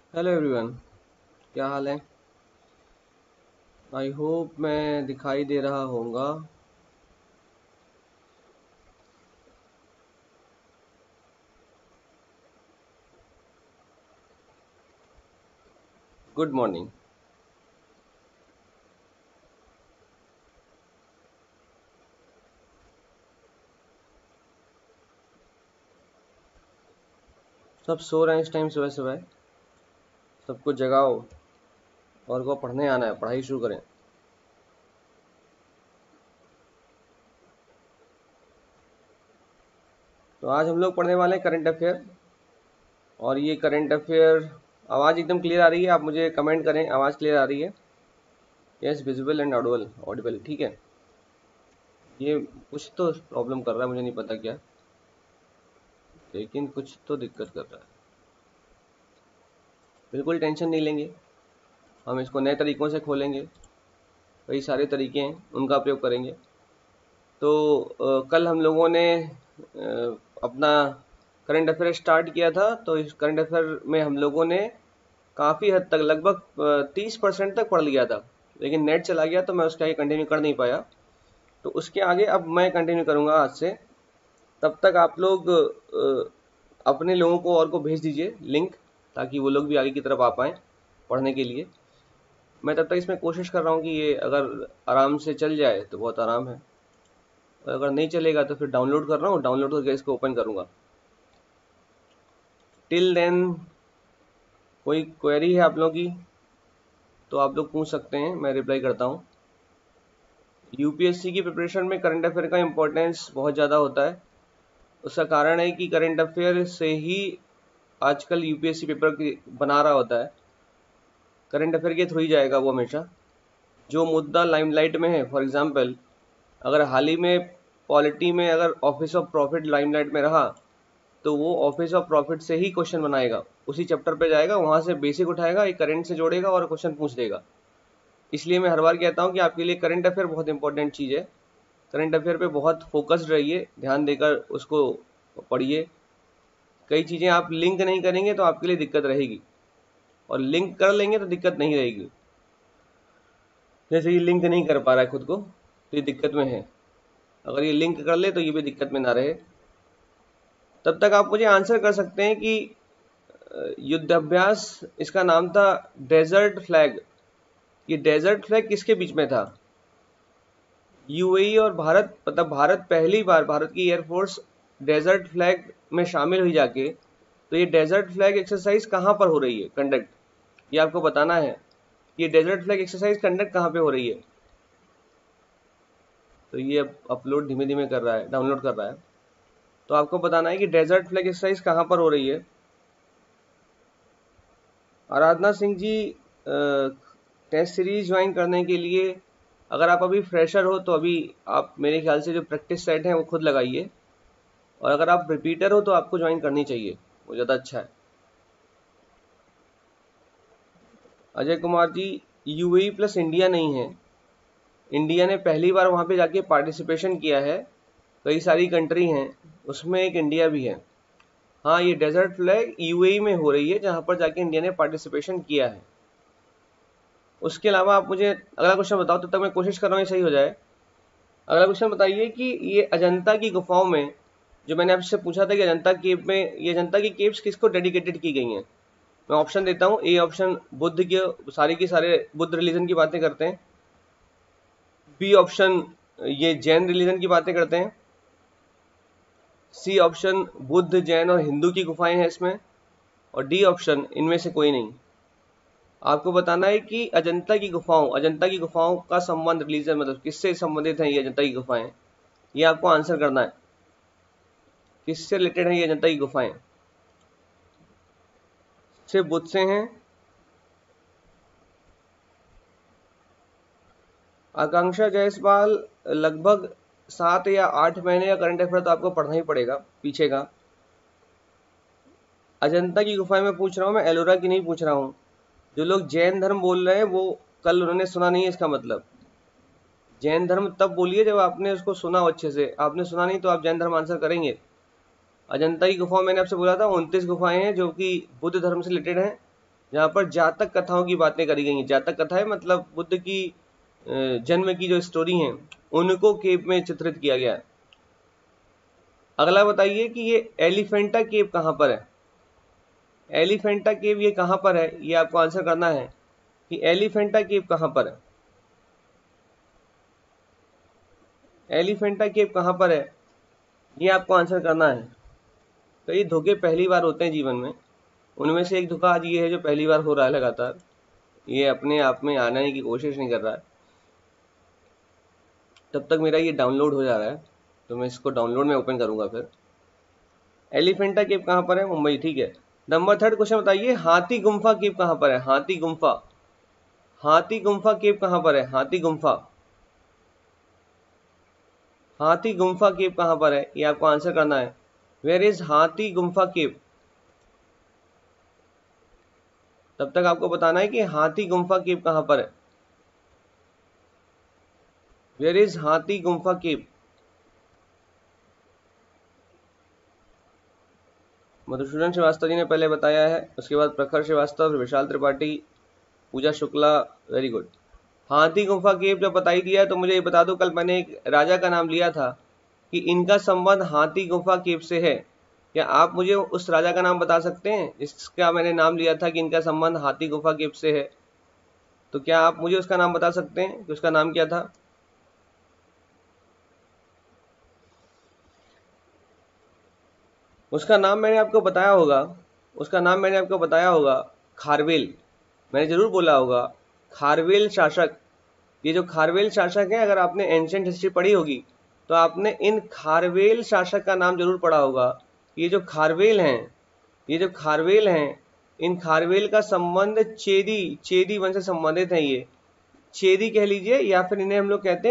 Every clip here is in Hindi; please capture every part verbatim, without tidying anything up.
Hello everyone. क्या हाल है? आई होप मैं दिखाई दे रहा होऊंगा। Good morning. सब सो रहे हैं इस टाइम सुबह सुबह। सबको जगाओ और को पढ़ने आना है, पढ़ाई शुरू करें। तो आज हम लोग पढ़ने वाले हैं करंट अफेयर। और ये करंट अफेयर, आवाज़ एकदम क्लियर आ रही है? आप मुझे कमेंट करें, आवाज़ क्लियर आ रही है? Yes, visible and audible audible ठीक है। ये कुछ तो प्रॉब्लम कर रहा है, मुझे नहीं पता क्या, लेकिन कुछ तो दिक्कत कर रहा है। बिल्कुल टेंशन नहीं लेंगे, हम इसको नए तरीक़ों से खोलेंगे। कई सारे तरीके हैं, उनका प्रयोग करेंगे। तो अ, कल हम लोगों ने अ, अपना करंट अफेयर स्टार्ट किया था। तो इस करंट अफेयर में हम लोगों ने काफ़ी हद तक, लगभग तीस परसेंट तक पढ़ लिया था, लेकिन नेट चला गया तो मैं उसके आगे कंटिन्यू कर नहीं पाया। तो उसके आगे अब मैं कंटिन्यू करूँगा आज से। तब तक आप लोग अ, अपने लोगों को और को भेज दीजिए लिंक, ताकि वो लोग भी आगे की तरफ आ पाएँ पढ़ने के लिए। मैं तब तक इसमें कोशिश कर रहा हूँ कि ये अगर आराम से चल जाए तो बहुत आराम है, और अगर नहीं चलेगा तो फिर डाउनलोड कर रहा हूँ, डाउनलोड करके इसको ओपन करूँगा। टिल देन कोई क्वेरी है आप लोगों की तो आप लोग पूछ सकते हैं, मैं रिप्लाई करता हूँ। यूपीएससी की प्रिपरेशन में करंट अफेयर का इम्पोर्टेंस बहुत ज़्यादा होता है। उसका कारण है कि करंट अफेयर से ही आजकल यूपीएससी पेपर बना रहा होता है। करंट अफेयर के थ्रू ही जाएगा वो हमेशा। जो मुद्दा लाइमलाइट में है, फॉर एग्जांपल अगर हाल ही में पॉलिटी में अगर ऑफिस ऑफ प्रॉफिट लाइमलाइट में रहा, तो वो ऑफिस ऑफ प्रॉफिट से ही क्वेश्चन बनाएगा, उसी चैप्टर पे जाएगा, वहां से बेसिक उठाएगा, एक करंट से जोड़ेगा और क्वेश्चन पूछ देगा। इसलिए मैं हर बार कहता हूँ कि आपके लिए करंट अफेयर बहुत इंपॉर्टेंट चीज़ है। करंट अफेयर पे बहुत फोकस्ड रहिए, ध्यान देकर उसको पढ़िए। कई चीज़ें आप लिंक नहीं करेंगे तो आपके लिए दिक्कत रहेगी, और लिंक कर लेंगे तो दिक्कत नहीं रहेगी। जैसे ये लिंक नहीं कर पा रहा है खुद को, तो ये दिक्कत में है। अगर ये लिंक कर ले तो ये भी दिक्कत में ना रहे। तब तक आप मुझे आंसर कर सकते हैं कि युद्धाभ्यास, इसका नाम था डेजर्ट फ्लैग। ये डेजर्ट फ्लैग किसके बीच में था? यूएई और भारत, मतलब भारत पहली बार, भारत की एयरफोर्स डेजर्ट फ्लैग में शामिल हुई जाके। तो ये डेजर्ट फ्लैग एक्सरसाइज कहाँ पर हो रही है कंडक्ट, ये आपको बताना है। ये डेजर्ट फ्लैग एक्सरसाइज कंडक्ट कहाँ पे हो रही है? तो ये अब अपलोड धीमे धीमे कर रहा है, डाउनलोड कर रहा है। तो आपको बताना है कि डेजर्ट फ्लैग एक्सरसाइज कहाँ पर हो रही है। Aradhana Singh ji, test series join करने के लिए अगर आप अभी फ्रेशर हो तो अभी आप मेरे ख्याल से जो प्रैक्टिस सेट हैं वो खुद लगाइए, और अगर आप रिपीटर हो तो आपको ज्वाइन करनी चाहिए, वो ज़्यादा अच्छा है। Ajay Kumar ji, UAE plus India नहीं है, इंडिया ने पहली बार वहाँ पे जाके पार्टिसिपेशन किया है। कई सारी कंट्री हैं, उसमें एक इंडिया भी है। हाँ, ये डेजर्ट फ्लैग यूएई में हो रही है, जहाँ पर जाके इंडिया ने पार्टिसिपेशन किया है। उसके अलावा आप मुझे अगला क्वेश्चन बताओ, तब तक मैं कोशिश कर रहा हूँ ये सही हो जाए। अगला क्वेश्चन बताइए कि ये अजंता की गुफाओं में, जो मैंने आपसे पूछा था कि अजंता केव में, ये अजंता की केव्स किसको डेडिकेटेड की गई हैं? मैं ऑप्शन देता हूँ। ए ऑप्शन बुद्ध के, सारे के सारे बुद्ध रिलीजन की बातें करते हैं। बी ऑप्शन ये जैन रिलीजन की बातें करते हैं। सी ऑप्शन बुद्ध, जैन और हिंदू की गुफाएं हैं इसमें। और डी ऑप्शन इनमें से कोई नहीं। आपको बताना है कि अजंता की गुफाओं, अजंता की गुफाओं का संबंध, रिलीजन मतलब किससे संबंधित है ये अजंता की गुफाएं, ये आपको आंसर करना है। किससे रिलेटेड है ये अजंता की गुफाएं? सिर्फ बुद्ध से हैं? आकांक्षा जायसवाल, लगभग सात या आठ महीने का करंट अफेयर तो आपको पढ़ना ही पड़ेगा पीछे का। अजंता की गुफाएं में पूछ रहा हूँ मैं, एलोरा की नहीं पूछ रहा हूँ। जो लोग जैन धर्म बोल रहे हैं वो कल उन्होंने सुना नहीं है, इसका मतलब। जैन धर्म तब बोलिए जब आपने उसको सुना हो अच्छे से, आपने सुना नहीं तो आप जैन धर्म आंसर करेंगे। अजंता की गुफाओं मैंने आपसे बोला था उनतीस गुफाएं हैं जो कि बुद्ध धर्म से रिलेटेड हैं। जहाँ पर जातक कथाओं की बातें करी गई हैं। जातक कथा है मतलब बुद्ध की जन्म की जो स्टोरी है उनको केव में चित्रित किया गया है। अगला बताइए कि ये एलिफेंटा केव कहाँ पर है। एलिफेंटा केव ये कहाँ पर है, ये आपको आंसर करना है कि एलिफेंटा केव कहाँ पर है। एलिफेंटा केव कहाँ पर है ये आपको आंसर करना है। तो ये धोखे पहली बार होते हैं जीवन में, उनमें से एक धोखा आज ये है जो पहली बार हो रहा है लगातार, ये अपने आप में आने की कोशिश नहीं कर रहा है। तब तक मेरा ये डाउनलोड हो जा रहा है तो मैं इसको डाउनलोड में ओपन करूंगा फिर। एलिफेंटा केव कहाँ पर है, मुंबई, ठीक है। नंबर थर्ड क्वेश्चन बताइए, हाथी गुम्फा केव कहाँ पर है। हाथी गुम्फा, हाथी गुम्फा केव कहाँ पर है। हाथी गुम्फा, हाथी गुम्फा केव कहाँ पर है ये आपको आंसर करना है। वेयर इज हाथी गुम्फा केव। तब तक आपको बताना है कि हाथी गुम्फा केव कहाँ पर है। वेयर इज हाथी गुम्फा केव। मधुसूदन श्रीवास्तव जी ने पहले बताया है, उसके बाद प्रखर श्रीवास्तव, विशाल त्रिपाठी, पूजा शुक्ला, वेरी गुड। हाथी गुम्फा केव जब बता ही दिया है तो मुझे ये बता दो, कल मैंने एक राजा का नाम लिया था कि इनका संबंध हाथी गुम्फा केव से है। क्या आप मुझे उस राजा का नाम बता सकते हैं जिसका मैंने नाम लिया था कि इनका संबंध हाथी गुम्फा केव से है। तो क्या आप मुझे उसका नाम बता सकते हैं कि उसका नाम क्या था। उसका नाम मैंने आपको बताया होगा, उसका नाम मैंने आपको बताया होगा खारवेल, मैंने जरूर बोला होगा खारवेल शासक। ये जो खारवेल शासक है, अगर आपने एंशिएंट हिस्ट्री पढ़ी होगी तो आपने इन खारवेल शासक का नाम जरूर पढ़ा होगा। ये जो खारवेल हैं, ये जो खारवेल हैं, इन खारवेल का संबंध चेदी, चेदी वंश से संबंधित है। ये चेदी कह लीजिए या फिर इन्हें हम लोग कहते हैं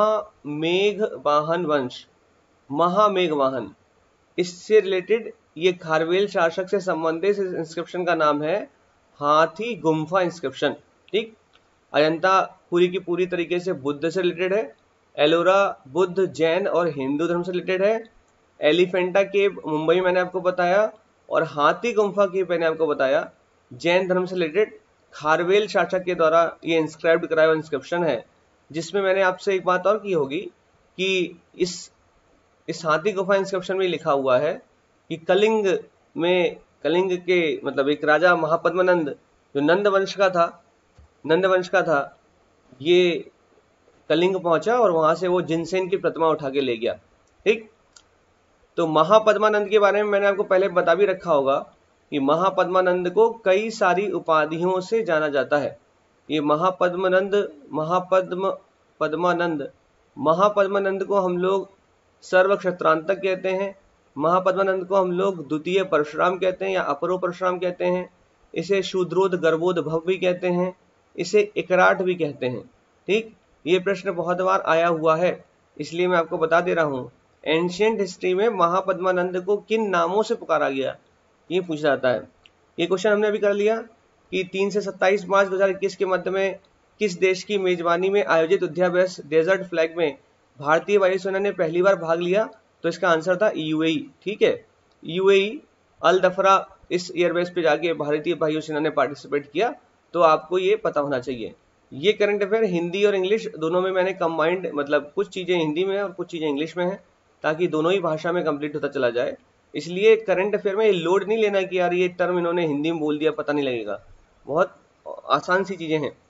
महामेघ वाहन वंश, महामेघ वाहन, इससे रिलेटेड ये खारवेल शासक से संबंधित इस इंस्क्रिप्शन का नाम है हाथी गुम्फा इंस्क्रिप्शन। ठीक, अजंता पूरी की पूरी तरीके से बुद्ध से रिलेटेड है, एलोरा बुद्ध, जैन और हिंदू धर्म से रिलेटेड है, एलिफेंटा केव मुंबई मैंने आपको बताया, और हाथी गुम्फा केव मैंने आपको बताया जैन धर्म से रिलेटेड खारवेल शासक के द्वारा ये इंस्क्राइब्ड कराया हुआ इंस्क्रिप्शन है। जिसमें मैंने आपसे एक बात और की होगी कि इस इस हाथी गुफा इंस्क्रिप्शन में लिखा हुआ है कि कलिंग में, कलिंग के मतलब एक राजा महापद्मनंद जो नंद वंश का था, नंद वंश का था, ये कलिंग पहुंचा और वहां से वो जिनसेन की प्रतिमा उठा के ले गया। ठीक, तो महापद्मानंद के बारे में मैंने आपको पहले बता भी रखा होगा कि महापद्मानंद को कई सारी उपाधियों से जाना जाता है। ये महापद्मानंद, महापद्म पद्मानंद, महापद्मानंद को हम लोग सर्व क्षत्रांतक कहते हैं, महापद्मानंद को हम लोग द्वितीय परशुराम कहते हैं या अपरो परशुराम कहते हैं, इसे शूद्रोध गर्भोध भव भी कहते हैं, इसे इकराट भी कहते हैं। ठीक, ये प्रश्न बहुत बार आया हुआ है, इसलिए मैं आपको बता दे रहा हूँ। एंशिएंट हिस्ट्री में महापद्मानंद को किन नामों से पुकारा गया ये पूछा जाता है। ये क्वेश्चन हमने अभी कर लिया कि तीन से सत्ताईस मार्च दो हजार इक्कीस के मध्य में किस देश की मेजबानी में आयोजित युद्धाभ्यास डेजर्ट फ्लैग में भारतीय वायुसेना ने पहली बार भाग लिया। तो इसका आंसर था यूएई। ठीक है, यूएई अल दफरा इस एयरबेस पे जाके भारतीय वायुसेना ने पार्टिसिपेट किया। तो आपको ये पता होना चाहिए। ये करंट अफेयर हिंदी और इंग्लिश दोनों में मैंने कंबाइंड, मतलब कुछ चीजें हिंदी में है और कुछ चीजें इंग्लिश में है, ताकि दोनों ही भाषा में कंप्लीट होता चला जाए। इसलिए करंट अफेयर में लोड नहीं लेना कि यार ये टर्म इन्होंने हिंदी में बोल दिया पता नहीं लगेगा, बहुत आसान सी चीजें हैं।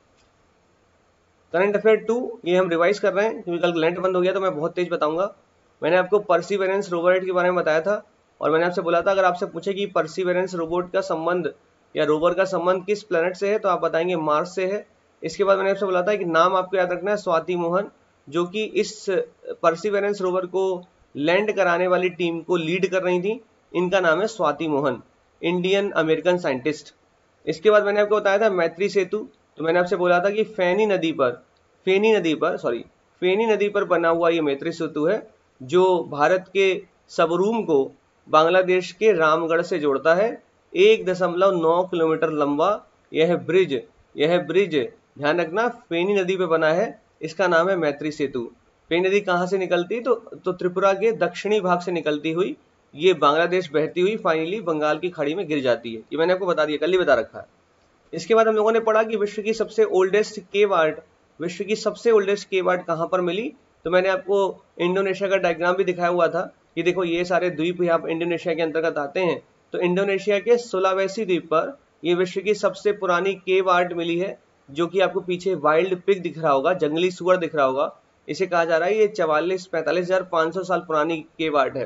करंट अफेयर टू ये हम रिवाइज कर रहे हैं क्योंकि कल नेट बंद हो गया तो मैं बहुत तेज बताऊंगा। मैंने आपको परसिवेरेंस रोबोट के बारे में बताया था और मैंने आपसे बोला था अगर आपसे पूछे कि परसिवेरेंस रोबोट का संबंध या रोवर का संबंध किस प्लेनेट से है तो आप बताएंगे मार्स से है। इसके बाद मैंने आपसे बोला था कि नाम आपको याद रखना है स्वाति मोहन, जो कि इस परसिवेरेंस रोवर को लैंड कराने वाली टीम को लीड कर रही थी। इनका नाम है Swati Mohan, Indian American scientist. इसके बाद मैंने आपको बताया था मैत्री सेतु, तो मैंने आपसे बोला था कि फेनी नदी पर फेनी नदी पर सॉरी फेनी नदी पर बना हुआ ये मैत्री सेतु है जो भारत के सबरूम को बांग्लादेश के रामगढ़ से जोड़ता है। एक दशमलव नौ किलोमीटर लंबा यह ब्रिज यह ब्रिज ध्यान रखना फेनी नदी पे बना है, इसका नाम है मैत्री सेतु। फेनी नदी कहाँ से निकलती तो तो त्रिपुरा के दक्षिणी भाग से निकलती हुई ये बांग्लादेश बहती हुई फाइनली बंगाल की खाड़ी में गिर जाती है। ये मैंने आपको बता दिया, कल ही बता रखा है। इसके बाद हम लोगों ने पढ़ा कि विश्व की सबसे ओल्डेस्ट केव आर्ट, विश्व की सबसे ओल्डेस्ट केव आर्ट कहाँ पर मिली, तो मैंने आपको इंडोनेशिया का डायग्राम भी दिखाया हुआ था कि देखो ये सारे द्वीप यहाँ पर इंडोनेशिया के अंतर्गत आते हैं। तो इंडोनेशिया के सुलावेसी द्वीप पर ये विश्व की सबसे पुरानी केव आर्ट मिली है, जो कि आपको पीछे वाइल्ड पिग दिख रहा होगा, जंगली सुअर दिख रहा होगा। इसे कहा जा रहा है ये चवालीस पैंतालीस हजार पाँच सौ साल पुरानी केव आर्ट है।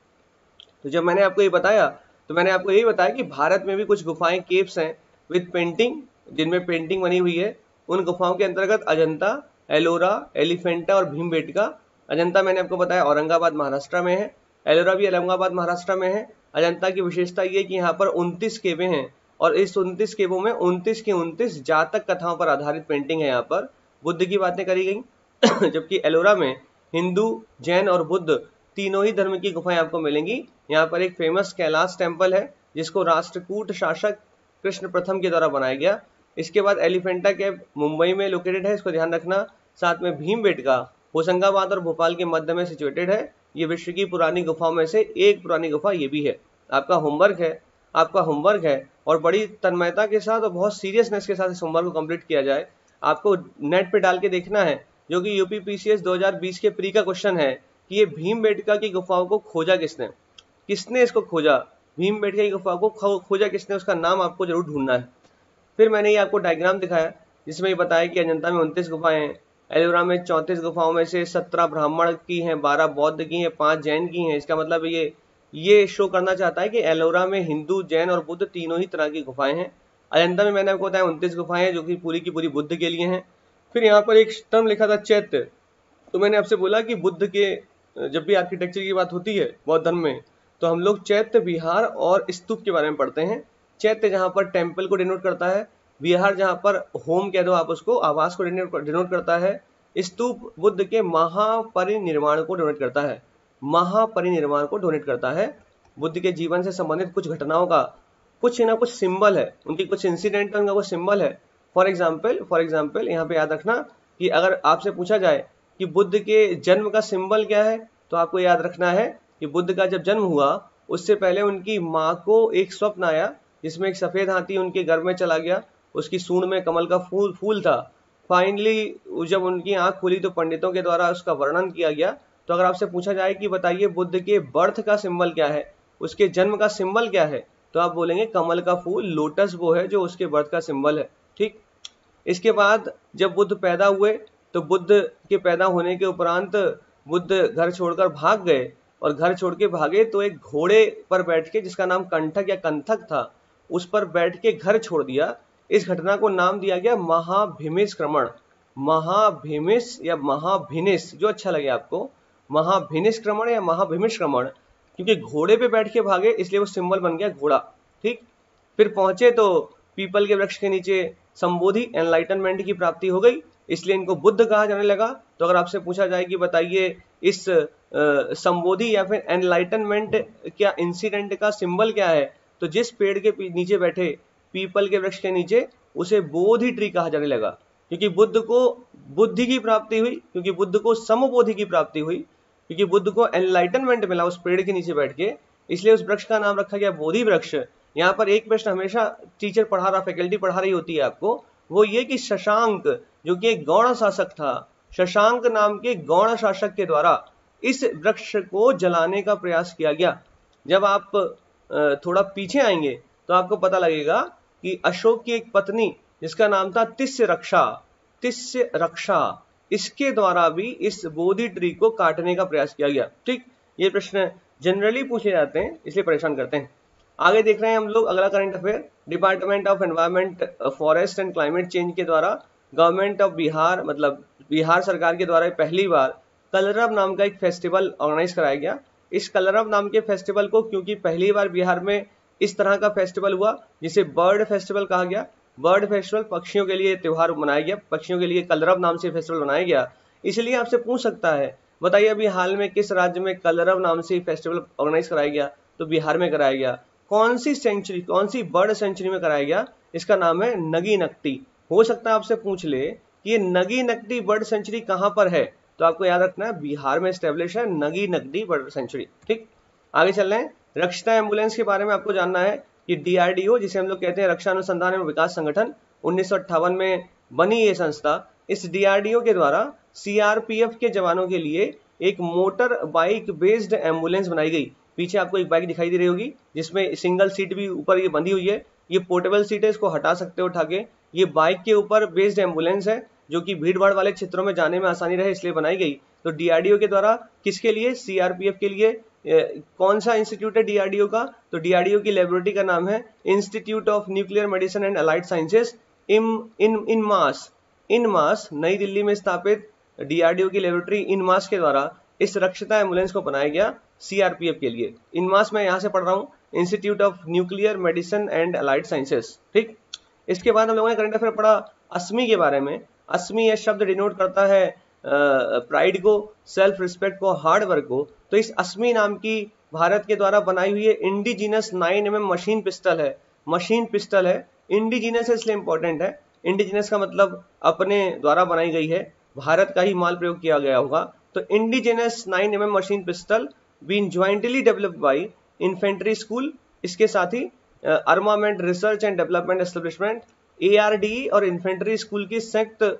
तो जब मैंने आपको ये बताया तो मैंने आपको यही बताया कि भारत में भी कुछ गुफाएं केव्स हैं विद पेंटिंग, जिनमें पेंटिंग बनी हुई है। उन गुफाओं के अंतर्गत अजंता, एलोरा, एलिफेंटा और भीमबेटका। अजंता मैंने आपको बताया औरंगाबाद महाराष्ट्र में है, एलोरा भी औरंगाबाद महाराष्ट्र में है। अजंता की विशेषता ये कि यहाँ पर उनतीस केवें हैं और इस उनतीस केवों में उनतीस के उनतीस जातक कथाओं पर आधारित पेंटिंग है। यहाँ पर बुद्ध की बातें करी गई जबकि एलोरा में हिंदू, जैन और बुद्ध तीनों ही धर्म की गुफाएं आपको मिलेंगी। यहाँ पर एक फेमस कैलाश टेम्पल है जिसको राष्ट्रकूट शासक कृष्ण प्रथम के द्वारा बनाया गया। इसके बाद एलिफेंटा केव मुंबई में लोकेटेड है, इसको ध्यान रखना। साथ में भीमबेटका होशंगाबाद और भोपाल के मध्य में सिचुएटेड है। ये विश्व की पुरानी गुफाओं में से एक पुरानी गुफा ये भी है। आपका होमवर्क है आपका होमवर्क है और बड़ी तन्मयता के साथ और बहुत सीरियसनेस के साथ इस होमवर्क को कंप्लीट किया जाए। आपको नेट पे डाल के देखना है, जो कि यूपी पीसीएस दो हज़ार बीस के प्री का क्वेश्चन है कि ये भीमबेटका की गुफाओं को खोजा किसने, किसने इसको खोजा, भीमबेटका की गुफा को खोजा किसने, उसका नाम आपको जरूर ढूंढना है। फिर मैंने ये आपको डायग्राम दिखाया जिसमें ये बताया कि अजंता में उनतीस गुफाएं हैं, एलोरा में चौंतीस गुफाओं में से सत्रह ब्राह्मण की हैं, बारह बौद्ध की हैं, पांच जैन की हैं। इसका मतलब ये ये शो करना चाहता है कि एलोरा में हिंदू, जैन और बुद्ध तीनों ही तरह की गुफाएं हैं। अजंता में मैंने आपको बताया उनतीस गुफाएं हैं जो कि पूरी की पूरी बुद्ध के लिए हैं। फिर यहाँ पर एक टर्म लिखा था चैत्य। तो मैंने आपसे बोला कि बुद्ध के जब भी आर्किटेक्चर की बात होती है बौद्ध धर्म में तो हम लोग चैत्य विहार और स्तूप के बारे में पढ़ते हैं। चैत्य जहाँ पर टेम्पल को डिनोट करता है, विहार जहाँ पर होम कह दो आप उसको, आवास को डिनोट करता है, स्तूप बुद्ध के महापरिनिर्वाण को डोनेट करता है, महापरिनिर्वाण को डोनेट करता है। बुद्ध के जीवन से संबंधित कुछ घटनाओं का कुछ ना कुछ सिंबल है, उनकी कुछ इंसिडेंट उनका कुछ सिंबल है। फॉर एग्जाम्पल फॉर एग्जाम्पल यहाँ पे याद रखना कि अगर आपसे पूछा जाए कि बुद्ध के जन्म का सिंबल क्या है, तो आपको याद रखना है कि बुद्ध का जब जन्म हुआ उससे पहले उनकी माँ को एक स्वप्न आया जिसमें एक सफेद हाथी उनके गर्भ में चला गया, उसकी सूंड में कमल का फूल फूल था। फाइनली जब उनकी आंख खुली तो पंडितों के द्वारा उसका वर्णन किया गया। तो अगर आपसे पूछा जाए कि बताइए बुद्ध के बर्थ का सिंबल क्या है, उसके जन्म का सिंबल क्या है, तो आप बोलेंगे कमल का फूल, लोटस वो है जो उसके बर्थ का सिंबल है। ठीक, इसके बाद जब बुद्ध पैदा हुए तो बुद्ध के पैदा होने के उपरांत बुद्ध घर छोड़कर भाग गए और घर छोड़ के भागे तो एक घोड़े पर बैठ के जिसका नाम कंठक या कंथक था उस पर बैठ के घर छोड़ दिया। इस घटना को नाम दिया गया महाभिनिष्क्रमण। महाभिनिस या महाभिनिस जो अच्छा लगे आपको, महाभिनिष्क्रमण या महाभिनिष्क्रमण, क्योंकि घोड़े पे बैठ के भागे इसलिए वो सिंबल बन गया घोड़ा। ठीक, फिर पहुंचे तो पीपल के वृक्ष के नीचे संबोधि एनलाइटनमेंट की प्राप्ति हो गई, इसलिए इनको बुद्ध कहा जाने लगा। तो अगर आपसे पूछा जाए कि बताइए इस संबोधि या फिर एनलाइटनमेंट क्या इंसिडेंट का सिंबल क्या है, तो जिस पेड़ के नीचे बैठे, पीपल के वृक्ष के नीचे, उसे बोधि ट्री कहा जाने लगा, क्योंकि बुद्ध को बुद्धि की प्राप्ति हुई, क्योंकि बुद्ध को समबोधि की प्राप्ति हुई, क्योंकि बुद्ध को एनलाइटनमेंट मिला उस पेड़ के नीचे बैठ के, इसलिए उस वृक्ष का नाम रखा गया बोधि वृक्ष। यहाँ पर एक प्रश्न हमेशा टीचर पढ़ा रहा, फैकल्टी पढ़ा रही होती है आपको, वो ये कि शशांक जो कि एक गौण शासक था, शशांक नाम के गौण शासक के द्वारा इस वृक्ष को जलाने का प्रयास किया गया। जब आप थोड़ा पीछे आएंगे तो आपको पता लगेगा कि अशोक की एक पत्नी जिसका नाम था तिस्य रक्षा, तिस्य रक्षा, इसके द्वारा भी इस बोधि ट्री को काटने का प्रयास किया गया। ठीक, ये प्रश्न जनरली पूछे जाते हैं इसलिए परेशान करते हैं। आगे देख रहे हैं हम लोग अगला current affair. Department of environment, forest and climate change के द्वारा गवर्नमेंट ऑफ बिहार, मतलब बिहार सरकार के द्वारा पहली बार कलरव नाम का एक फेस्टिवल ऑर्गेनाइज कराया गया। इस कलरव नाम के फेस्टिवल को क्योंकि पहली बार बिहार में इस तरह का फेस्टिवल हुआ जिसे बर्ड फेस्टिवल कहा गया। बर्ड फेस्टिवल, पक्षियों के लिए त्योहार मनाया गया, पक्षियों के लिए कलरव नाम से फेस्टिवल बनाया गया। इसलिए आपसे पूछ सकता है बताइए अभी हाल में किस राज्य में कलरव नाम से फेस्टिवल ऑर्गेनाइज कराया गया, तो बिहार में कराया गया। कौन सी सेंचुरी, कौन सी बर्ड सेंचुरी में कराया गया, इसका नाम है नगी नकटी। हो सकता है आपसे पूछ ले कि ये नगी नकटी बर्ड सेंचुरी कहां पर है, तो आपको याद रखना है बिहार में स्टेब्लिश है नगी नकटी बर्ड सेंचुरी। ठीक, आगे चल रहे हैं। रक्षिता एम्बुलेंस के बारे में आपको जानना है कि डीआरडीओ, जिसे हम लोग कहते हैं रक्षा अनुसंधान एवं विकास संगठन, उन्नीस सौ अट्ठावन में बनी ये संस्था। इस डीआरडीओ के द्वारा सीआरपीएफ के जवानों के लिए एक मोटर बाइक बेस्ड एम्बुलेंस बनाई गई। पीछे आपको एक बाइक दिखाई दे रही होगी जिसमें सिंगल सीट भी ऊपर ये बंधी हुई है, ये पोर्टेबल सीट है, इसको हटा सकते हो उठा के। ये बाइक के ऊपर बेस्ड एम्बुलेंस है जो कि भीड़ भाड़ वाले क्षेत्रों में जाने में आसानी रहे इसलिए बनाई गई। तो डीआरडीओ के द्वारा किसके लिए? सीआरपीएफ के लिए। ए, कौन सा इंस्टीट्यूट है डीआरडीओ का? तो डीआरडीओ की लेबोरेटरी का नाम है institute of nuclear medicine and allied sciences in in INMAS. INMAS New Delhi में स्थापित डीआरडीओ की लेबोरेटरी इनमास के द्वारा इस रक्षिता एम्बुलेंस को बनाया गया सीआरपीएफ के लिए। इनमास मैं यहाँ से पढ़ रहा हूँ, institute of nuclear medicine and allied sciences. ठीक, इसके बाद हम लोगों ने करंट अफेयर पढ़ा अस्मी के बारे में। अस्मी यह शब्द डिनोट करता है प्राइड को, सेल्फ रिस्पेक्ट को, हार्ड वर्क को। तो इस अस्मी नाम की भारत के द्वारा बनाई हुई indigenous nine M M machine pistol है। मशीन पिस्टल है, इंडिजीनस इसलिए इंपॉर्टेंट है। इंडिजीनस का मतलब अपने द्वारा बनाई गई है, भारत का ही माल प्रयोग किया गया होगा। तो indigenous nine M M machine pistol been jointly developed by infantry school, इसके साथ ही armament research and development establishment ARD और इन्फेंट्री स्कूल की संयुक्त,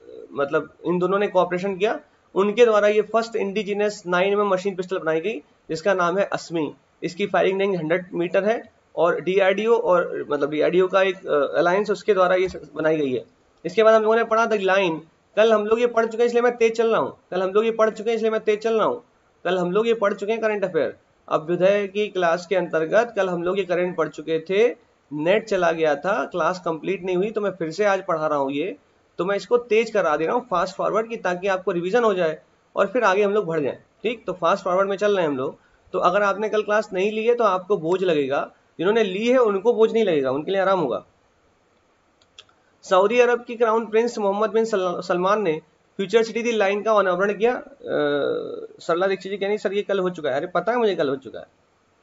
मतलब इन दोनों ने कोऑपरेशन किया, उनके द्वारा ये first indigenous nine M M machine pistol बनाई गई जिसका नाम है अस्मी। इसकी फायरिंग रेंज हंड्रेड मीटर है और डीआरडीओ और मतलब डीआरडीओ का एक अलायंस उसके द्वारा ये बनाई गई है। इसके बाद हम लोगों ने पढ़ा द लाइन। कल हम लोग ये पढ़ चुके हैं इसलिए मैं तेज चल रहा हूँ। कल हम लोग ये पढ़ चुके हैं इसलिए मैं तेज चल रहा हूँ। कल हम लोग ये पढ़ चुके हैं करंट अफेयर अभ्युदय की क्लास के अंतर्गत। कल हम लोग ये करंट पढ़ चुके थे, नेट चला गया था, क्लास कंप्लीट नहीं हुई, तो मैं फिर से आज पढ़ा रहा हूँ ये। तो मैं इसको तेज करा दे रहा हूँ, फास्ट फॉरवर्ड की, ताकि आपको रिवीजन हो जाए और फिर आगे हम लोग बढ़ जाएं। ठीक, तो फास्ट फॉरवर्ड में चल रहे हैं हम लोग। तो अगर आपने कल क्लास नहीं ली है तो आपको बोझ लगेगा, जिन्होंने ली है उनको बोझ नहीं लगेगा, उनके लिए आराम होगा। सऊदी अरब की crown prince Mohammed bin Salman ने फ्यूचर सिटी दी लाइन का अनावरण किया। सरला दीक्षित जी कह रही सर ये कल हो चुका है। अरे पता है मुझे कल हो चुका है,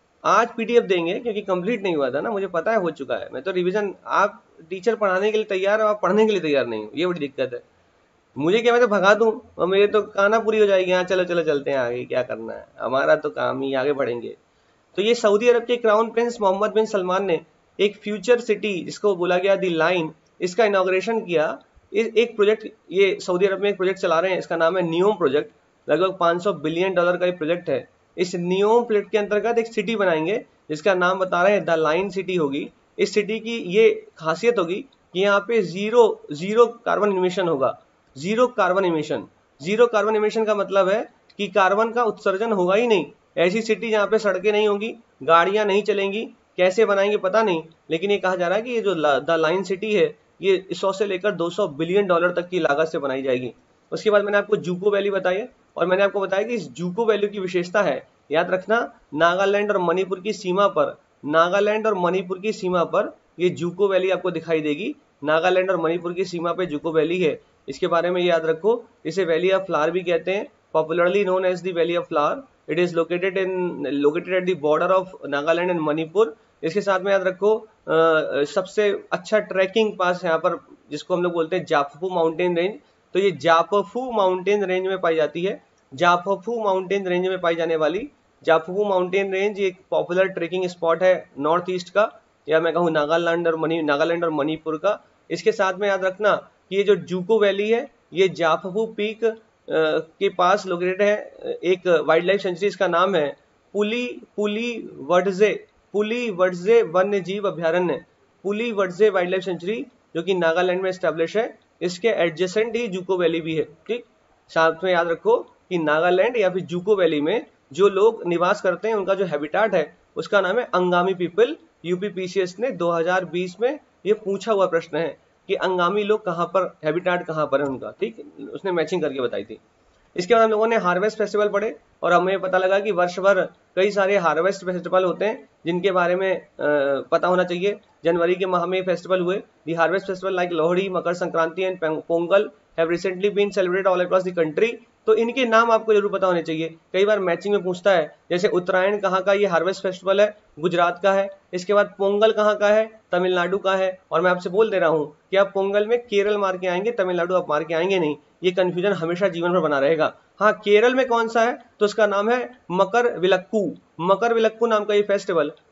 आज पीडीएफ देंगे क्योंकि कंप्लीट नहीं हुआ था ना, मुझे पता है हो चुका है। मैं तो रिवीजन, आप टीचर पढ़ाने के लिए तैयार हो, आप पढ़ने के लिए तैयार नहीं हो, ये बड़ी दिक्कत है। मुझे क्या, मैं तो भगा दूं और मेरे तो काना पूरी हो जाएगी। हाँ चलो चलो चलते हैं आगे, क्या करना है, हमारा तो काम ही, आगे बढ़ेंगे। तो ये सऊदी अरब के crown prince Mohammed bin Salman ने एक फ्यूचर सिटी जिसको बोला गया दी लाइन, इसका इनॉग्रेशन किया। एक प्रोजेक्ट, ये सऊदी अरब में एक प्रोजेक्ट चला रहे हैं, इसका नाम है नियोम प्रोजेक्ट। लगभग पाँच सौ बिलियन डॉलर का एक प्रोजेक्ट है। इस नियोम प्रोजेक्ट के अंतर्गत एक सिटी बनाएंगे जिसका नाम बता रहे हैं द लाइन सिटी होगी। इस सिटी की ये खासियत होगी कि यहाँ पे जीरो जीरो कार्बन इमिशन होगा। Zero carbon emission, zero carbon emission का मतलब है कि कार्बन का उत्सर्जन होगा ही नहीं। ऐसी सिटी जहाँ पे सड़कें नहीं होंगी, गाड़ियां नहीं चलेंगी, कैसे बनाएंगे पता नहीं, लेकिन ये कहा जा रहा है कि ये जो द लाइन सिटी है ये सौ से लेकर दो सौ बिलियन डॉलर तक की लागत से बनाई जाएगी। उसके बाद मैंने आपको जूको वैली बताई है और मैंने आपको बताया कि इस जूको वैली की विशेषता है, याद रखना, नागालैंड और मणिपुर की सीमा पर, नागालैंड और मणिपुर की सीमा पर ये जूको वैली आपको दिखाई देगी। नागालैंड और मणिपुर की सीमा पे जूको वैली है, इसके बारे में याद रखो। इसे वैली ऑफ फ्लावर भी कहते हैं, popularly known as the valley of flower. It is located in located at the border of Nagaland and Manipur. इसके साथ में याद रखो आ, सबसे अच्छा ट्रैकिंग पास यहाँ पर जिसको हम लोग बोलते हैं जापफू माउंटेन रेंज, तो ये जापफू माउंटेन रेंज में पाई जाती है। जापफू माउंटेन रेंज में पाई जाने वाली जापफू माउंटेन रेंज एक पॉपुलर ट्रेकिंग स्पॉट है नॉर्थ ईस्ट का, या मैं कहूँ नागालैंड और मणि नागालैंड और मणिपुर का। इसके साथ में याद रखना कि ये जो जूको वैली है ये जापफू पीक के पास लोकेटेड है। एक वाइल्ड लाइफ सेंचुरी, इसका नाम है पुली पुली वडजे पुली वडजे वन्य जीव अभ्यारण्य, Pulie Badze wild life sanctuary, जो कि नागालैंड में एस्टेब्लिश है। इसके एडजेसेंट ही जूको वैली भी है। ठीक, साथ में याद रखो कि नागालैंड या फिर जूको वैली में जो लोग निवास करते हैं उनका जो हैबिटाट है उसका नाम है अंगामी पीपल। यूपीपीसीएस ने दो हज़ार बीस में ये पूछा हुआ प्रश्न है कि अंगामी लोग कहाँ पर, हैबिटाट कहाँ पर है उनका। ठीक, उसने मैचिंग करके बताई थी। इसके बाद हम लोगों ने हार्वेस्ट फेस्टिवल पढ़े और हमें पता लगा कि वर्ष भर कई सारे हार्वेस्ट फेस्टिवल होते हैं जिनके बारे में आ, पता होना चाहिए। जनवरी के माह में फेस्टिवल हुए। The harvest festival like Lohri, Makar Sankranti and Pongal have recently been celebrated all across the country. तो इनके नाम आपको जरूर पता होने चाहिए। कई बार मैचिंग में पूछता है, जैसे उत्तरायण कहाँ का, ये हार्वेस्ट फेस्टिवल है, गुजरात का है। इसके बाद पोंगल कहाँ का है, तमिलनाडु का है। और मैं आपसे बोल दे रहा हूँ कि आप पोंगल में केरल मार के आएंगे, तमिलनाडु आप मार के आएंगे नहीं। ये कंफ्यूजन हमेशा जीवन भर बना रहेगा। हाँ, केरल में कौन सा है तो उसका नाम है मकर विलक्कू। मकर विलक्कू नाम का ये फेस्टिवल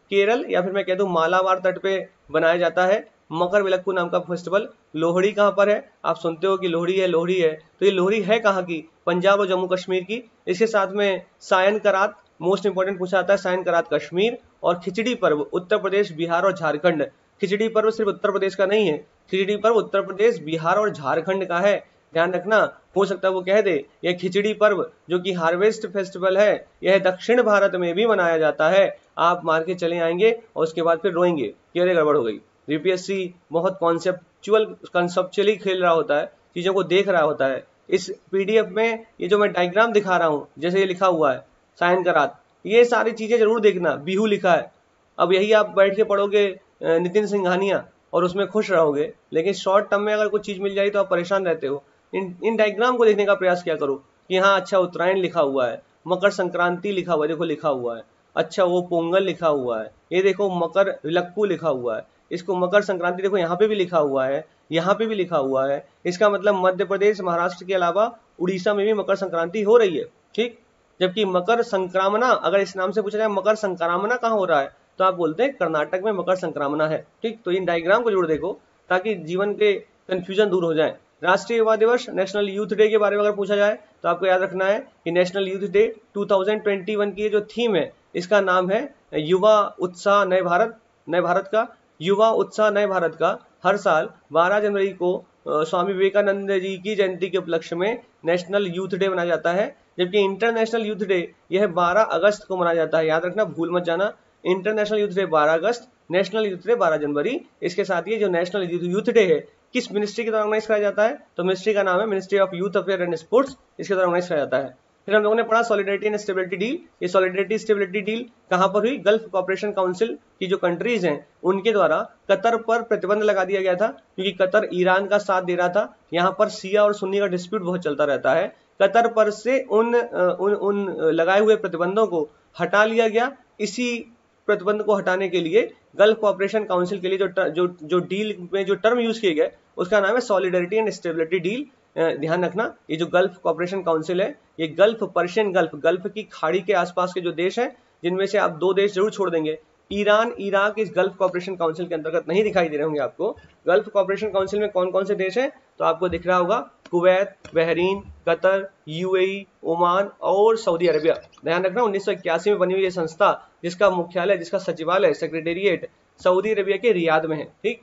केरल या फिर मैं कह दूं मालाबार तट पे बनाया जाता है मकर विलक्कू नाम का फेस्टिवल। लोहड़ी कहाँ पर है? आप सुनते हो कि लोहड़ी है लोहड़ी है, तो ये लोहड़ी है कहाँ की? पंजाब और जम्मू कश्मीर की। इसके साथ में सायन करात मोस्ट इंपोर्टेंट पूछा जाता है, सायन करात कश्मीर। और खिचड़ी पर्व उत्तर प्रदेश, बिहार और झारखंड। खिचड़ी पर्व सिर्फ उत्तर प्रदेश का नहीं है, खिचड़ी पर्व उत्तर प्रदेश, बिहार और झारखंड का है, ध्यान रखना। हो सकता है वो कह दे यह खिचड़ी पर्व जो कि हार्वेस्ट फेस्टिवल है यह दक्षिण भारत में भी मनाया जाता है। आप मार के चले आएंगे और उसके बाद फिर रोएंगे कि अरे गड़बड़ हो गई। यूपीएससी बहुत कॉन्सेप्चुअल कंसेप्चुअली खेल रहा होता है, चीजों को देख रहा होता है। इस पीडीएफ में ये जो मैं डायग्राम दिखा रहा हूँ, जैसे ये लिखा हुआ है सायन करात, ये सारी चीजें जरूर देखना। बिहू लिखा है, अब यही आप बैठ के पढ़ोगे नितिन सिंघानिया और उसमें खुश रहोगे, लेकिन शॉर्ट टर्म में अगर कुछ चीज मिल जाए तो आप परेशान रहते हो। इन इन डायग्राम को देखने का प्रयास किया करो कि हाँ अच्छा उत्तरायण लिखा हुआ है, मकर संक्रांति लिखा हुआ है, देखो लिखा हुआ है, अच्छा वो पोंगल लिखा हुआ है, ये देखो मकर विलक्कू लिखा हुआ है, इसको मकर संक्रांति देखो यहाँ पे भी लिखा हुआ है, यहाँ पे भी लिखा हुआ है। इसका मतलब मध्य प्रदेश महाराष्ट्र के अलावा उड़ीसा में भी मकर संक्रांति हो रही है, ठीक। जबकि मकर संक्रामना अगर इस नाम से पूछा जाए मकर संक्रामना कहाँ हो रहा है तो आप बोलते हैं कर्नाटक में मकर संक्रामना है, ठीक। तो इन डायग्राम को जरूर देखो ताकि जीवन के कंफ्यूजन दूर हो जाए। राष्ट्रीय युवा दिवस नेशनल यूथ डे के बारे में अगर पूछा जाए तो आपको याद रखना है कि नेशनल यूथ डे दो हज़ार इक्कीस की जो थीम है इसका नाम है युवा उत्साह नए भारत। नए भारत का युवा उत्साह नए भारत का हर साल बारह जनवरी को स्वामी विवेकानंद जी की जयंती के उपलक्ष्य में नेशनल यूथ डे मनाया जाता है। जबकि इंटरनेशनल यूथ डे यह बारह अगस्त को मनाया जाता है, याद रखना भूल मत जाना। इंटरनेशनल यूथ डे बारह अगस्त, नेशनल यूथ डे बारह जनवरी। इसके साथ ही जो नेशनल यूथ डे है किस मिनिस्ट्री के द्वारा ऑर्गेनाइज कराया जाता है तो मिनिस्ट्री का नाम है ministry of youth affair and sports, इसके द्वारा ऑर्गेनाइज कराया जाता है। फिर हम लोगों ने पढ़ा सॉलिडरिटी एंड स्टेबिलिटी डील। ये सॉलिडरिटी स्टेबिलिटी डील कहां पर हुई? गल्फ कोऑपरेशन काउंसिल की जो कंट्रीज हैं उनके द्वारा कतर पर प्रतिबंध लगा दिया गया था, क्योंकि कतर ईरान का साथ दे रहा था। यहाँ पर शिया और सुन्नी का डिस्प्यूट बहुत चलता रहता है। कतर पर से उन उन उन लगाए हुए प्रतिबंधों को हटा लिया गया। इसी प्रतिबंध को हटाने के लिए गल्फ कोऑपरेशन काउंसिल के लिए जो जो जो डील में जो टर्म यूज किए गए उसका नाम है सॉलिडरिटी एंड स्टेबिलिटी डील। ध्यान रखना ये जो गल्फ कोऑपरेशन काउंसिल है ये गल्फ, पर्शियन गल्फ, गल्फ की खाड़ी के आसपास के जो देश हैं जिनमें से आप दो देश जरूर छोड़ देंगे, ईरान, इराक इस गल्फ कोऑपरेशन काउंसिल के अंतर्गत नहीं दिखाई दे रहे होंगे आपको। गल्फ कोऑपरेशन काउंसिल में कौन कौन से देश हैं तो आपको दिख रहा होगा Kuwait, Bahrain, Qatar, UAE, Oman और सऊदी अरेबिया। ध्यान रखना उन्नीस सौ इक्यासी में बनी हुई ये संस्था जिसका मुख्यालय, जिसका सचिवालय, सेक्रेटेरिएट सऊदी अरेबिया के रियाद में है, ठीक।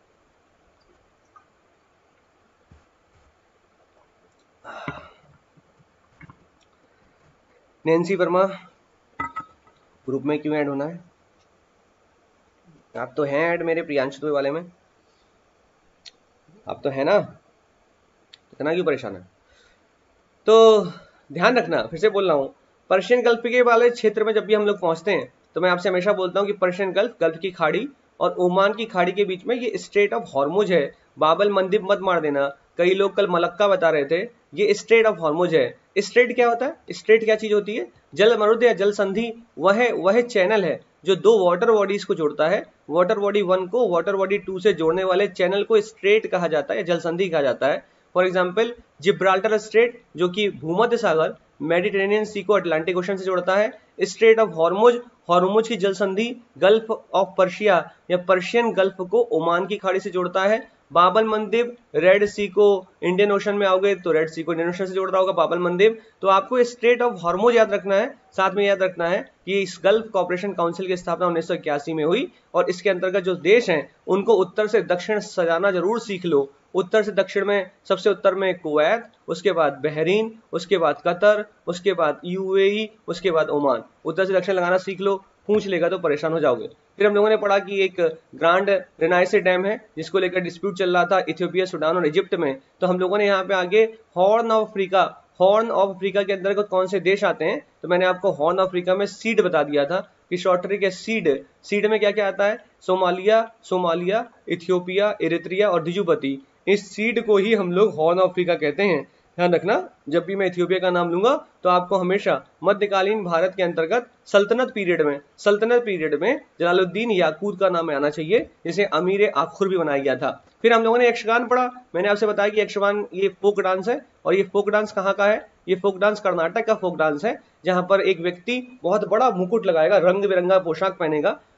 नैन्सी वर्मा ग्रुप में क्यों ऐड होना है? आप तो हैं ऐड मेरे प्रियांशु वाले में, आप तो है ना, इतना क्यों परेशान है? तो ध्यान रखना, फिर से बोल रहा हूँ, पर्शियन गल्फ के वाले क्षेत्र में जब भी हम लोग पहुंचते हैं तो मैं आपसे हमेशा बोलता हूँ कि पर्शियन गल्फ, गल्फ की खाड़ी और ओमान की खाड़ी के बीच में ये स्ट्रेट ऑफ हॉर्मुज है। बाबल मंदिब मत मार देना, कई लोग कल मलक्का बता रहे थे, ये स्ट्रेट ऑफ हॉर्मुज है। स्ट्रेट क्या होता है? स्ट्रेट क्या चीज होती है? जल मरुद या जल संधि, वह वह चैनल है जो दो वाटर बॉडीज को जोड़ता है। वाटर बॉडी वन को वाटर बॉडी टू से जोड़ने वाले चैनल को स्ट्रेट कहा जाता है या जल संधि कहा जाता है। फॉर एग्जाम्पल जिब्राल्टर स्ट्रेट जो कि भूमध्य सागर, मेडिटेरेनियन सी को अटलांटिक ओशन से जोड़ता है। स्ट्रेट ऑफ हॉर्मुज, हॉर्मुज की जल संधि गल्फ ऑफ पर्शिया या पर्शियन गल्फ को ओमान की खाड़ी से जोड़ता है। बाबल मंदिब रेड सी को इंडियन ओशन में आओगे तो रेड सी को इंडियन ओशन से जोड़ रहा होगा बाबल मंदिब। तो आपको स्ट्रेट ऑफ हॉर्मुज याद रखना है, साथ में याद रखना है कि इस गल्फ कोऑपरेशन काउंसिल की स्थापना उन्नीस सौ इक्यासी में हुई और इसके अंतर्गत जो देश हैं उनको उत्तर से दक्षिण सजाना जरूर सीख लो। उत्तर से दक्षिण में सबसे उत्तर में कुवैत, उसके बाद बहरीन, उसके बाद कतर, उसके बाद यूएई, उसके बाद ओमान। उत्तर से दक्षिण लगाना सीख लो, पूछ लेगा तो परेशान हो जाओगे। फिर हम लोगों ने पढ़ा कि एक ग्रांड रेनाइसे डैम है जिसको लेकर डिस्प्यूट चल रहा था इथियोपिया, सूडान और इजिप्ट में। तो हम लोगों ने यहाँ पे आगे horn of Africa, horn of Africa के अंतर्गत कौन से देश आते हैं तो मैंने आपको हॉर्न ऑफ अफ्रीका में सीड बता दिया था कि शॉर्ट ट्रिक है सीड। सीड में क्या क्या आता है? सोमालिया, सोमालिया, इथियोपिया, इरित्रिया और डिजुबती। इस सीड को ही हम लोग हॉर्न ऑफ अफ्रीका कहते हैं। ध्यान रखना, जब भी मैं इथियोपिया का नाम लूंगा तो आपको हमेशा मध्यकालीन भारत के अंतर्गत सल्तनत पीरियड में सल्तनत पीरियड में जलालुद्दीन याकूत का नाम आना चाहिए, जिसे अमीर आखुर भी बनाया गया था। फिर हम लोगों ने यक्षगान पढ़ा। मैंने आपसे बताया कि यक्षगान ये फोक डांस है और ये फोक डांस कहाँ का है? ये फोक डांस कर्नाटक का फोक डांस है, जहां पर एक व्यक्ति बहुत बड़ा मुकुट लगाएगा, रंग बिरंगा पोशाक पहनेगा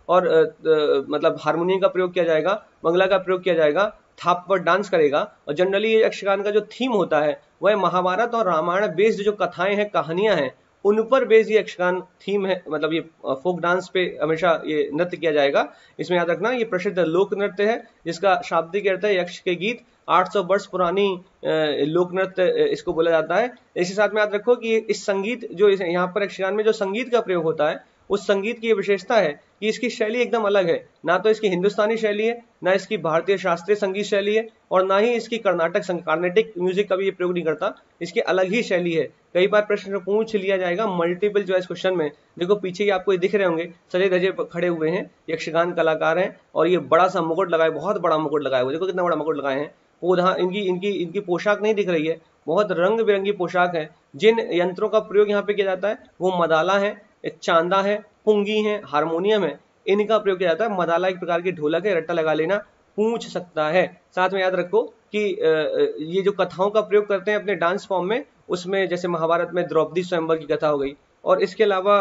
और आ, आ, मतलब हारमोनियम का प्रयोग किया जाएगा, मंगला का प्रयोग किया जाएगा, थाप पर डांस करेगा। और जनरली ये यक्षगान का जो थीम होता है वह महाभारत और रामायण बेस्ड जो कथाएं हैं, कहानियां हैं, उन पर बेस्ड ये यक्षगान थीम है, मतलब ये फोक डांस पे हमेशा ये नृत्य किया जाएगा। इसमें याद रखना ये प्रसिद्ध लोक नृत्य है जिसका शाब्दिक अर्थ है यक्ष के गीत। आठ सौ वर्ष पुरानी लोक नृत्य इसको बोला जाता है। इसी साथ में याद रखो कि इस संगीत जो यहाँ पर यक्षगान में जो संगीत का प्रयोग होता है, उस संगीत की ये विशेषता है कि इसकी शैली एकदम अलग है। ना तो इसकी हिंदुस्तानी शैली है, ना इसकी भारतीय शास्त्रीय संगीत शैली है, और ना ही इसकी कर्नाटक कार्नेटिक म्यूजिक का भी ये प्रयोग नहीं करता। इसकी अलग ही शैली है। कई बार प्रश्न पूछ लिया जाएगा मल्टीपल चॉइस क्वेश्चन में। देखो पीछे ही आपको दिख रहे होंगे, सजे धजे खड़े हुए हैं, यक्षगान कलाकार हैं, और ये बड़ा सा मुकुट लगाए, बहुत बड़ा मुकुट लगाए हुए, देखो कितना बड़ा मुकुट लगाए हैं। पौधा इनकी इनकी इनकी पोशाक नहीं दिख रही है, बहुत रंग बिरंगी पोशाक है। जिन यंत्रों का प्रयोग यहाँ पे किया जाता है वो मदाला है, चांदा है, पुंगी है, हारमोनियम है, इनका प्रयोग किया जाता है। मदाला एक प्रकार की ढोलक है, रट्टा लगा लेना पूछ सकता है। साथ में याद रखो कि ये जो कथाओं का प्रयोग करते हैं अपने डांस फॉर्म में, उसमें जैसे महाभारत में द्रौपदी स्वयंवर की कथा हो गई, और इसके अलावा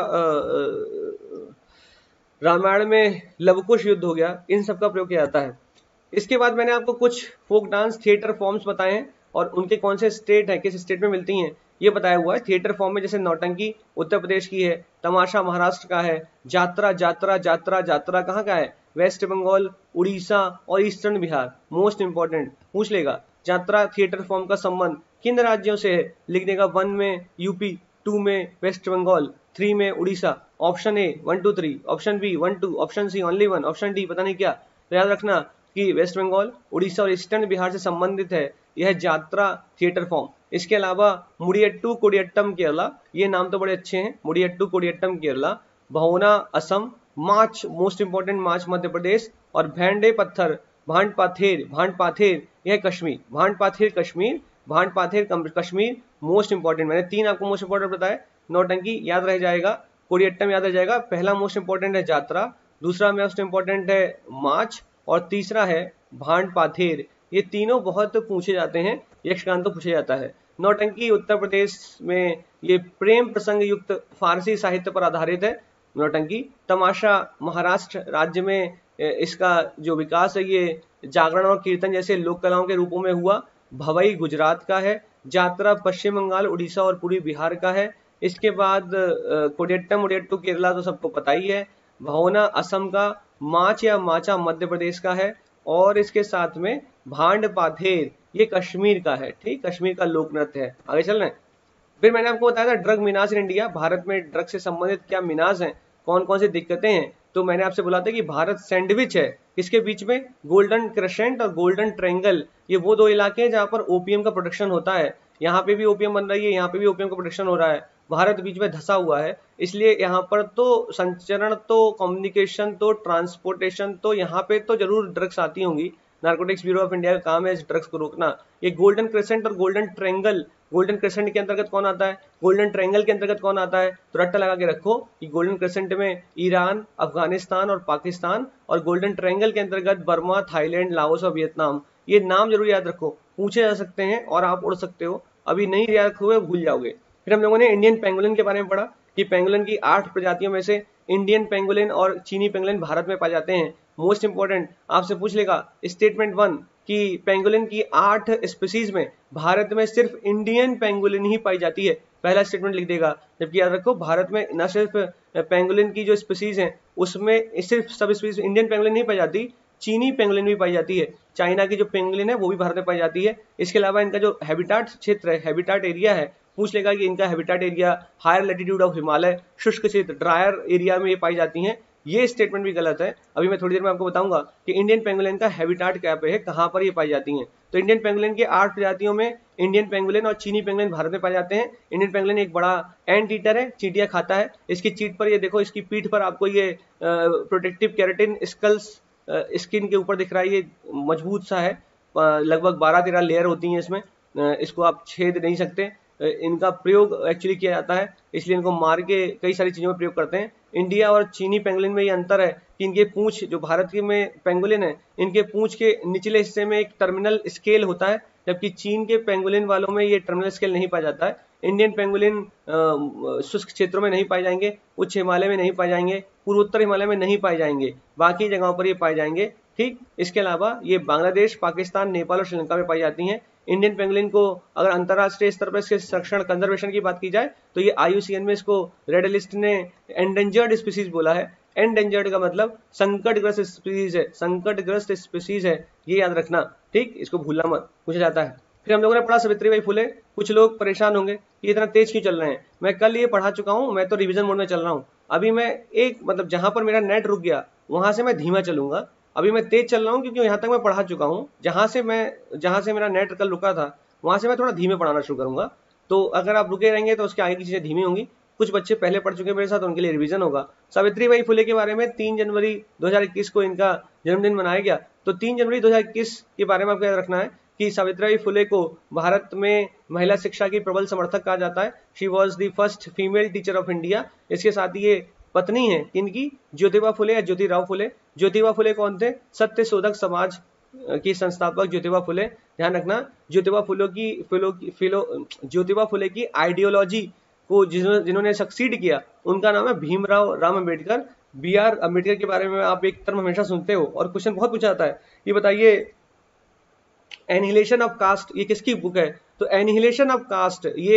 रामायण में लवकुश युद्ध हो गया, इन सब का प्रयोग किया जाता है। इसके बाद मैंने आपको कुछ फोक डांस थिएटर फॉर्म्स बताए हैं और उनके कौन से स्टेट है, किस स्टेट में मिलती हैं, ये बताया हुआ है। थिएटर फॉर्म में जैसे नौटंकी उत्तर प्रदेश की है, तमाशा महाराष्ट्र का है, जात्रा जात्रा जात्रा जात्रा कहाँ का है, वेस्ट बंगाल, उड़ीसा और ईस्टर्न बिहार। मोस्ट इंपॉर्टेंट पूछ लेगा, जात्रा थिएटर फॉर्म का संबंध किन राज्यों से है, लिखने का वन में यूपी, टू में वेस्ट बंगाल, थ्री में Orissa. Option A one two three, option B one two, option C only one, option D पता नहीं क्या। तो याद रखना कि वेस्ट बंगाल, उड़ीसा और ईस्टर्न बिहार से संबंधित है यह जात्रा थिएटर फॉर्म। इसके अलावा मुडियट्टू कोडियट्टम केरला, ये नाम तो बड़े अच्छे हैं, मुडियट्टू कोडियट्टम केरला, भवना असम, माच मोस्ट इंपॉर्टेंट माच मध्य प्रदेश, और भेंडे पत्थर भांड पाथेर भांड पाथेर यह कश्मीर, भांड पाथेर कश्मीर, भांड पाथेर कश्मीर मोस्ट इंपॉर्टेंट। मैंने तीन आपको मोस्ट इंपॉर्टेंट बताया। नौटंकी याद रह जाएगा, कोडियट्टम याद रह जाएगा। पहला मोस्ट इंपॉर्टेंट है जात्रा, दूसरा मोस्ट इंपॉर्टेंट है माच, और तीसरा है भांड पाथेर। ये तीनों बहुत पूछे जाते हैं, यक्षगान तो पूछा जाता है। नौटंकी उत्तर प्रदेश में ये प्रेम प्रसंग युक्त फारसी साहित्य पर आधारित है नौटंकी। तमाशा महाराष्ट्र राज्य में इसका जो विकास है ये जागरण और कीर्तन जैसे लोक कलाओं के रूपों में हुआ। भवई गुजरात का है, जात्रा पश्चिम बंगाल, उड़ीसा और पूरी बिहार का है। इसके बाद कोडियट्टम उडियट्टू केरला तो सबको पता ही है, भवना असम का, माच या माचा मध्य प्रदेश का है, और इसके साथ में भांड पाथेर ये कश्मीर का है। ठीक, कश्मीर का लोक नृत्य है। आगे चल रहे हैं। फिर मैंने आपको बताया था drug menace in India, Bharat में ड्रग से संबंधित क्या मिनाज हैं, कौन कौन सी दिक्कतें हैं। तो मैंने आपसे बोला था कि भारत सैंडविच है, इसके बीच में गोल्डन क्रेसेंट और गोल्डन ट्रायंगल, ये वो दो इलाके हैं जहां पर ओपीएम का प्रोडक्शन होता है। यहाँ पे भी ओपीएम बन रही है, यहाँ पे भी ओपीएम का प्रोडक्शन हो रहा है। भारत बीच में धसा हुआ है, इसलिए यहाँ पर तो संचरण तो कम्युनिकेशन तो ट्रांसपोर्टेशन तो यहाँ पे तो जरूर ड्रग्स आती होंगी। नार्कोटिक्स ब्यूरो ऑफ इंडिया का काम है इस ड्रग्स को रोकना। ये गोल्डन क्रेसेंट और गोल्डन ट्रायंगल, गोल्डन क्रेसेंट के अंतर्गत कौन आता है, गोल्डन ट्रायंगल के अंतर्गत कौन आता है, तो रट्टा लगा के रखो कि गोल्डन क्रेसेंट में ईरान, अफगानिस्तान और पाकिस्तान, और गोल्डन ट्रायंगल के अंतर्गत बर्मा, थाईलैंड, लाओस और वियतनाम। ये नाम जरूर याद रखो, पूछे जा सकते हैं और आप उड़ सकते हो, अभी नहीं याद रखोगे भूल जाओगे। फिर हम लोगों ने इंडियन पेंगुलिन के बारे में पढ़ा कि पेंगुलिन की आठ प्रजातियों में से इंडियन पेंगुलिन और चीनी पेंगुलिन भारत में पाए जाते हैं। मोस्ट इंपॉर्टेंट आपसे पूछ लेगा स्टेटमेंट वन कि पेंगुलिन की आठ स्पीसीज में भारत में सिर्फ इंडियन पेंगुलिन ही पाई जाती है, पहला स्टेटमेंट लिख देगा। जबकि याद रखो भारत में न सिर्फ पेंगुलिन की जो स्पीसीज हैं उसमें सिर्फ सब स्पीसीज इंडियन पेंगुलिन नहीं पाई जाती, चीनी पेंगुलिन भी पाई जाती है। चाइना की जो पेंगुलिन है वो भी भारत में पाई जाती है। इसके अलावा इनका जो हैबिटाट क्षेत्र है, हैबिटाट एरिया है, पूछ लेगा कि इनका habitat area higher latitude of Himalaya, शुष्क क्षेत्र ड्रायर एरिया में ये पाई जाती हैं। ये स्टेटमेंट भी गलत है। अभी मैं थोड़ी देर में आपको बताऊंगा कि इंडियन पेंगुलिन का हैबिटाट क्या पे है, कहां पर ये पाई जाती हैं। तो इंडियन पेंगुलिन के आठ प्रजातियों में इंडियन पेंगुलिन और चीनी पेंगुलिन भारत में पाए जाते हैं। इंडियन पेंगुलिन एक बड़ा एंट ईटर है, चींटियां खाता है। इसकी चीट पर ये देखो, इसकी पीठ पर आपको ये प्रोटेक्टिव केराटिन स्कल्स स्किन के ऊपर दिख रहा है, ये मजबूत सा है, लगभग बारह तेरह लेयर होती हैं इसमें, इसको आप छेद नहीं सकते। इनका प्रयोग एक्चुअली किया जाता है, इसलिए इनको मार के कई सारी चीजों में प्रयोग करते हैं। इंडिया और चीनी पेंगुलिन में ये अंतर है कि इनके पूंछ, जो भारत के में पेंगुलिन है, इनके पूंछ के निचले हिस्से में एक टर्मिनल स्केल होता है जबकि चीन के पेंगुलिन वालों में ये टर्मिनल स्केल नहीं पाया जाता है। इंडियन पेंगुलिन शुष्क क्षेत्रों में नहीं पाए जाएंगे, उच्च हिमालय में नहीं पाए जाएंगे, पूर्वोत्तर हिमालय में नहीं पाए जाएंगे, बाकी जगहों पर ये पाए जाएंगे। ठीक, इसके अलावा ये बांग्लादेश, पाकिस्तान, नेपाल और श्रीलंका में पाई जाती हैं। इंडियन पेंगुलिन को अगर अंतरराष्ट्रीय स्तर पर इसके संरक्षण कंजर्वेशन की बात की जाए तो ये आई यू सी एन में इसको रेड लिस्ट ने एंडेंजर्ड स्पीसीज बोला है। एंडेंजर्ड का मतलब संकटग्रस्त स्पीसीज है, संकटग्रस्त स्पीसीज है, ये याद रखना। ठीक, इसको भूलना मत, पूछा जाता है। फिर हम लोगों ने पढ़ा सावित्रीबाई फुले। कुछ लोग परेशान होंगे ये इतना तेज क्यों चल रहे हैं, मैं कल ये पढ़ा चुका हूँ, मैं तो रिवीजन मोड में चल रहा हूँ। अभी मैं एक मतलब जहां पर मेरा नेट रुक गया वहां से मैं धीमा चलूंगा। अभी मैं तेज चल रहा हूँ क्योंकि यहाँ तक मैं पढ़ा चुका हूँ। जहां से मैं जहां से मेरा नेट कल रुका था वहां से मैं थोड़ा धीमे पढ़ाना शुरू करूंगा। तो अगर आप रुके रहेंगे तो उसके आगे की चीजें धीमी होंगी। कुछ बच्चे पहले पढ़ चुके हैं मेरे साथ, उनके लिए रिवीजन होगा। सावित्रीबाई फुले के बारे में तीन जनवरी दो हज़ार इक्कीस को इनका जन्मदिन मनाया गया। तो तीन जनवरी दो हज़ार इक्कीस के बारे में आपको याद रखना है कि सावित्रीबाई फुले को भारत में महिला शिक्षा की प्रबल समर्थक कहा जाता है। She was the first female teacher of India. इसके साथ ही ये पत्नी है इनकी ज्योतिबा फुले या ज्योतिराव फुले। ज्योतिबा फुले कौन थे? सत्य शोधक समाज की संस्थापक ज्योतिबा फुले। ध्यान रखना, ज्योतिबा फुले की फिलो फिलो ज्योतिबा फुले की आइडियोलॉजी को जिन्होंने सक्सीड किया उनका नाम है भीमराव राम अम्बेडकर। बी आर अम्बेडकर के बारे में आप एक टर्म हमेशा सुनते हो और क्वेश्चन बहुत पूछा जाता है, ये बताइए एनिहिलेशन ऑफ कास्ट ये किसकी बुक है? तो एनिहिलेशन ऑफ कास्ट ये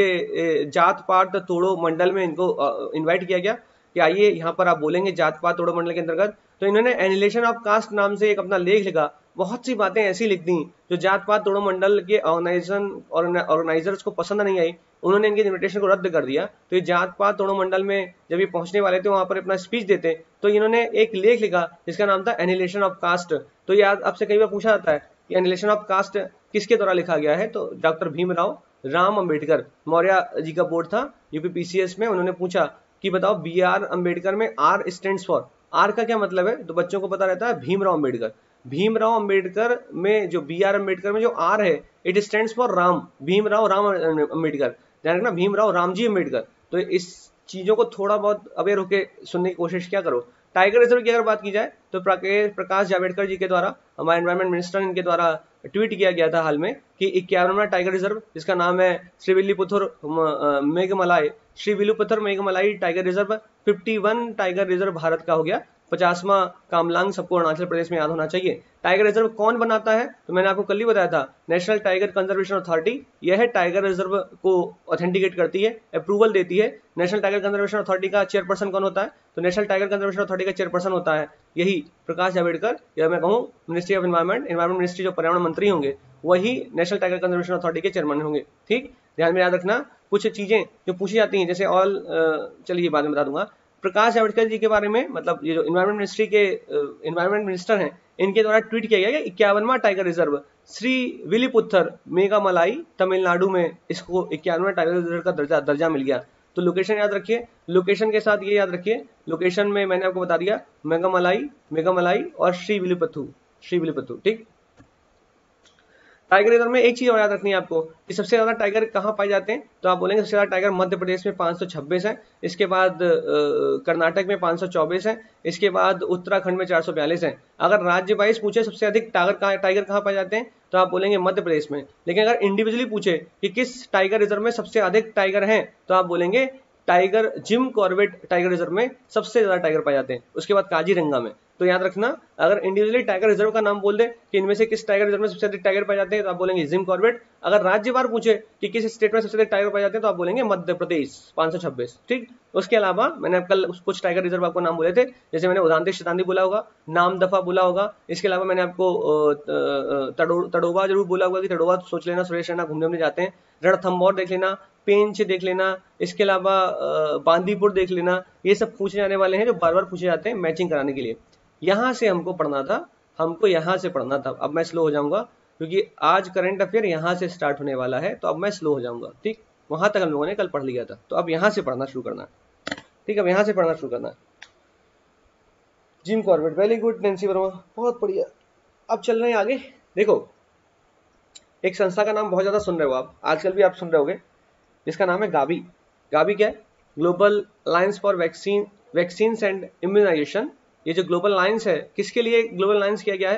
ये जात पात तोड़ो मंडल में इनको इनवाइट किया गया कि आइए यहाँ पर आप बोलेंगे जात पात तोड़ो मंडल के अंतर्गत। तो इन्होंने एनिहिलेशन ऑफ कास्ट नाम से एक अपना लेख लिखा। बहुत सी बातें ऐसी लिख दी जो जात पात तोड़ो मंडल के ऑर्गेनाइजेशन ऑर्गेनाइजर्स को पसंद नहीं आई, उन्होंने इनके इन्विटेशन को रद्द कर दिया। तो ये जात पात तोड़ो मंडल में जब ये पहुंचने वाले थे वहां पर अपना स्पीच देते तो इन्होंने एक लेख लिखा जिसका नाम था एनिहिलेशन ऑफ कास्ट। तो ये आपसे कई बार पूछा जाता है कि एनिहिलेशन ऑफ कास्ट किसके द्वारा लिखा गया है? तो डॉक्टर भीमराव राम अम्बेडकर, मौर्य जी का बोर्ड था यूपी पीसीएस में, उन्होंने पूछा कि बताओ बी आर अम्बेडकर में आर स्टैंड्स फॉर, आर का क्या मतलब है? तो बच्चों को पता रहता है भीमराव अम्बेडकर। भीमराव अम्बेडकर में जो बी आर अम्बेडकर में जो आर है it stands for Ram, Bhimrao Ram Ambedkar. ध्यान रखना, भीमराव रामजी अम्बेडकर। तो इस चीजों को थोड़ा बहुत अवेयर होकर सुनने की कोशिश क्या करो। टाइगर रिजर्व की अगर बात की जाए तो प्रकाश जावड़ेकर जी के द्वारा, हमारे एनवायरमेंट मिनिस्टर इनके द्वारा ट्वीट किया गया था हाल में कि इक्यावनवां टाइगर रिजर्व जिसका नाम है श्रीविल्लीपुथुर मेघमलाई, श्रीविल्लीपुथुर मेघमलाई टाइगर रिजर्व इक्यावन टाइगर रिजर्व भारत का हो गया। पचासवां कामलांग सबको अरुणाचल प्रदेश में याद होना चाहिए। टाइगर रिजर्व कौन बनाता है? तो मैंने आपको कल ही बताया था, नेशनल टाइगर कंजर्वेशन अथॉरिटी। यह टाइगर रिजर्व को ऑथेंटिकेट करती है, अप्रूवल देती है। नेशनल टाइगर कंजर्वेशन अथॉरिटी का चेयरपर्सन कौन होता है? तो नेशनल टाइगर कंजर्वेशन अथॉरिटी का चेयरपर्सन होता है यही प्रकाश जावड़ेकर, या मैं कहूँ ministry of environment, environment ministry जो पर्यावरण मंत्री होंगे वही नेशनल टाइगर कंजर्वेशन अथॉरिटी के चेयरमैन होंगे। ठीक, ध्यान में याद रखना। कुछ चीजें जो पूछी जाती हैं जैसे ऑल, चलिए बाद में बता दूंगा। प्रकाश जावड़ेकर जी के बारे में, मतलब ये जो एनवायरमेंट मिनिस्ट्री के एनवायरमेंट मिनिस्टर हैं, इनके द्वारा ट्वीट किया गया इक्यावनवां टाइगर रिजर्व श्री विल्लीपुथुर मेघमलाई तमिलनाडु में इसको इक्यावनवां टाइगर रिजर्व का दर्जा दर्जा मिल गया। तो लोकेशन याद रखिए, लोकेशन के साथ ये याद रखिए, लोकेशन में मैंने आपको बता दिया मेघमलाई, मेघमलाई और श्री विल्लीपुथुर, श्री विल्लीपुथुर। ठीक, टाइगर रिजर्व में एक चीज और याद रखनी है आपको कि सबसे ज्यादा टाइगर कहाँ पाए जाते हैं? तो आप बोलेंगे सबसे ज्यादा टाइगर मध्य प्रदेश में पाँच सौ छब्बीस है, इसके बाद कर्नाटक में पाँच सौ चौबीस है, इसके बाद उत्तराखंड में चार सौ बयालीस है। अगर राज्य वाइज पूछे सबसे अधिक टाइगर कहाँ टाइगर कहाँ पाए जाते हैं तो आप बोलेंगे मध्य प्रदेश में। लेकिन अगर इंडिविजुअली पूछे कि किस टाइगर रिजर्व में सबसे अधिक टाइगर हैं तो आप बोलेंगे tiger Jim Corbett tiger reserve में सबसे ज्यादा टाइगर पाए जाते हैं, उसके बाद काजीरंगा में। तो याद रखना, अगर इंडिविजुअली टाइगर रिजर्व का नाम बोल दे कि इनमें से किस टाइगर रिजर्व में सबसे अधिक टाइगर पाए जाते हैं तो आप बोलेंगे जिम कॉर्बेट। अगर राज्यवार पूछे कि किस स्टेट में सबसे अधिक टाइगर पाए जाते हैं तो आप बोलेंगे मध्य प्रदेश पाँच सौ छब्बीस। ठीक, उसके अलावा मैंने कल कुछ टाइगर रिजर्व आपको नाम बोले थे, जैसे मैंने उदांतिक शतांदी बोला होगा, नामदफा बोला होगा, इसके अलावा मैंने आपको तड़ोबा जरूर बोला होगा कि तड़ोबा सोच लेना, सुरेश रैना घूमने उमने जाते हैं, रणथंभौर देख लेना, पेंच देख लेना, इसके अलावा बांदीपुर देख लेना। ये सब पूछे जाने वाले हैं जो बार बार पूछे जाते हैं मैचिंग कराने के लिए। यहां से हमको पढ़ना था, हमको यहां से पढ़ना था। अब मैं स्लो हो जाऊंगा क्योंकि आज करंट अफेयर यहां से स्टार्ट होने वाला है, तो अब मैं स्लो हो जाऊंगा। ठीक, वहां तक हम लोगों ने कल पढ़ लिया था, तो अब यहां से पढ़ना शुरू करना है। ठीक, अब यहां से पढ़ना शुरू करना है। Jim Corbett, very good Nancy Verma, बहुत बढ़िया। अब चल रहे हैं आगे। देखो, एक संस्था का नाम बहुत ज्यादा सुन रहे हो आप, आजकल भी आप सुन रहे होगे, जिसका नाम है गावी। गावी क्या है? Global alliance for vaccine vaccines and immunisation. ये जो ग्लोबल अलायंस है, किसके लिए ग्लोबल अलायंस किया गया है?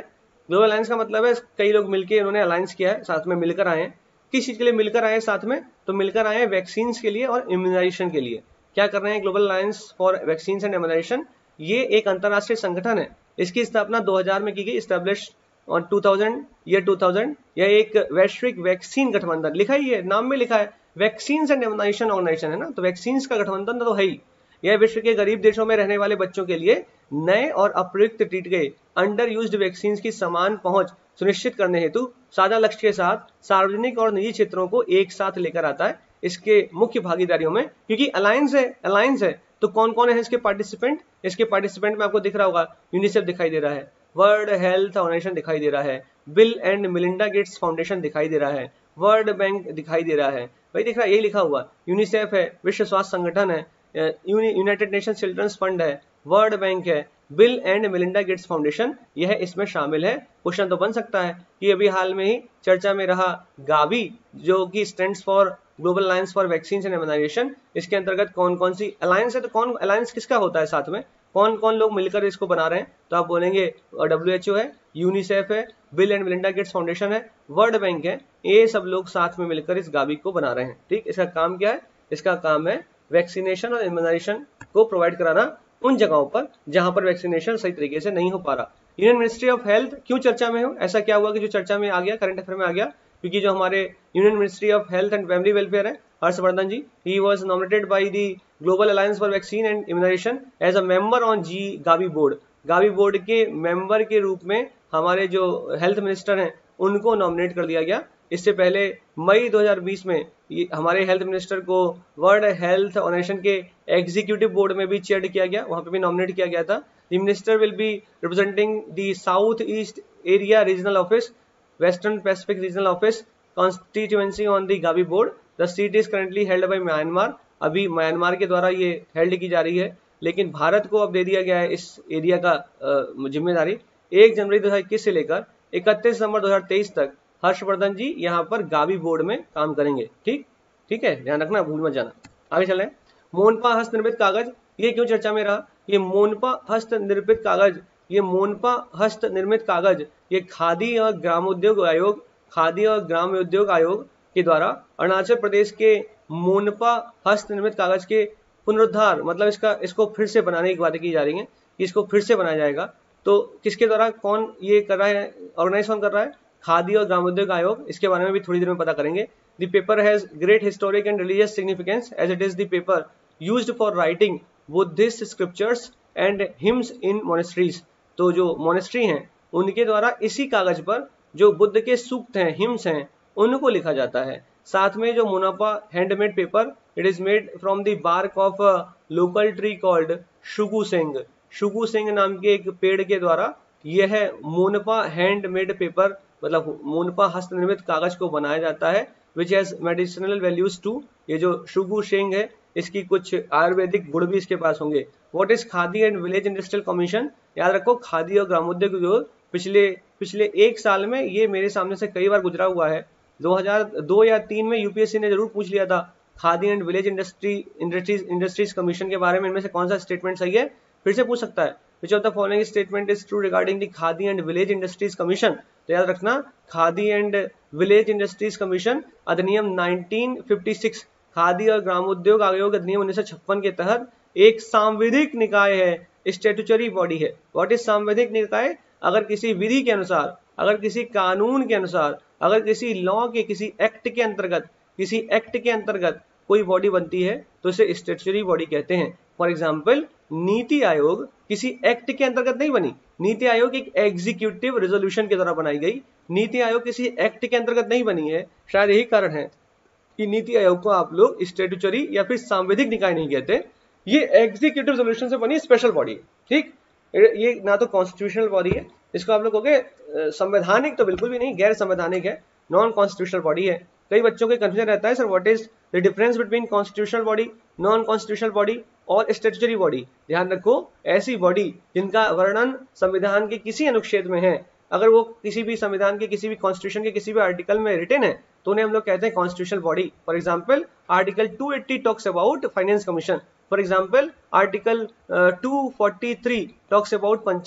ग्लोबल अलायंस का मतलब है कई लोग मिलकर उन्होंने अलायंस किया है, साथ में मिलकर आए हैं। किस चीज के लिए मिलकर आए हैं साथ में? तो मिलकर आए हैं वैक्सीन के लिए और इम्यूनाइजेशन के लिए। क्या कर रहे हैं? Global alliance for vaccine and immunisation, ये एक अंतरराष्ट्रीय संगठन है। इसकी स्थापना दो हज़ार में की गई, establish on two thousand, year two thousand. यह एक वैश्विक वैक्सीन गठबंधन, लिखा ही है, नाम में लिखा है वैक्सीन एंड इम्यूनाइजेशन ऑर्गेनाइजेशन है ना, तो वैक्सीन का गठबंधन तो है ही। यह विश्व के गरीब देशों में रहने वाले बच्चों के लिए नए और अप्रयुक्त ट्रीट गए अंडर यूज्ड वैक्सीन की समान पहुंच सुनिश्चित करने हेतु साझा लक्ष्य के साथ सार्वजनिक और निजी क्षेत्रों को एक साथ लेकर आता है इसके मुख्य भागीदारियों में। क्योंकि अलायंस है, अलायंस है तो कौन कौन है इसके पार्टिसिपेंट? इसके पार्टिसिपेंट में आपको दिख रहा होगा, यूनिसेफ दिखाई दे रहा है, वर्ल्ड हेल्थ ऑर्गेनाइजेशन दिखाई दे रहा है, Bill and Melinda Gates foundation दिखाई दे रहा है, वर्ल्ड बैंक दिखाई दे रहा है, भाई दिख रहा है, यही लिखा हुआ। यूनिसेफ है, विश्व स्वास्थ्य संगठन है, यूनाइटेड नेशन चिल्ड्रंस फंड है, वर्ल्ड बैंक है, Bill and Melinda Gates foundation, यह इसमें शामिल है। क्वेश्चन तो बन सकता है कि अभी हाल में ही चर्चा में रहा गावी, जो कि stands for global alliance for vaccine and immunisation, इसके अंतर्गत कौन कौन सी अलायंस है? तो कौन अलायंस किसका होता है साथ में, कौन कौन लोग मिलकर इसको बना रहे हैं? तो आप बोलेंगे डब्ल्यू एच ओ है, यूनिसेफ है, Bill and Melinda Gates foundation है, वर्ल्ड बैंक है, ये सब लोग साथ में मिलकर इस गावी को बना रहे हैं। ठीक, इसका काम क्या है? इसका काम है वैक्सीनेशन और इम्यूनाइजेशन को प्रोवाइड कराना उन जगहों पर जहां पर वैक्सीनेशन सही तरीके से नहीं हो पा रहा। यूनियन मिनिस्ट्री ऑफ हेल्थ क्यों चर्चा में हो? ऐसा क्या हुआ कि जो चर्चा में आ गया, करंट अफेयर में आ गया? क्योंकि जो हमारे union ministry of health and family welfare है, Harsh Vardhan ji, he was nominated by the global alliance for vaccine and immunisation as a member on G GAVI board. GAVI board के मेंबर के रूप में हमारे जो हेल्थ मिनिस्टर हैं उनको नॉमिनेट कर दिया गया। इससे पहले मई दो हज़ार बीस में हमारे हेल्थ मिनिस्टर को वर्ल्ड हेल्थ ऑर्गेनाइजेशन के एग्जीक्यूटिव बोर्ड में भी चेयर किया गया, वहां पे भी नॉमिनेट किया गया था। The minister will be representing the south east area regional office, western Pacific regional office constituency on the GAVI board. The seat is currently held by Myanmar, अभी म्यांमार के द्वारा ये हेल्ड की जा रही है, लेकिन भारत को अब दे दिया गया है इस एरिया का जिम्मेदारी। एक जनवरी दो हज़ार इक्कीस से लेकर इकतीस दिसंबर दो हज़ार तेईस तक हर्षवर्धन जी यहाँ पर गावी बोर्ड में काम करेंगे। ठीक ठीक है, ध्यान रखना, भूल मत जाना। आगे चलें। मोनपा हस्त निर्मित कागज, ये क्यों चर्चा में रहा? ये मोनपा हस्त निर्मित कागज, ये मोनपा हस्त निर्मित कागज ये खादी और ग्रामोद्योग आयोग, खादी और ग्राम उद्योग आयोग के द्वारा अरुणाचल प्रदेश के मोनपा हस्त निर्मित कागज के पुनरुद्धार, मतलब इसका इसको फिर से बनाने की बातें की जा रही है, इसको फिर से बनाया जाएगा। तो किसके द्वारा, कौन ये कर रहा है, ऑर्गेनाइज कौन कर रहा है? खादी और ग्रामोद्योग आयोग। इसके बारे में भी थोड़ी देर में पता करेंगे। The paper has great historic and religious significance as it is the paper used for writing Buddhist scriptures and hymns in monasteries. तो जो मोनेस्ट्री हैं उनके द्वारा इसी कागज पर जो बुद्ध के सूक्त हैं, हिम्स हैं, उनको लिखा जाता है। साथ में जो Monpa handmade paper, it is made from the bark of a local tree called Shugu Sheng. Shugu Sheng नाम के एक पेड़ के द्वारा यह मोनपा हैंडमेड पेपर, मतलब मोनपा हस्त निर्मित कागज को बनाया जाता है, which has medicinal values too. ये जो शुगु शेंग है इसकी कुछ आयुर्वेदिक गुण भी इसके पास होंगे। What is Khadi and village industrial commission? याद रखो, खादी और ग्रामोद्योग उद्योग पिछले पिछले एक साल में ये मेरे सामने से कई बार गुजरा हुआ है। दो हज़ार दो या तीन में यूपीएससी ने जरूर पूछ लिया था Khadi and village industry industries industries commission के बारे में, इनमें से कौन सा स्टेटमेंट सही है, फिर से पूछ सकता है। Which of the following statement is true regarding the Khadi and village industries commission? तो याद रखना, Khadi and village industries commission अधिनियम नाइनटीन फिफ्टी सिक्स, खादी और ग्रामोद्योग आयोग अधिनियम उन्नीस सौ छप्पन के तहत एक सांविधिक निकाय है, स्टैट्यूटरी बॉडी है। व्हाट इज सांविधिक निकाय? अगर किसी विधि के अनुसार, अगर किसी कानून के अनुसार, अगर किसी लॉ के, किसी एक्ट के अंतर्गत, किसी एक्ट के अंतर्गत कोई बॉडी बनती है तो इसे स्टैट्यूटरी बॉडी कहते हैं। फॉर एग्जाम्पल, नीति आयोग किसी एक्ट के अंतर्गत नहीं बनी, नीति आयोग एक एग्जीक्यूटिव रेजोल्यूशन के द्वारा बनाई गई, नीति आयोग किसी एक्ट के अंतर्गत नहीं बनी है। शायद यही कारण है कि नीति आयोग को आप लोग स्टैट्यूटरी या फिर सांविधिक निकाय नहीं कहते, ये एग्जीक्यूटिव रेजोल्यूशन से बनी स्पेशल बॉडी। ठीक, ये ना तो कॉन्स्टिट्यूशनल बॉडी है, इसको आप लोग कहोगे संवैधानिक, तो बिल्कुल भी नहीं, गैर संवैधानिक है, नॉन कॉन्स्टिट्यूशनल बॉडी है। कई बच्चों के कंफ्यूजन रहता है, sir what is the difference between constitutional body, non constitutional body और स्टैट्यूटरी बॉडी? ध्यान रखो, ऐसी बॉडी जिनका वर्णन संविधान के किसी अनुच्छेद में है, अगर वो किसी भी संविधान के किसी भी कॉन्स्टिट्यूशन के किसी भी आर्टिकल में रिटन है तो उन्हें हम लोग कहते हैं constitutional body. For example, article two eighty talks about finance commission. For example, article two forty three talks about panchayat.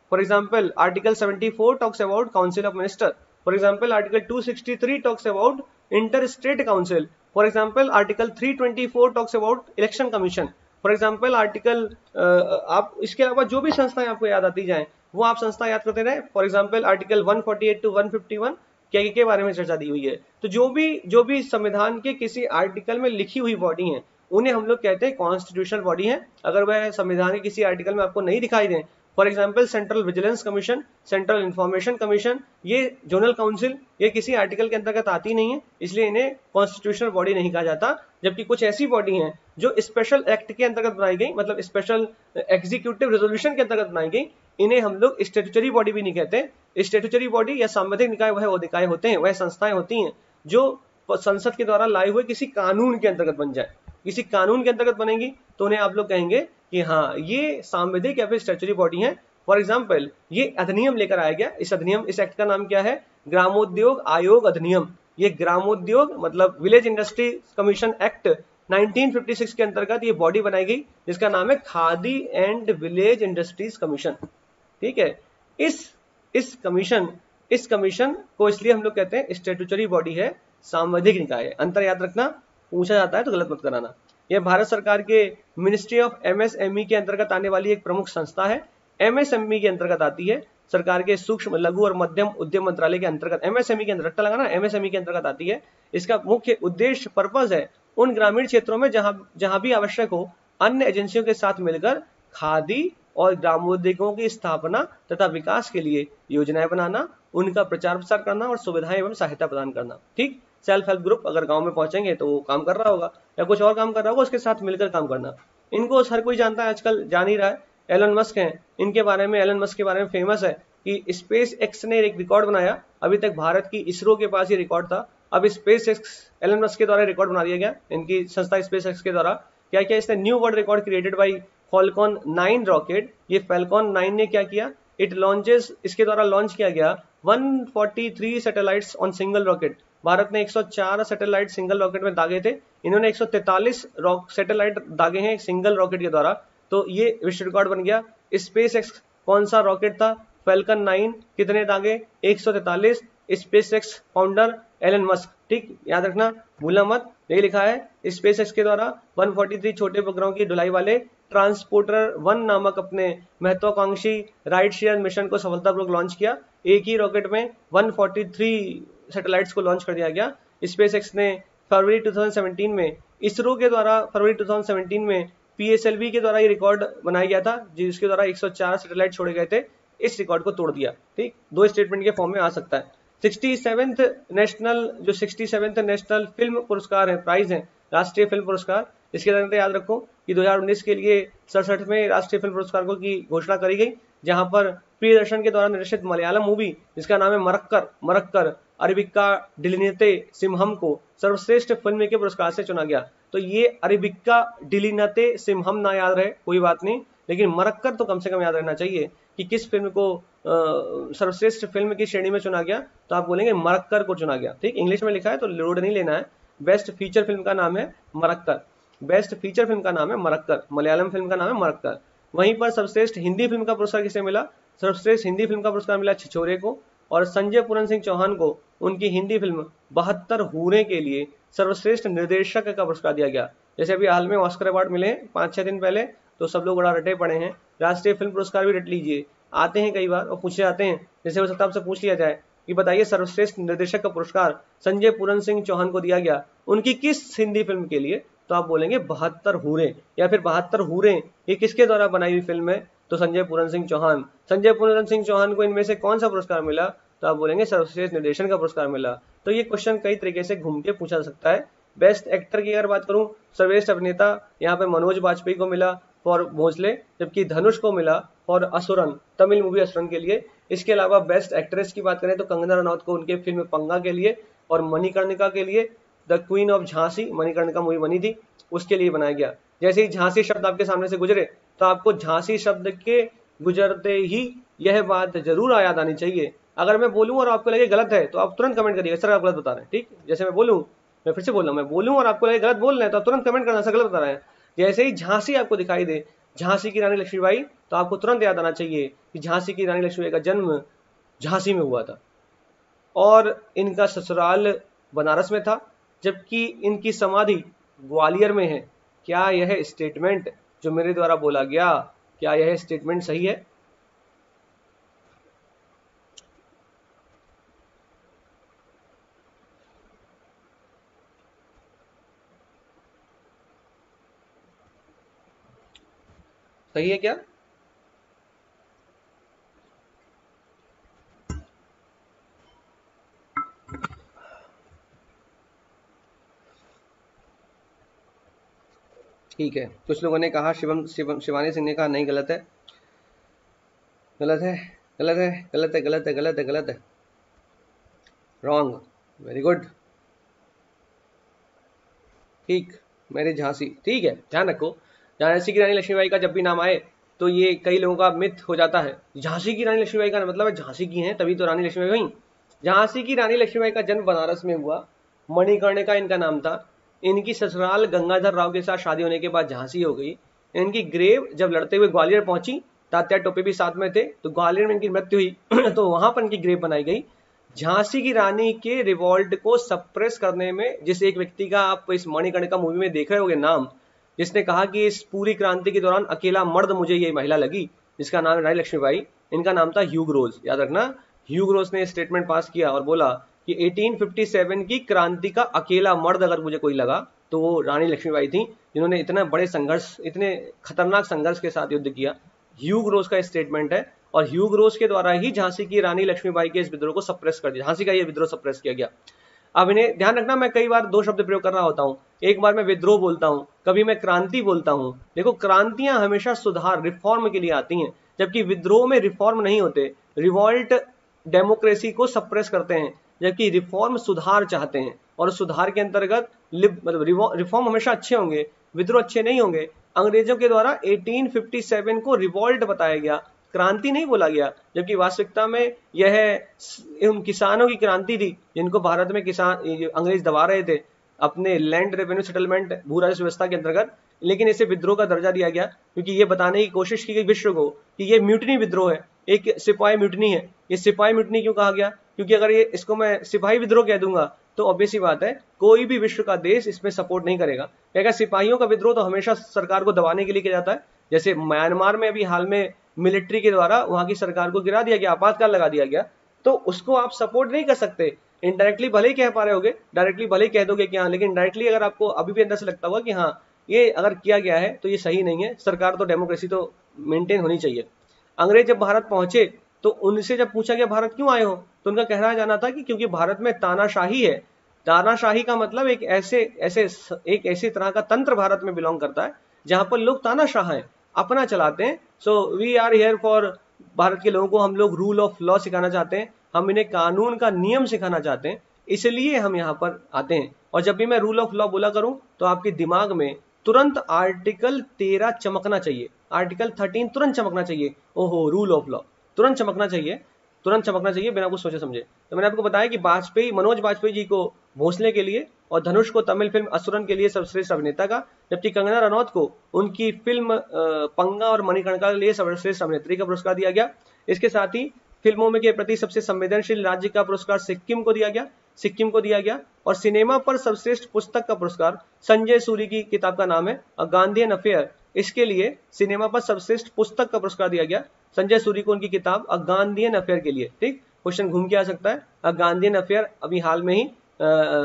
For example article seventy four talks about council of minister, for example article two sixty three talks about inter state council, for example article three twenty four talks about election commission, for example article आप इसके अलावा जो भी संस्थाएं आपको याद आती जाएं वो आप संस्था याद करते रहे। For example article one forty eight two one fifty one क्या के बारे में चर्चा दी हुई है। तो जो भी जो भी संविधान के किसी आर्टिकल में लिखी हुई बॉडी है उन्हें हम लोग कहते हैं कॉन्स्टिट्यूशनल बॉडी है। अगर वह संविधान के किसी आर्टिकल में आपको नहीं दिखाई दें, for example central vigilance commission, central information commission, ये जोनल काउंसिल, ये किसी आर्टिकल के अंतर्गत आती नहीं है, इसलिए इन्हें कॉन्स्टिट्यूशनल बॉडी नहीं कहा जाता। जबकि कुछ ऐसी बॉडी हैं जो स्पेशल एक्ट के अंतर्गत बनाई गई, मतलब स्पेशल एग्जीक्यूटिव रेजोल्यूशन के अंतर्गत बनाई गई, इन्हें हम लोग स्टैट्यूटरी बॉडी भी नहीं कहते। स्टैट्यूटरी बॉडी या सांविधिक निकाय वह निकाय होते हैं, वह संस्थाएं होती हैं जो संसद के द्वारा लाए हुए किसी कानून के अंतर्गत बन जाए। किसी कानून के अंतर्गत बनेंगी तो उन्हें आप लोग कहेंगे कि हाँ ये सांविधिक या फिर स्टैट्यूटरी बॉडी है। फॉर एग्जाम्पल ये अधिनियम लेकर आया गया, इस अधिनियम इस एक्ट का नाम क्या है, ग्रामोद्योग आयोग अधिनियम। ये ग्रामोद्योग मतलब village industry commission act nineteen fifty six के अंतर्गत ये बॉडी बनाई गई जिसका नाम है Khadi and village industries commission. ठीक है, इस इस कमीशन इस कमीशन को इसलिए हम लोग कहते हैं स्टैट्यूटरी बॉडी है, सांविधिक निकाय है। अंतर याद रखना, पूछा जाता है तो गलत मत कराना। यह भारत सरकार के मिनिस्ट्री ऑफ एमएसएमई के अंतर्गत आने वाली एक प्रमुख संस्था है। एमएसएमई के अंतर्गत आती है, सरकार के सूक्ष्म लघु और मध्यम उद्यम मंत्रालय के अंतर्गत एमएसएमई के अंतर्गत लगाना एमएसएमई के अंतर्गत आती है। इसका मुख्य उद्देश्य पर्पज है उन ग्रामीण क्षेत्रों में जहां जहां भी आवश्यक हो अन्य एजेंसियों के साथ मिलकर खादी और ग्रामोद्योगों की स्थापना तथा विकास के लिए योजनाएं बनाना, उनका प्रचार प्रसार करना और सुविधाएं एवं सहायता प्रदान करना। ठीक, सेल्फ हेल्प ग्रुप अगर गांव में पहुंचेंगे तो वो काम कर रहा होगा या कुछ और काम कर रहा होगा, उसके साथ मिलकर काम करना। इनको हर कोई जानता है, आजकल जान ही रहा है। एलन मस्क हैं, इनके बारे में एलन मस्क के बारे में फेमस है कि स्पेस एक्स ने एक रिकॉर्ड बनाया। अभी तक भारत की इसरो के पास ये रिकॉर्ड था, अब स्पेस एक्स एलन मस्क के द्वारा रिकॉर्ड बना दिया गया, इनकी संस्था स्पेस एक्स के द्वारा। क्या क्या इसने new world record created by Falcon nine rocket. ये फैल्कॉन नाइन ने क्या किया, इट लॉन्चेस, इसके द्वारा लॉन्च किया गया one forty three satellites on single rocket. Bharat ने एक सौ चार सैटेलाइट सिंगल रॉकेट में दागे थे, इन्होंने एक सौ तैंतालीस सैटेलाइट दागे हैं सिंगल रॉकेट के द्वारा, तो ये विश्व रिकॉर्ड बन गया। स्पेस एक्स कौन सा रॉकेट था, फैल्कन नाइन, कितने दागे, एक सौ तैंतालीस। SpaceX founder Elon Musk. ठीक, याद रखना, भूलना मत, ये लिखा है स्पेस एक्स के द्वारा वन फोर्टी थ्री छोटे उपग्रहों की ढुलाई वाले ट्रांसपोर्टर वन नामक अपने महत्वाकांक्षी राइट शेयर मिशन को सफलतापूर्वक लॉन्च किया। एक ही रॉकेट में वन फोर्टी थ्री सैटेलाइट्स को लॉन्च कर दिया गया। स्पेस एक्स ने फरवरी टू थाउजेंड सेवेंटीन में इसरो के द्वारा फरवरी टू थाउजेंड सेवेंटीन में पीएसएलवी के द्वारा ये रिकॉर्ड बनाया गया था जिसके द्वारा एक सौ चार सैटेलाइट छोड़े गए थे, इस रिकॉर्ड को तोड़ दिया। ठीक, दो स्टेटमेंट के फॉर्म में आ सकता है। सिक्सटी सेवेंथ नेशनल जो सिक्सटी सेवेंथ नेशनल फिल्म पुरस्कार है, प्राइज है, राष्ट्रीय फिल्म पुरस्कार, इसके अंतर्गत याद रखो कि दो हज़ार उन्नीस के लिए सड़सठवें राष्ट्रीय फिल्म पुरस्कारों की घोषणा करी गई, जहां पर प्रियदर्शन के द्वारा निर्देशित मलयालम मूवी जिसका नाम है मरक्कर मरक्कर अरेबिका डिलिनेते सिम्हम को सर्वश्रेष्ठ फिल्म के पुरस्कार से चुना गया। तो ये अरेबिका डिलिनेते सिम्हम ना याद रहे कोई बात नहीं, लेकिन मरक्कर तो कम से कम याद रहना चाहिए कि किस फिल्म को सर्वश्रेष्ठ फिल्म की श्रेणी में चुना गया, तो आप बोलेंगे मरक्कर को चुना गया। ठीक, इंग्लिश में लिखा है तो लोड नहीं लेना है। बेस्ट फीचर फिल्म का नाम है मरक्कर, बेस्ट फीचर फिल्म का नाम है मरक्कर, मलयालम फिल्म का नाम है मरक्कर। वहीं पर सर्वश्रेष्ठ हिंदी फिल्म का पुरस्कार किसे मिला, सर्वश्रेष्ठ हिंदी फिल्म का पुरस्कार मिला छिछोरे को, और संजय पूरन सिंह चौहान को उनकी हिंदी फिल्म बहत्तर हूरे के लिए सर्वश्रेष्ठ निर्देशक का पुरस्कार दिया गया। जैसे अभी हाल में ऑस्कर अवार्ड मिले पाँच छह दिन पहले, तो सब लोग बड़ा रटे पड़े हैं। राष्ट्रीय फिल्म पुरस्कार भी रट लीजिए, आते हैं कई बार और पूछे जाते हैं। जैसे हो सकता है आपसे पूछ लिया जाए कि बताइए सर्वश्रेष्ठ निर्देशक का पुरस्कार संजय पूरन सिंह चौहान को दिया गया उनकी किस हिंदी फिल्म के लिए, तो आप बोलेंगे बहत्तर हूरे, या फिर बहत्तर हूरे ये किसके द्वारा बनाई हुई फिल्म है, तो संजय पूरन सिंह चौहान। संजय पूरन सिंह चौहान को इनमें से कौन सा पुरस्कार मिला, तो आप बोलेंगे सर्वश्रेष्ठ निर्देशन का पुरस्कार मिला। तो ये क्वेश्चन कई तरीके से घूम के पूछा जा सकता है। बेस्ट एक्टर की अगर बात करूं, सर्वश्रेष्ठ अभिनेता यहाँ पे मनोज बाजपेयी को मिला फॉर भोसले, जबकि धनुष को मिला फॉर असुरन, तमिल मूवी असुरन के लिए। इसके अलावा बेस्ट एक्ट्रेस की बात करें तो कंगना रनौत को उनके फिल्म पंगा के लिए, और मणिकर्णिका के लिए the queen of Jhansi, Manikarnika movie बनी थी उसके लिए बनाया गया। जैसे ही झांसी शब्द आपके सामने से गुजरे तो आपको झांसी शब्द के गुजरते ही यह बात जरूर याद आनी चाहिए। अगर मैं बोलूं और आपको लगे गलत है तो आप तुरंत कमेंट करिएगा सर आप गलत बता रहे हैं। ठीक, जैसे मैं बोलूं, मैं फिर से बोल रहा हूं, मैं बोलूं और आपको लगे गलत बोल रहे हैं तो आप तुरंत कमेंट करना सर गलत बता रहे हैं। जैसे ही झांसी आपको दिखाई दे झांसी की रानी लक्ष्मीबाई, तो आपको तुरंत याद आना चाहिए कि झांसी की रानी लक्ष्मीबाई का जन्म झांसी में हुआ था और इनका ससुराल बनारस में था, जबकि इनकी समाधि ग्वालियर में है। क्या यह स्टेटमेंट जो मेरे द्वारा बोला गया, क्या यह स्टेटमेंट सही है? सही है क्या? ठीक है, कुछ लोगों ने कहा, शिवम शिवम शिवानी सिंह ने कहा नहीं, गलत है, गलत है, गलत है, गलत है, गलत है, गलत है, गलत है, रॉन्ग। वेरी गुड, ठीक, मेरी झांसी। ठीक है, ध्यान रखो, झांसी की रानी लक्ष्मीबाई का जब भी नाम आए तो ये कई लोगों का मिथ हो जाता है, झांसी की रानी लक्ष्मीबाई का मतलब है झांसी की हैं तभी तो रानी लक्ष्मीबाई हुई। झांसी की रानी लक्ष्मीबाई का जन्म बनारस में हुआ, मणिकर्णिका इनका नाम था। इनकी ससुराल गंगाधर राव के साथ शादी होने के बाद झांसी हो गई। इनकी ग्रेव जब लड़ते हुए ग्वालियर पहुंची, तात्या टोपे भी साथ में थे, तो ग्वालियर में इनकी मृत्यु हुई तो वहां पर इनकी ग्रेव बनाई गई। झांसी की रानी के रिवॉल्ट को सप्रेस करने में जिस एक व्यक्ति का आप इस मणिकर्णिका मूवी में देख रहे होगे नाम, जिसने कहा कि इस पूरी क्रांति के दौरान अकेला मर्द मुझे ये महिला लगी, जिसका नाम है रानी लक्ष्मीबाई, इनका नाम था ह्यूग रोज। याद रखना, ह्यूग रोज ने स्टेटमेंट पास किया और बोला कि अठारह सौ सत्तावन की क्रांति का अकेला मर्द अगर मुझे कोई लगा तो वो रानी लक्ष्मीबाई थी, जिन्होंने इतना बड़े संघर्ष, इतने खतरनाक संघर्ष के साथ युद्ध किया। ह्यूग रोज का स्टेटमेंट है और ह्यूग रोज के द्वारा ही झांसी की रानी लक्ष्मीबाई के इस विद्रोह को सप्रेस कर दिया, झांसी का ये विद्रोह सप्रेस किया गया। अब इन्हें ध्यान रखना, मैं कई बार दो शब्द प्रयोग कर रहा होता हूं, एक बार मैं विद्रोह बोलता हूं, कभी मैं क्रांति बोलता हूं। देखो, क्रांतियां हमेशा सुधार, रिफॉर्म के लिए आती हैं, जबकि विद्रोह में रिफॉर्म नहीं होते। रिवॉल्ट डेमोक्रेसी को सप्रेस करते हैं, जबकि रिफॉर्म सुधार चाहते हैं, और सुधार के अंतर्गत मतलब रिफॉर्म हमेशा अच्छे होंगे, विद्रोह अच्छे नहीं होंगे। अंग्रेजों के द्वारा अठारह सौ सत्तावन को रिवॉल्ट बताया गया, क्रांति नहीं बोला गया, जबकि वास्तविकता में यह उन किसानों की क्रांति थी जिनको भारत में किसान अंग्रेज दबा रहे थे अपने लैंड रेवेन्यू सेटलमेंट, भू राजस्व व्यवस्था के अंतर्गत। लेकिन इसे विद्रोह का दर्जा दिया गया क्योंकि ये बताने की कोशिश की गई विश्व को कि ये म्यूटनी विद्रोह है, एक सिपाही म्यूटनी है। ये सिपाही म्यूटनी क्यों कहा गया? क्योंकि अगर ये इसको मैं सिपाही विद्रोह कह दूंगा तो ऑब्वियस सी बात है कोई भी विश्व का देश इसमें सपोर्ट नहीं करेगा। कहेगा सिपाहियों का विद्रोह तो हमेशा सरकार को दबाने के लिए किया जाता है, जैसे म्यांमार में अभी हाल में मिलिट्री के द्वारा वहां की सरकार को गिरा दिया गया, आपातकाल लगा दिया गया, तो उसको आप सपोर्ट नहीं कर सकते। इनडायरेक्टली भले ही कह पा रहे होगे, डायरेक्टली भले ही कह दोगे कि हाँ, लेकिन डायरेक्टली अगर आपको अभी भी अंदर से लगता होगा कि हाँ ये अगर किया गया है तो ये सही नहीं है, सरकार तो डेमोक्रेसी तो मेंटेन होनी चाहिए। अंग्रेज जब भारत पहुंचे तो उनसे जब पूछा गया भारत क्यों आए हो, तो उनका कहना जाना था कि क्योंकि भारत में तानाशाही है। तानाशाही का मतलब एक ऐसे ऐसे एक ऐसी तरह का तंत्र भारत में बिलोंग करता है जहां पर लोग तानाशाह हैं, अपना चलाते हैं। So we are here for, Bharat के लोगों को हम लोग रूल ऑफ लॉ सिखाना चाहते हैं, हम इन्हें कानून का नियम सिखाना चाहते हैं, इसलिए हम यहाँ पर आते हैं। और जब भी मैं रूल ऑफ लॉ बोला करूं तो आपके दिमाग में तुरंत आर्टिकल तेरह चमकना चाहिए, आर्टिकल थर्टीन तुरंत चमकना चाहिए। ओहो, रूल ऑफ लॉ तुरंत चमकना चाहिए, तुरंत चमकना चाहिए बिना कुछ सोचे समझे। तो मैंने आपको बताया कि वाजपेयी, मनोज वाजपेयी जी को भोसले के लिए और धनुष को तमिल फिल्म असुरन के लिए सर्वश्रेष्ठ अभिनेता का, जबकि कंगना रनौत को उनकी फिल्म पंगा और मणिकर्णिका के लिए सर्वश्रेष्ठ अभिनेत्री का पुरस्कार दिया गया। इसके साथ ही फिल्मों में के प्रति सबसे संवेदनशील राज्य का पुरस्कार सिक्किम को दिया गया, सिक्किम को दिया गया। और सिनेमा पर सर्वश्रेष्ठ पुस्तक का पुरस्कार संजय सूरी की किताब का नाम है अ गांधीयन अफेयर, इसके लिए सिनेमा पर सर्वश्रेष्ठ पुस्तक का पुरस्कार दिया गया संजय सूरी को उनकी किताब अ गांधीयन अफेयर के लिए। ठीक, क्वेश्चन घूम के आ सकता है। अ गांधीयन अफेयर अभी हाल में ही आ,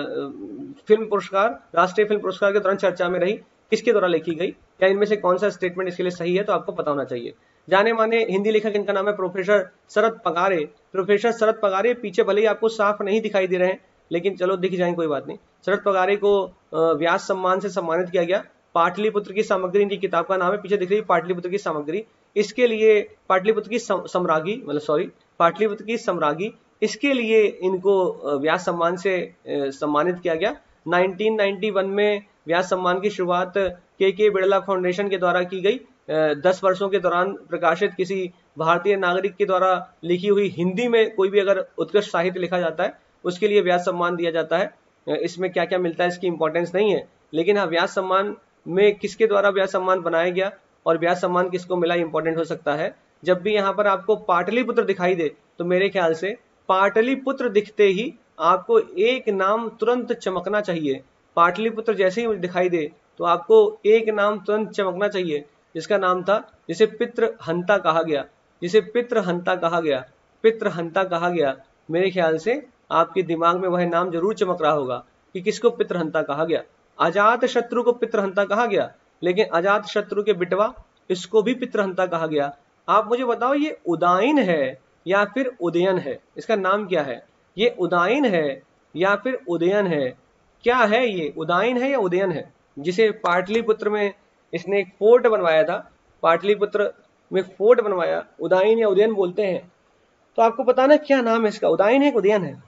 फिल्म पुरस्कार, राष्ट्रीय फिल्म पुरस्कार के दौरान चर्चा में रही, किसके द्वारा लिखी गई, क्या इनमें से कौन सा स्टेटमेंट इसके लिए सही है, तो आपको पता होना चाहिए। जाने माने हिंदी लेखक, इनका नाम है प्रोफेसर शरद पगारे। प्रोफेसर शरद पगारे पीछे भले ही आपको साफ नहीं दिखाई दे रहे हैं, लेकिन चलो दिख जाएंगे, कोई बात नहीं। शरद पगारे को व्यास सम्मान से सम्मानित किया गया। पाटलिपुत्र की सामग्री इनकी किताब का नाम है, पीछे दिख रही है पाटलिपुत्र की सामग्री। इसके लिए पाटलिपुत्र की सम्रागी, मतलब सॉरी पाटलिपुत्र की सम्रागी, इसके लिए इनको व्यास सम्मान से सम्मानित किया गया। नाइनटीन नाइंटी वन में व्यास सम्मान की शुरुआत के के बिड़ला फाउंडेशन के द्वारा की गई। दस वर्षों के दौरान प्रकाशित किसी भारतीय नागरिक के द्वारा लिखी हुई हिंदी में कोई भी अगर उत्कृष्ट साहित्य लिखा जाता है उसके लिए व्यास सम्मान दिया जाता है। इसमें क्या क्या मिलता है इसकी इंपॉर्टेंस नहीं है, लेकिन हाँ व्यास सम्मान में किसके द्वारा व्यास सम्मान बनाया गया, और ब्याज सम्मान किसको मिला इंपॉर्टेंट हो सकता है। जब भी यहाँ पर आपको पाटलिपुत्र दिखाई दे तो मेरे ख्याल से पाटलिपुत्र दिखते ही आपको एक नाम तुरंत चमकना चाहिए। पाटलिपुत्र जैसे ही दिखाई दे तो आपको एक नाम तुरंत चमकना चाहिए, जिसका नाम था, जिसे पितृहंता कहा गया, जिसे पितृहंता कहा गया, पितृहंता कहा गया। मेरे ख्याल से आपके दिमाग में वह नाम जरूर चमक रहा होगा कि किसको पितृहंता कहा गया। अजात शत्रु को पितृहंता कहा गया, लेकिन अजात शत्रु के बिटवा इसको भी पितृहंता कहा गया। आप मुझे बताओ ये उदायन है या फिर उदयन है, इसका नाम क्या है? ये उदायन है या फिर उदयन है? क्या है ये, उदायन है या उदयन है? जिसे पाटलिपुत्र में इसने एक फोर्ट बनवाया था, पाटलिपुत्र में फोर्ट बनवाया, उदायन या उदयन बोलते हैं। तो आपको पता ना क्या नाम है इसका, उदायन है उदयन है?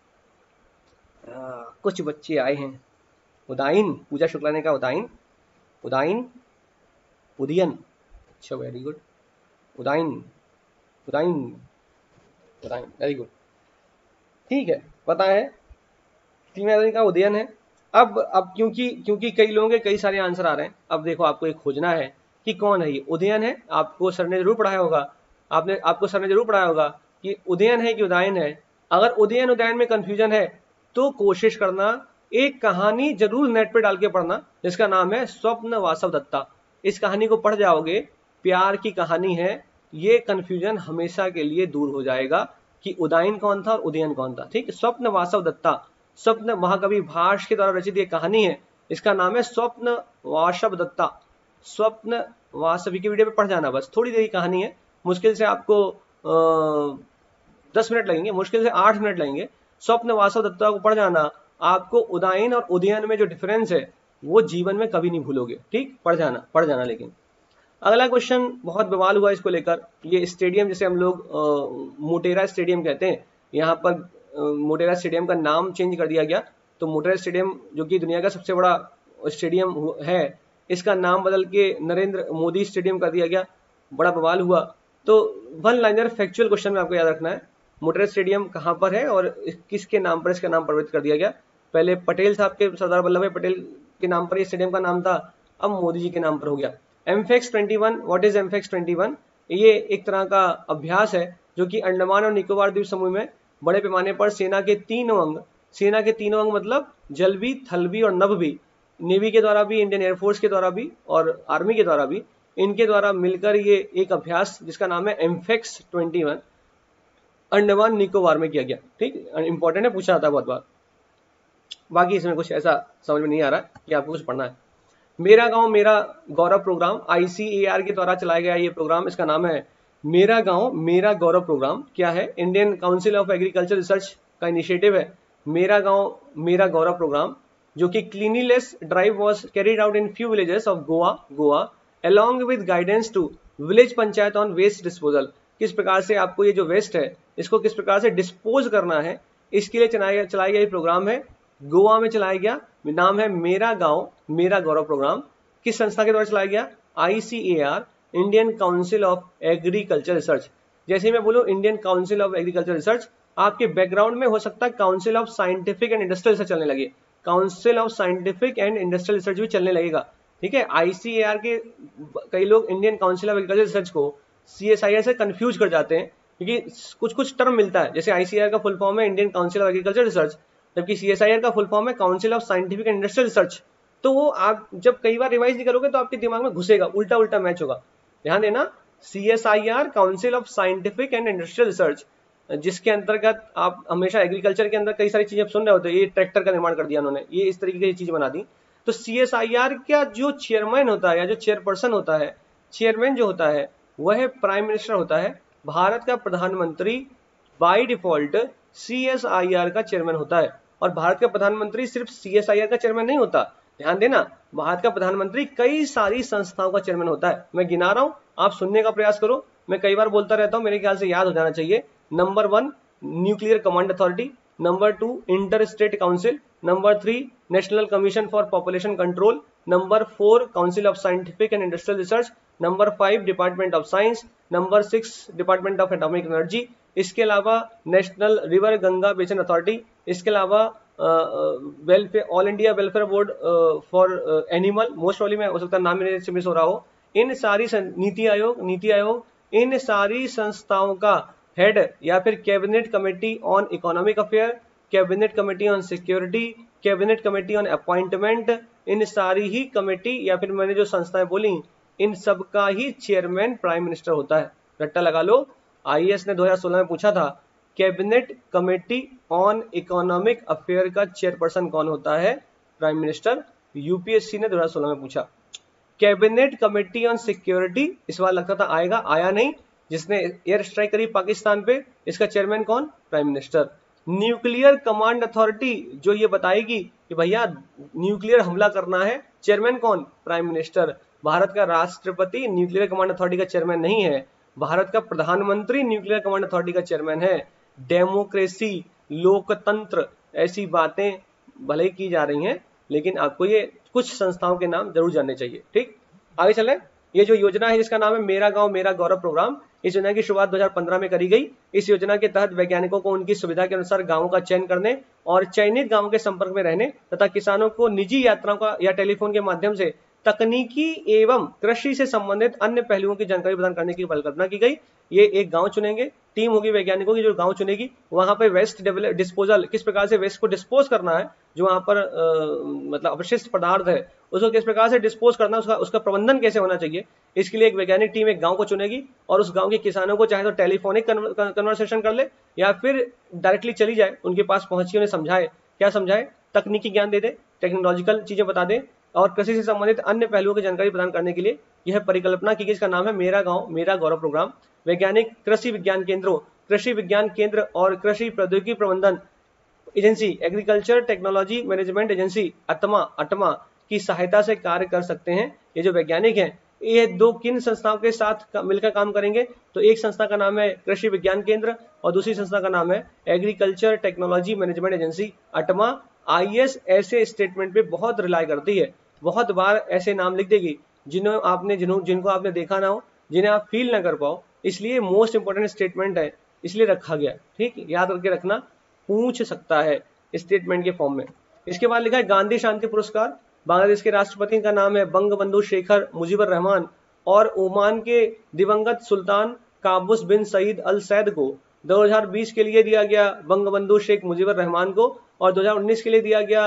आ, कुछ बच्चे आए हैं, उदायन, पूजा शुक्ला ने कहा उदायन, उदायन उदयन, अच्छा very good, Udayan Udayan Udayan very good, ठीक है, पता है, तीन का उदयन है। अब अब क्योंकि क्योंकि कई लोगों के कई सारे आंसर आ रहे हैं, अब देखो आपको एक खोजना है कि कौन है ये। उदयन है, आपको सर ने जरूर पढ़ाया होगा, आपने आपको सर ने जरूर पढ़ाया होगा कि उदयन है कि उदायन है। अगर उदयन उदयन में कंफ्यूजन है तो कोशिश करना एक कहानी जरूर नेट पे डाल के पढ़ना, जिसका नाम है स्वप्न वासव दत्ता। इस कहानी को पढ़ जाओगे, प्यार की कहानी है, ये कंफ्यूजन हमेशा के लिए दूर हो जाएगा कि उदायन कौन था और उदयन कौन था। ठीक, स्वप्न वासव दत्ता, स्वप्न महाकवि भाष के द्वारा रचित ये कहानी है, इसका नाम है स्वप्न वासव दत्ता। स्वप्न वासव की वीडियो पे पढ़ जाना, बस थोड़ी देर की कहानी है, मुश्किल से आपको आ, दस मिनट लगेंगे, मुश्किल से आठ मिनट लगेंगे। स्वप्न वासव दत्ता को पढ़ जाना, आपको उदायन और उदयन में जो डिफरेंस है वो जीवन में कभी नहीं भूलोगे। ठीक, पढ़ जाना पढ़ जाना। लेकिन अगला क्वेश्चन बहुत बवाल हुआ इसको लेकर, ये स्टेडियम जिसे हम लोग मोटेरा स्टेडियम कहते हैं, यहाँ पर मोटेरा स्टेडियम का नाम चेंज कर दिया गया। तो मोटेरा स्टेडियम जो कि दुनिया का सबसे बड़ा स्टेडियम है, इसका नाम बदल के नरेंद्र मोदी स्टेडियम कर दिया गया, बड़ा बवाल हुआ। तो वन लाइनर फैक्चुअल क्वेश्चन में आपको याद रखना है, मोटेरा स्टेडियम कहाँ पर है और किसके नाम पर इसका नाम परिवर्तित कर दिया गया। पहले पटेल साहब के, सरदार वल्लभ भाई पटेल के नाम पर इस स्टेडियम का नाम था, अब मोदी जी के नाम पर हो गया। AMPHEX twenty one, what is AMPHEX twenty one? ये एक तरह का अभ्यास है जो कि अंडमान और निकोबार द्वीप समूह में बड़े पैमाने पर सेना के तीनों अंग, सेना के तीनों अंग मतलब जल भी, थल भी और नभ भी, नेवी के द्वारा भी, इंडियन एयरफोर्स के द्वारा भी और आर्मी के द्वारा भी, इनके द्वारा मिलकर ये एक अभ्यास जिसका नाम है AMPHEX twenty one Andaman Nicobar में किया गया। ठीक, इंपॉर्टेंट है, पूछा जाता है बहुत बार। बाकी इसमें कुछ ऐसा समझ में नहीं आ रहा कि आपको कुछ पढ़ना है। मेरा गांव मेरा गौरव प्रोग्राम आईसीएआर के द्वारा चलाया गया ये प्रोग्राम, इसका नाम है मेरा गांव मेरा गौरव प्रोग्राम। क्या है? Indian council of agriculture research का इनिशिएटिव है मेरा गांव मेरा गौरव प्रोग्राम, जो कि cleanliness drive was carried out in few villages of Goa Goa along with guidance to village panchayat on waste disposal. किस प्रकार से आपको ये जो वेस्ट है इसको किस प्रकार से डिस्पोज करना है, इसके लिए चलाया चलाया गया प्रोग्राम है, गोवा में चलाया गया। नाम है मेरा गांव मेरा गौरव प्रोग्राम। किस संस्था के द्वारा चलाया गया? ICAR, Indian council of agriculture research. जैसे मैं बोलूं Indian council of agriculture research, आपके बैकग्राउंड में हो सकता है council of scientific and industrial research चलने लगे, council of scientific and industrial research भी चलने लगेगा। ठीक है, आईसीएआर के कई लोग Indian council of agriculture research को सीएसआईआर से कंफ्यूज कर जाते हैं, क्योंकि कुछ कुछ टर्म मिलता है। जैसे आईसीएआर का फुल फॉर्म है Indian council of agriculture research, जबकि सीएसआईआर का फुल फॉर्म है council of scientific and industrial research. तो वो आप जब कई बार रिवाइज नहीं करोगे तो आपके दिमाग में घुसेगा, उल्टा उल्टा मैच होगा। ध्यान देना, CSIR council of scientific and industrial research, जिसके अंतर्गत आप हमेशा एग्रीकल्चर के अंदर कई सारी चीजें सुन रहे होते हैं। ये ट्रैक्टर का निर्माण कर दिया उन्होंने, ये इस तरीके की चीज बना दी। तो सीएसआईआर का जो चेयरमैन होता है या जो चेयरपर्सन होता है, चेयरमैन जो होता है वह प्राइम मिनिस्टर होता है। भारत का प्रधानमंत्री बाय डिफॉल्ट सीएसआईआर का चेयरमैन होता है, और भारत का प्रधानमंत्री सिर्फ सीएसआईआर का चेयरमैन नहीं होता। ध्यान देना, भारत का प्रधानमंत्री कई सारी संस्थाओं का चेयरमैन होता है। मैं गिना रहा हूं, आप सुनने का प्रयास करो, मैं कई बार बोलता रहता हूं, मेरे ख्याल से याद हो जाना चाहिए। Number one, nuclear command authority. Number two, inter state council. Number three, national commission for population control. Number four, council of scientific and industrial research. Number five, department of science. Number six, department of atomic energy. इसके अलावा national river Ganga basin authority. इसके अलावा welfare, all India welfare board for animal, most probably में हो सकता है नाम मेरे से मिस हो रहा हो। इन सारी नीति आयोग नीति आयोग इन सारी संस्थाओं का हेड या फिर cabinet committee on economic affair, cabinet committee on security, cabinet committee on appointment, इन सारी ही कमेटी या फिर मैंने जो संस्थाएं बोली इन सब का ही चेयरमैन प्राइम मिनिस्टर होता है। रट्टा लगा लो, आईएएस ने दो हज़ार सोलह में पूछा था cabinet committee on economic affair का चेयरपर्सन कौन होता है? Prime minister. यूपीएससी ने दो हज़ार सोलह में पूछा। कैबिनेट कमेटी ऑन सिक्योरिटी, इस बार लगता था आएगा, आया नहीं। जिसने एयर स्ट्राइक करी पाकिस्तान पे, इसका चेयरमैन कौन? Prime minister. Nuclear command authority जो ये बताएगी कि भैया न्यूक्लियर हमला करना है, चेयरमैन कौन? Prime minister. भारत का राष्ट्रपति न्यूक्लियर कमांड अथॉरिटी का चेयरमैन नहीं है, भारत का प्रधानमंत्री न्यूक्लियर कमांड अथॉरिटी का चेयरमैन है। डेमोक्रेसी, लोकतंत्र, ऐसी बातें भले ही की जा रही हैं, लेकिन आपको ये कुछ संस्थाओं के नाम जरूर जानने चाहिए। ठीक, आगे चले। ये जो योजना है जिसका नाम है मेरा गांव मेरा गौरव प्रोग्राम, इस योजना की शुरुआत दो हज़ार पंद्रह में करी गई। इस योजना के तहत वैज्ञानिकों को उनकी सुविधा के अनुसार गांवों का चयन करने और चयनित गांवों के संपर्क में रहने तथा किसानों को निजी यात्राओं का या टेलीफोन के माध्यम से तकनीकी एवं कृषि से संबंधित अन्य पहलुओं की जानकारी प्रदान करने की परिकल्पना की गई। ये एक गांव चुनेंगे, टीम होगी वैज्ञानिकों की जो गांव चुनेगी, वहां पर वेस्ट डिस्पोजल, किस प्रकार से वेस्ट को डिस्पोज करना है, जो वहां पर आ, मतलब अवशिष्ट पदार्थ है उसको किस प्रकार से डिस्पोज करना, उसका उसका प्रबंधन कैसे होना चाहिए, इसके लिए एक वैज्ञानिक टीम एक गांव को चुनेगी और उस गांव के किसानों को चाहे तो टेलीफोनिक कन्वर्सेशन कर ले या फिर डायरेक्टली चली जाए, उनके पास पहुंची, उन्हें समझाए। क्या समझाए? तकनीकी ज्ञान दे दे, टेक्नोलॉजिकल चीजें बता दे और कृषि से संबंधित अन्य पहलुओं की जानकारी प्रदान करने के लिए यह परिकल्पना की गई। इसका नाम है मेरा गांव मेरा गौरव प्रोग्राम। वैज्ञानिक कृषि विज्ञान केंद्रों, कृषि विज्ञान केंद्र और कृषि प्रौद्योगिकी प्रबंधन agency, agriculture technology management agency ATMA ATMA की सहायता से कार्य कर सकते हैं। ये जो वैज्ञानिक हैं ये दो किन संस्थाओं के साथ मिलकर काम करेंगे? तो एक संस्था का नाम है कृषि विज्ञान केंद्र और दूसरी संस्था का नाम है agriculture technology management agency ATMA. IAS ऐसे स्टेटमेंट पे बहुत रिलाई करती है, बहुत बार ऐसे नाम लिख देगी जिन्हों आपने जिन्हों जिनको आपने देखा ना हो, जिन्हें आप फील ना कर पाओ, इसलिए मोस्ट इंपोर्टेंट स्टेटमेंट है, इसलिए रखा गया। ठीक, याद करके रखना, पूछ सकता है स्टेटमेंट के फॉर्म में। इसके बाद लिखा है गांधी शांति पुरस्कार। बांग्लादेश के राष्ट्रपति का नाम है बंगबंधु शेखर मुजीबुर रहमान और ओमान के दिवंगत सुल्तान Qaboos bin Said al Said को दो हज़ार बीस के लिए दिया गया बंगबंधु शेख मुजीबुर रहमान को, और दो हज़ार उन्नीस के लिए दिया गया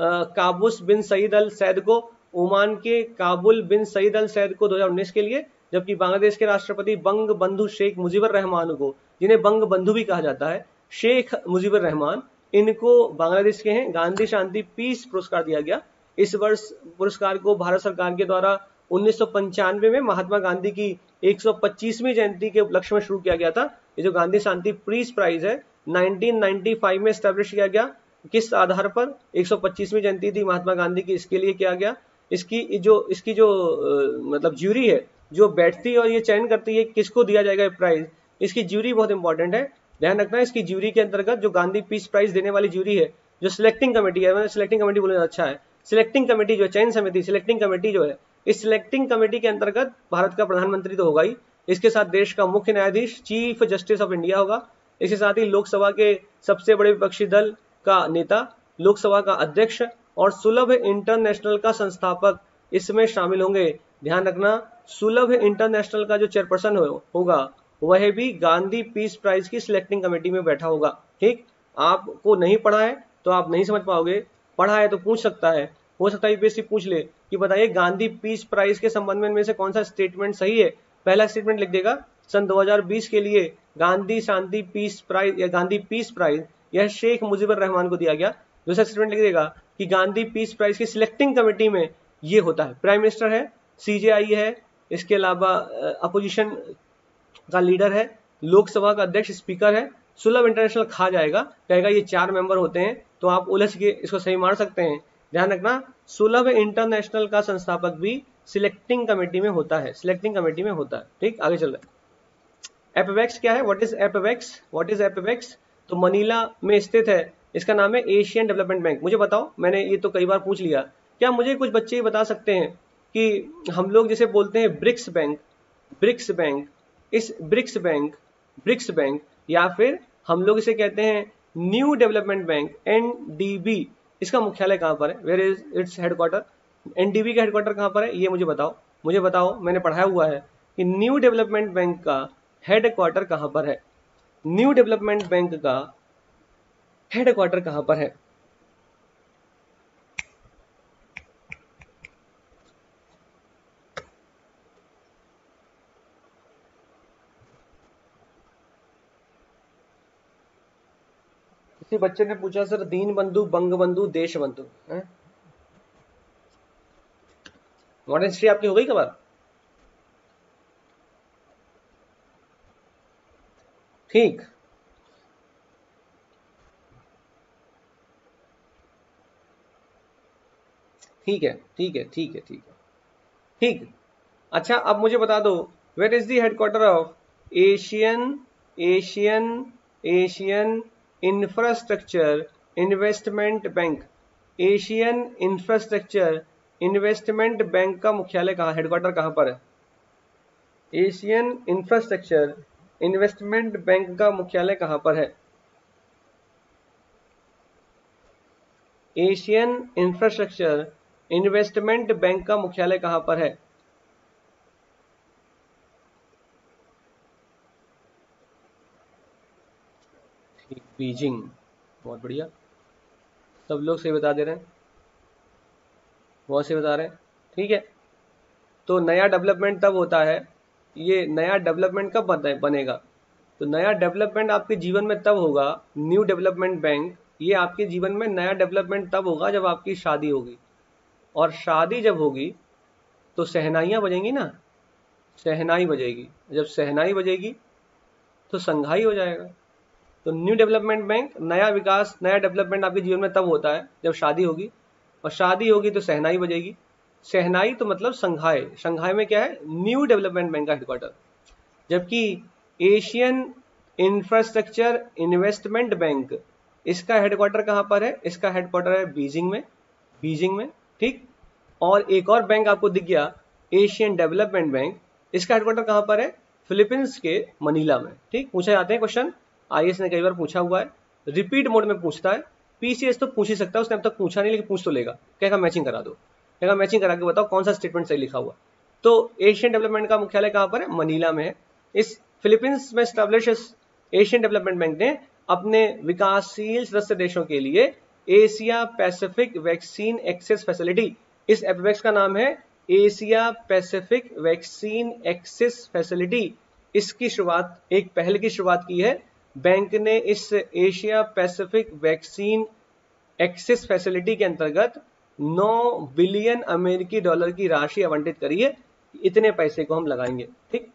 Qaboos bin Said al Said को, ओमान के काबुल बिन सईद अल सैद को दो हज़ार उन्नीस के लिए, जबकि बांग्लादेश के राष्ट्रपति बंगबंधु शेख मुजीबुर रहमान को, जिन्हें बंगबंधु भी कहा जाता है, शेख मुजीबुर रहमान, इनको बांग्लादेश के हैं, गांधी शांति पीस पुरस्कार दिया गया। इस वर्ष पुरस्कार को भारत सरकार के द्वारा उन्नीस सौ पंचानवे में महात्मा गांधी की एक सौ पच्चीसवीं जयंती के उपलक्ष्य में शुरू किया गया था। ये जो गांधी शांति पीस प्राइज है उन्नीस सौ पचानवे में एस्टेब्लिश किया गया। किस आधार पर? एक सौ पच्चीसवीं जयंती थी महात्मा गांधी की, इसके लिए किया गया। इसकी जो इसकी जो आ, मतलब ज्यूरी है जो बैठती है और ये चयन करती है किसको दिया जाएगा प्राइज, इसकी ज्यूरी बहुत इंपॉर्टेंट है, ध्यान रखना। इसकी ज्यूरी के अंतर्गत जो गांधी पीस प्राइज देने वाली ज्यूरी है, जो सिलेक्टिंग कमेटी है, सिलेक्टिंग कमेटी बोलना अच्छा है, सिलेक्टिंग कमेटी जो चयन समिति सिलेक्टिंग कमेटी जो है, इस सिलेक्टिंग कमेटी के अंतर्गत भारत का प्रधानमंत्री तो होगा ही, इसके साथ देश का मुख्य न्यायाधीश चीफ जस्टिस ऑफ इंडिया होगा, इसके साथ ही लोकसभा के सबसे बड़े विपक्षी दल का नेता, लोकसभा का अध्यक्ष और सुलभ इंटरनेशनल का संस्थापक इसमें शामिल होंगे। ध्यान रखना, सुलभ इंटरनेशनल का जो चेयरपर्सन हो, होगा वह भी गांधी पीस प्राइज की सिलेक्टिंग कमेटी में बैठा होगा। ठीक, आपको नहीं पढ़ा है तो आप नहीं समझ पाओगे, पढ़ा है तो पूछ सकता है, हो सकता है यूपीएससी पूछ ले कि बताइए गांधी पीस प्राइज के संबंध में इनमें से कौन सा स्टेटमेंट सही है। पहला स्टेटमेंट लिख देगा सन दो हज़ार बीस के लिए गांधी शांति पीस प्राइज या गांधी पीस प्राइज यह शेख मुजीबुर रहमान को दिया गया। दूसरा स्टेटमेंट लिख देगा कि गांधी पीस प्राइज की सिलेक्टिंग कमेटी में ये होता है, प्राइम मिनिस्टर है, सीजेआई है, इसके अलावा अपोजिशन का लीडर है, लोकसभा का अध्यक्ष स्पीकर है, सुलभ इंटरनेशनल खा जाएगा, कहेगा ये चार मेंबर होते हैं, तो आप उलझ के इसको सही मार सकते हैं। ध्यान रखना, सुलभ इंटरनेशनल का संस्थापक भी सिलेक्टिंग कमेटी में होता है, सिलेक्टिंग कमेटी में होता है। ठीक, आगे चल रहे हैं। एपेवेक्स क्या है? What is APVAX? What is APVAX? तो मनीला में स्थित है, इसका नाम है एशियन डेवलपमेंट बैंक। मुझे बताओ, मैंने ये तो कई बार पूछ लिया, क्या मुझे कुछ बच्चे बता सकते हैं कि हम लोग जैसे बोलते हैं ब्रिक्स बैंक, ब्रिक्स बैंक, इस ब्रिक्स बैंक ब्रिक्स बैंक या फिर हम लोग इसे कहते हैं न्यू डेवलपमेंट बैंक, एनडीबी, इसका मुख्यालय कहां पर है? Where is its headquarter? NDB का हेडक्वार्टर कहां पर है ये मुझे बताओ। मुझे बताओ, मैंने पढ़ाया हुआ है कि न्यू डेवलपमेंट बैंक का हेड क्वार्टर कहां पर है? न्यू डेवलपमेंट बैंक का हेड क्वार्टर कहां पर है? किसी बच्चे ने पूछा सर दीन बंधु, बंग बंधु, देश बंधु। मॉडर्न हिस्ट्री आपकी हो गई कवर? ठीक, ठीक है, ठीक है, ठीक है, ठीक है, ठीक। अच्छा, अब मुझे बता दो, where is the headquarter of Asian Asian Asian infrastructure investment bank? Asian infrastructure investment bank का मुख्यालय कहाँ, हेडक्वार्टर कहाँ पर है? एशियन इंफ्रास्ट्रक्चर इन्वेस्टमेंट बैंक का मुख्यालय कहाँ पर है? एशियन इंफ्रास्ट्रक्चर इन्वेस्टमेंट बैंक का मुख्यालय कहाँ पर है? बीजिंग। बहुत बढ़िया, सब लोग सही बता दे रहे हैं, बहुत सही बता रहे हैं। ठीक है, तो नया डेवलपमेंट तब होता है, ये नया डेवलपमेंट कब बने- बनेगा? तो नया डेवलपमेंट आपके जीवन में तब होगा, न्यू डेवलपमेंट बैंक, ये आपके जीवन में नया डेवलपमेंट तब होगा जब आपकी शादी होगी। और शादी जब होगी तो शहनाइयाँ बजेंगी ना, शहनाई बजेगी, जब शहनाई बजेगी तो संघाई हो जाएगा। तो न्यू डेवलपमेंट बैंक, नया विकास, नया डेवलपमेंट आपके जीवन में तब होता है जब शादी होगी, और शादी होगी तो शहनाई बजेगी, शहनाई तो मतलब संघाई, संघाई में क्या है, न्यू डेवलपमेंट बैंक का हेडक्वार्टर। जबकि एशियन इंफ्रास्ट्रक्चर इन्वेस्टमेंट बैंक, इसका हेडक्वार्टर कहाँ पर है? इसका हेडक्वार्टर है बीजिंग में, बीजिंग में। ठीक, और एक और बैंक आपको दिख गया, एशियन डेवलपमेंट बैंक, इसका हेडक्वार्टर कहाँ पर है? फिलीपींस के मनीला में। ठीक, पूछे जाते हैं क्वेश्चन, आईएएस ने कई बार पूछा हुआ है, रिपीट मोड में पूछता है, पीसीएस तो पूछ ही सकता है, उसने अब तक पूछा नहीं लेकिन पूछ तो लेगा, कहेगा मैचिंग करा दो, कहेगा मैचिंग करा के बताओ कौन सा स्टेटमेंट सही लिखा हुआ। तो एशियन डेवलपमेंट का मुख्यालय कहाँ पर है? मनीला में है। इस फिलीपींस में स्टैब्लिश एशियन डेवलपमेंट बैंक ने अपने विकासशील सदस्य देशों के लिए Asia Pacific vaccine access facility, इस एपीवैक्स का नाम है Asia Pacific vaccine access facility, इसकी शुरुआत, एक पहल की शुरुआत की है बैंक ने। इस Asia Pacific vaccine access facility के अंतर्गत नौ बिलियन अमेरिकी डॉलर की राशि आवंटित करी है, इतने पैसे को हम लगाएंगे। ठीक,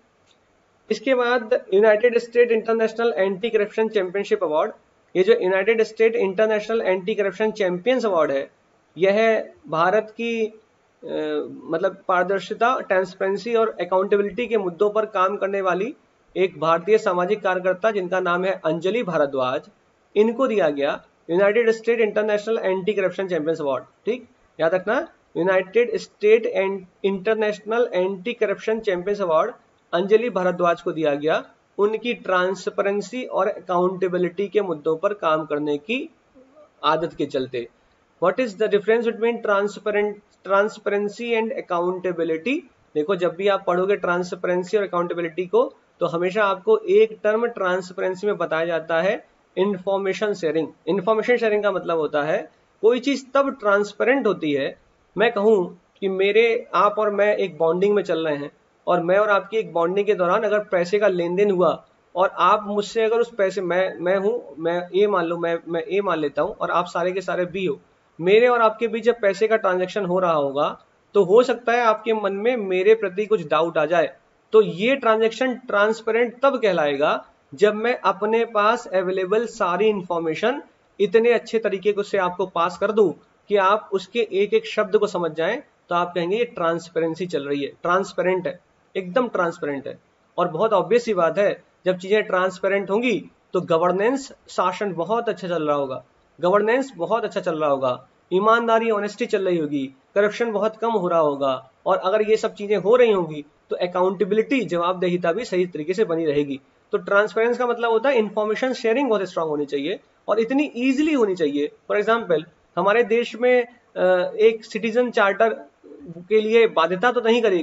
इसके बाद united state international anti corruption championship award, ये जो united state international anti corruption champions award है, यह भारत की आ, मतलब पारदर्शिता, ट्रांसपेरेंसी और अकाउंटेबिलिटी के मुद्दों पर काम करने वाली एक भारतीय सामाजिक कार्यकर्ता जिनका नाम है अंजलि भारद्वाज, इनको दिया गया united state international anti corruption champions award. ठीक, याद रखना, united state international anti corruption champions award Anjali Bhardwaj को दिया गया उनकी ट्रांसपेरेंसी और अकाउंटेबिलिटी के मुद्दों पर काम करने की आदत के चलते। What is the difference between transparent transparency and accountability? देखो, जब भी आप पढ़ोगे ट्रांसपेरेंसी और अकाउंटेबिलिटी को, तो हमेशा आपको एक टर्म ट्रांसपेरेंसी में बताया जाता है इंफॉर्मेशन शेयरिंग। इंफॉर्मेशन शेयरिंग का मतलब होता है कोई चीज तब ट्रांसपेरेंट होती है, मैं कहूं कि मेरे, आप और मैं एक बॉन्डिंग में चल रहे हैं, और मैं और आपकी एक बॉन्डिंग के दौरान अगर पैसे का लेन देन हुआ, और आप मुझसे अगर उस पैसे, मैं मैं हूं, मैं ए मान लो, मैं मैं ए मान लेता हूं, और आप सारे के सारे बी हो, मेरे और आपके बीच जब पैसे का ट्रांजैक्शन हो रहा होगा, तो हो सकता है आपके मन में मेरे प्रति कुछ डाउट आ जाए। तो ये ट्रांजैक्शन ट्रांसपेरेंट तब कहलाएगा जब मैं अपने पास अवेलेबल सारी इंफॉर्मेशन इतने अच्छे तरीके से आपको पास कर दूं कि आप उसके एक एक शब्द को समझ जाएं, तो आप कहेंगे ये ट्रांसपेरेंसी चल रही है, ट्रांसपेरेंट है, एकदम ट्रांसपेरेंट है। और बहुत ऑब्वियस सी बात है, जब चीजें ट्रांसपेरेंट होंगी तो गवर्नेंस, शासन बहुत अच्छा चल रहा होगा, गवर्नेंस बहुत अच्छा चल रहा होगा, ईमानदारी, ऑनेस्टी चल रही होगी, करप्शन बहुत कम हो रहा होगा, और अगर ये सब चीजें हो रही होंगी तो अकाउंटेबिलिटी, जवाबदेहिता भी सही तरीके से बनी रहेगी। तो ट्रांसपेरेंस का मतलब होता है इन्फॉर्मेशन शेयरिंग बहुत स्ट्रांग होनी चाहिए और इतनी इजीली होनी चाहिए। फॉर एग्जांपल, हमारे देश में एक सिटीजन चार्टर के लिए बाध्यता तो नहीं करी गई,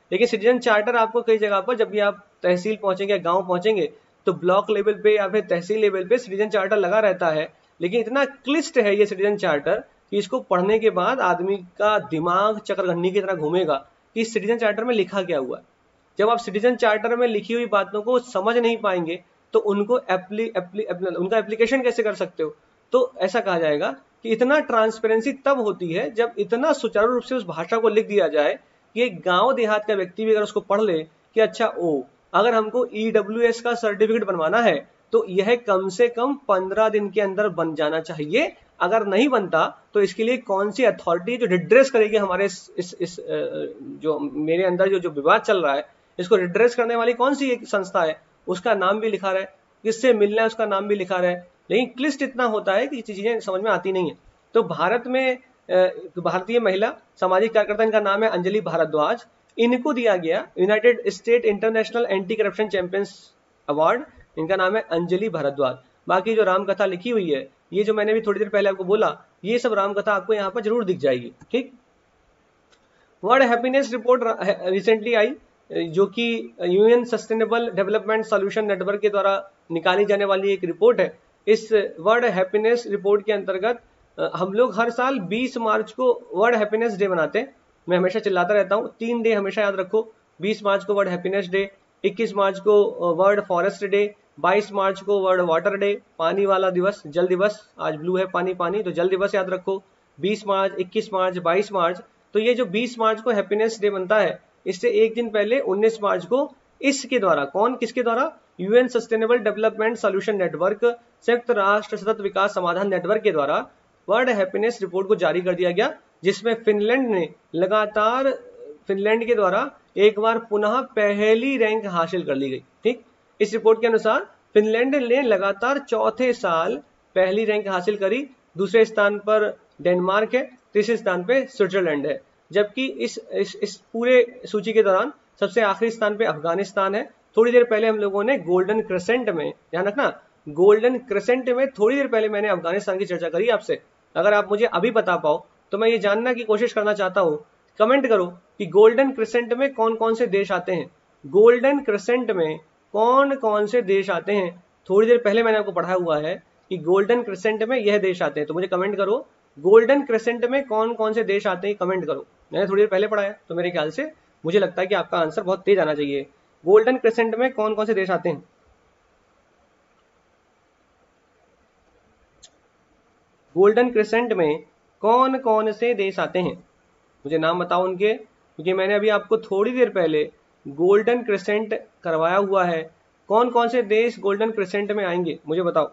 लेकिन सिटीजन चार्टर आपको कई जगह पर जब भी आप तहसील पहुंचेंगे, गांव पहुंचेंगे, तो ब्लॉक लेवल पे या फिर तहसील लेवल पे सिटीजन चार्टर लगा रहता है। लेकिन इतना क्लिष्ट है ये सिटीजन चार्टर कि इसको पढ़ने के बाद आदमी का दिमाग चक्रघंटी की तरह घूमेगा कि इस सिटीजन चार्टर में लिखा क्या हुआ है। जब आप सिटीजन चार्टर में लिखी हुई बातों को समझ नहीं पाएंगे तो उनको एप्ली, एप्ली, एप्ली, उनका एप्लीकेशन कैसे कर सकते हो। तो ऐसा कहा जाएगा कि इतना ट्रांसपेरेंसी तब होती है जब इतना सुचारू रूप से उस भाषा को लिख दिया जाए कि एक गांव देहात का व्यक्ति भी अगर उसको पढ़ ले कि अच्छा ओ अगर हमको ई डब्ल्यू एस का सर्टिफिकेट बनवाना है तो यह कम से कम पंद्रह दिन के अंदर बन जाना चाहिए। अगर नहीं बनता तो इसके लिए कौन सी अथॉरिटी जो रिड्रेस करेगी हमारे इस, इस, इस जो मेरे अंदर जो जो विवाद चल रहा है इसको रिड्रेस करने वाली कौन सी एक संस्था है, उसका नाम भी लिखा रहा है, किससे मिलना है उसका नाम भी लिखा रहा है। लेकिन क्लिष्ट इतना होता है कि चीजें समझ में आती नहीं है। तो भारत में भारतीय महिला सामाजिक कार्यकर्ता, इनका नाम है अंजलि भारद्वाज, इनको दिया गया united state international anti corruption champions award. इनका नाम है अंजलि भारद्वाज। बाकी जो रामकथा लिखी हुई है, ये जो मैंने भी थोड़ी देर पहले आपको बोला, ये सब रामकथा आपको यहाँ पर जरूर दिख जाएगी। ठीक, वर्ल्ड हैप्पीनेस रिपोर्ट रिसेंटली आई जो कि UN sustainable development solution network के द्वारा निकाली जाने वाली एक रिपोर्ट है। इस वर्ल्ड हैप्पीनेस रिपोर्ट के अंतर्गत हम लोग हर साल बीस मार्च को वर्ल्ड हैप्पीनेस डे मनाते हैं। मैं हमेशा चिल्लाता रहता हूँ, तीन डे हमेशा याद रखो, बीस मार्च को वर्ल्ड हैप्पीनेस डे, इक्कीस मार्च को वर्ल्ड फॉरेस्ट डे, बाईस मार्च को वर्ल्ड वाटर डे, पानी वाला दिवस, जल दिवस, आज ब्लू है पानी पानी तो जल दिवस याद रखो, बीस मार्च, इक्कीस मार्च, बाईस मार्च। तो ये जो बीस मार्च को हैप्पीनेस डे बनता है, इससे एक दिन पहले उन्नीस मार्च को इसके द्वारा, कौन किसके द्वारा, UN sustainable development solution network, संयुक्त राष्ट्र सतत विकास समाधान नेटवर्क के द्वारा वर्ल्ड हैप्पीनेस रिपोर्ट को जारी कर दिया गया, जिसमें फिनलैंड ने लगातार, फिनलैंड के द्वारा एक बार पुनः पहली रैंक हासिल कर ली गई। ठीक, इस रिपोर्ट के अनुसार फिनलैंड ने लगातार चौथे साल पहली रैंक हासिल करी। दूसरे स्थान पर डेनमार्क है, तीसरे स्थान पे स्विट्जरलैंड है, जबकि इस, इस इस पूरे सूची के दौरान सबसे आखिरी स्थान पे अफगानिस्तान है। थोड़ी देर पहले हम लोगों ने गोल्डन क्रेसेंट में, ध्यान रखना, गोल्डन क्रेसेंट में थोड़ी देर पहले मैंने अफगानिस्तान की चर्चा करी आपसे। अगर आप मुझे अभी बता पाओ तो मैं ये जानना की कोशिश करना चाहता हूँ, कमेंट करो कि गोल्डन क्रेसेंट में कौन कौन से देश आते हैं। गोल्डन क्रेसेंट में कौन कौन से देश आते हैं? थोड़ी देर पहले मैंने आपको पढ़ाया हुआ है कि गोल्डन क्रेसेंट में यह देश आते हैं, तो मुझे कमेंट करो गोल्डन क्रेसेंट में कौन कौन से देश आते हैं, कमेंट करो। मैंने थोड़ी देर पहले पढ़ाया, तो मेरे ख्याल से मुझे लगता है कि आपका आंसर बहुत तेज आना चाहिए। गोल्डन क्रेसेंट में कौन कौन से देश आते हैं? गोल्डन क्रेसेंट में कौन कौन से देश आते हैं, मुझे नाम बताओ उनके, क्योंकि मैंने अभी आपको थोड़ी देर पहले गोल्डन क्रेसेंट करवाया हुआ है। कौन कौन से देश गोल्डन क्रेसेंट में आएंगे मुझे बताओ।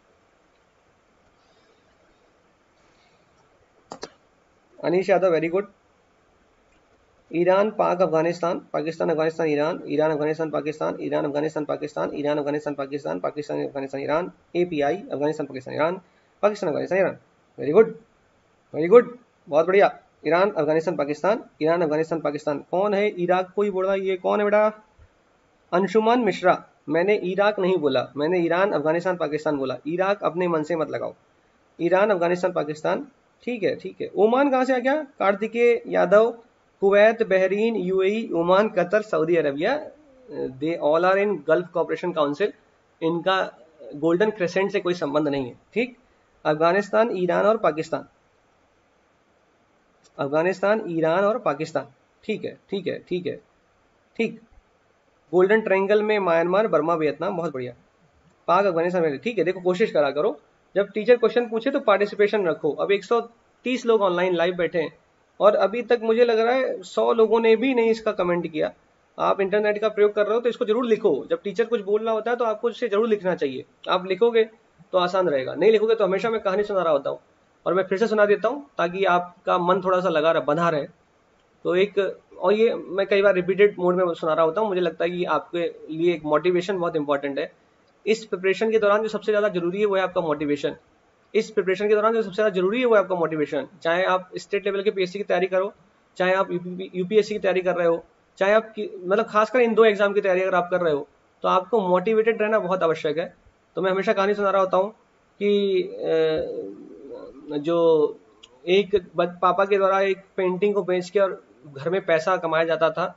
Anish Yadav, very good. Iran, Pak, Afghanistan, Pakistan, Afghanistan, Iran, Iran, Afghanistan, Pakistan, Iran, Afghanistan, Pakistan, Iran, Afghanistan, Pakistan, Pakistan, Afghanistan, Iran, API, Afghanistan, Pakistan, Iran, Pakistan, Afghanistan, Iran. Very good, very good, बहुत बढ़िया। Iran, Afghanistan, Pakistan, Iran, Afghanistan, Pakistan. कौन है इराक? कोई बोल रहा है, ये कौन है बेटा? अंशुमान मिश्रा। मैंने इराक नहीं बोला, मैंने ईरान, अफगानिस्तान, पाकिस्तान बोला। इराक अपने मन से मत लगाओ। ईरान, अफगानिस्तान, पाकिस्तान, ठीक है ठीक है। ओमान कहाँ से आ गया? Kartikeya Yadav, Kuwait, Bahrain, UAE, Oman, Qatar, Saudi Arabia, they all are in gulf cooperation council. इनका गोल्डन क्रेसेंट से कोई संबंध नहीं है। ठीक, अफगानिस्तान, ईरान और पाकिस्तान, अफगानिस्तान, ईरान और पाकिस्तान, ठीक है ठीक है ठीक है ठीक। गोल्डन ट्रायंगल में म्यांमार, बर्मा, वियतनाम, बहुत बढ़िया। पाक, अफगानिस्तान में, ठीक है। देखो कोशिश करा करो, जब टीचर क्वेश्चन पूछे तो पार्टिसिपेशन रखो। अब एक सौ तीस लोग ऑनलाइन लाइव बैठे हैं और अभी तक मुझे लग रहा है सौ लोगों ने भी नहीं इसका कमेंट किया। आप इंटरनेट का प्रयोग कर रहे हो तो इसको जरूर लिखो। जब टीचर कुछ बोल रहा होता है तो आपको इसे जरूर लिखना चाहिए। आप लिखोगे तो आसान रहेगा, नहीं लिखोगे तो हमेशा मैं कहानी सुना रहा होता हूँ और मैं फिर से सुना देता हूँ ताकि आपका मन थोड़ा सा लगा रहा, बंधा रहे। तो एक, और ये मैं कई बार रिपीटेड मोड में सुना रहा होता हूँ। मुझे लगता है कि आपके लिए एक मोटिवेशन बहुत इंपॉर्टेंट है। इस प्रिपरेशन के दौरान जो सबसे ज़्यादा जरूरी है वो है आपका मोटिवेशन। इस प्रिपरेशन के दौरान जो सबसे ज़्यादा जरूरी है वो है आपका मोटिवेशन। चाहे आप स्टेट लेवल के पीएससी की तैयारी करो, चाहे आप यूपीएससी की तैयारी कर रहे हो, चाहे आप मतलब खासकर इन दो एग्जाम की तैयारी अगर आप कर रहे हो तो आपको मोटिवेटेड रहना बहुत आवश्यक है। तो मैं हमेशा कहानी सुना रहा होता हूँ कि जो एक पापा के द्वारा एक पेंटिंग को बेच के और घर में पैसा कमाया जाता था,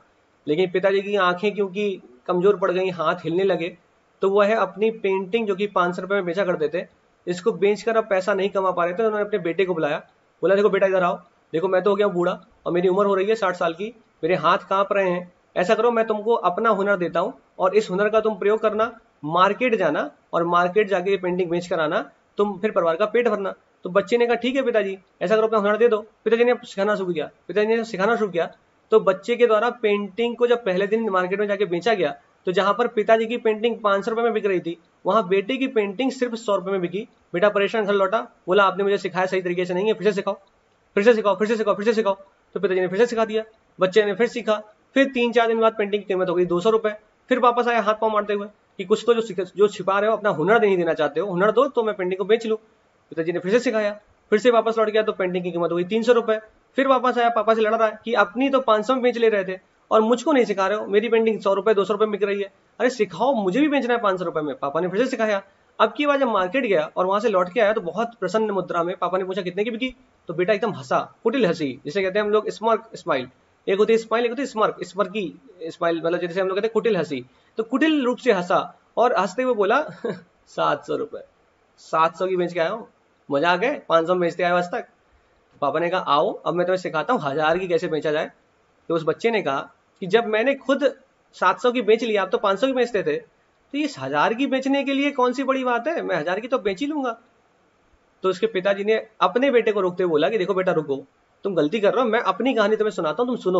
लेकिन पिताजी की आंखें क्योंकि कमजोर पड़ गई, हाथ हिलने लगे, तो वह अपनी पेंटिंग जो कि पाँच सौ रुपये में बेचा करते थे, इसको बेचकर अब पैसा नहीं कमा पा रहे थे। उन्होंने अपने बेटे को बुलाया, बोला देखो बेटा इधर आओ, देखो मैं तो हो गया बूढ़ा और मेरी उम्र हो रही है साठ साल की, मेरे हाथ कांप रहे हैं, ऐसा करो मैं तुमको अपना हुनर देता हूँ और इस हुनर का तुम प्रयोग करना, मार्केट जाना और मार्केट जाके ये पेंटिंग बेच कर आना, तुम फिर परिवार का पेट भरना। तो बच्चे ने कहा ठीक है पिताजी, ऐसा करो अपना हुनर दे दो। पिताजी ने सिखाना शुरू किया, पिताजी ने सिखाना शुरू किया तो बच्चे के द्वारा पेंटिंग को जब पहले दिन मार्केट में जाके बेचा गया, तो जहां पर पिताजी की पेंटिंग पाँच सौ रुपए में बिक रही थी, वहां बेटे की पेंटिंग सिर्फ सौ रुपए में बिकी। बेटा परेशान घर लौटा, बोला आपने मुझे सिखाया सही तरीके से नहीं है, फिर से सिखाओ, फिर से सिखाओ, फिर से सिखाओ, फिर से सिखाओ। तो पिताजी ने फिर से सिखा दिया, बच्चे ने फिर सीखा, फिर तीन चार दिन बाद पेंटिंग की कीमत हो गई दो सौ रुपए। फिर वापस आया हाथ पांव मारते हुए कि कुछ तो जो जो छिपा रहे हो, अपना हुनर नहीं देना चाहते हो, हुनर दो तो मैं पेंटिंग को बेच लूं। पिताजी ने फिर से सिखाया, फिर से वापस लौट गया तो पेंटिंग की कीमत हो गई तीन सौ रुपए। फिर वापस आया, पापा से लड़ रहा है कि अपनी तो पाँच सौ में बेच ले रहे थे और मुझको नहीं सिखा रहे हो, मेरी पेंटिंग सौ रुपए दो सौ रुपए बिक रही है, अरे सिखाओ, मुझे भी बेचना है पाँच सौ रुपए में। पापा ने फिर से सिखाया। अब की बार जब मार्केट गया और वहां से लौट के आया तो बहुत प्रसन्न मुद्रा में पापा ने पूछा कितने की बिकी, तो बेटा एकदम हंसा, कुटिल हंसी, जिसे कहते हैं हम लोग स्मर्क स्माइल, एक होती है स्माइल, एक होती है स्मर्क, स्मर्की स्माइल, मतलब जैसे हम लोग कहते हैं कुटिल हंसी। तो कुटिल रूप से हंसा और हंसते हुए बोला सात सौ रुपए, सात सौ की बेच के आया हूँ, मजा आ गए, पाँच सौ में बेचते आए आज तक। पापा ने कहा आओ अब मैं तुम्हें सिखाता हूँ हजार की कैसे बेचा जाए। तो उस बच्चे ने कहा कि जब मैंने खुद सात सौ की बेच ली, आप तो पाँच सौ की बेचते थे, तो इस हजार की बेचने के लिए कौन सी बड़ी बात है, मैं हजार की तो बेच ही लूंगा। तो उसके पिताजी ने अपने बेटे को रोकते हुए बोला कि देखो बेटा रुको, तुम गलती कर रहे हो, मैं अपनी कहानी तुम्हें सुनाता हूँ, तुम सुनो।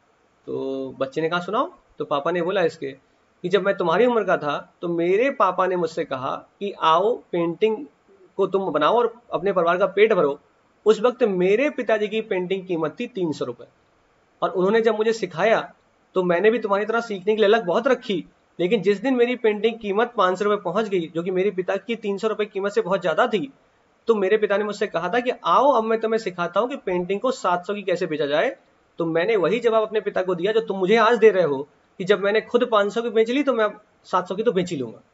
तो बच्चे ने कहा सुनाओ। तो पापा ने बोला इसके कि जब मैं तुम्हारी उम्र का था तो मेरे पापा ने मुझसे कहा कि आओ पेंटिंग को तुम बनाओ और अपने परिवार का पेट भरो। उस वक्त मेरे पिताजी की पेंटिंग कीमत थी तीन सौ रुपए और उन्होंने जब मुझे सिखाया तो मैंने भी तुम्हारी तरह सीखने की ललक बहुत रखी, लेकिन जिस दिन मेरी पेंटिंग कीमत पाँच सौ रुपए पहुंच गई, जो कि मेरे पिता की तीन सौ रुपए कीमत से बहुत ज्यादा थी, तो मेरे पिता ने मुझसे कहा था कि आओ अब मैं तुम्हें सिखाता हूँ कि पेंटिंग को सात सौ की कैसे बेचा जाए। तो मैंने वही जवाब अपने पिता को दिया जो तुम मुझे आज दे रहे हो कि जब मैंने खुद पाँच सौ की बेच ली तो मैं सात सौ की तो बेच ही लूंगा।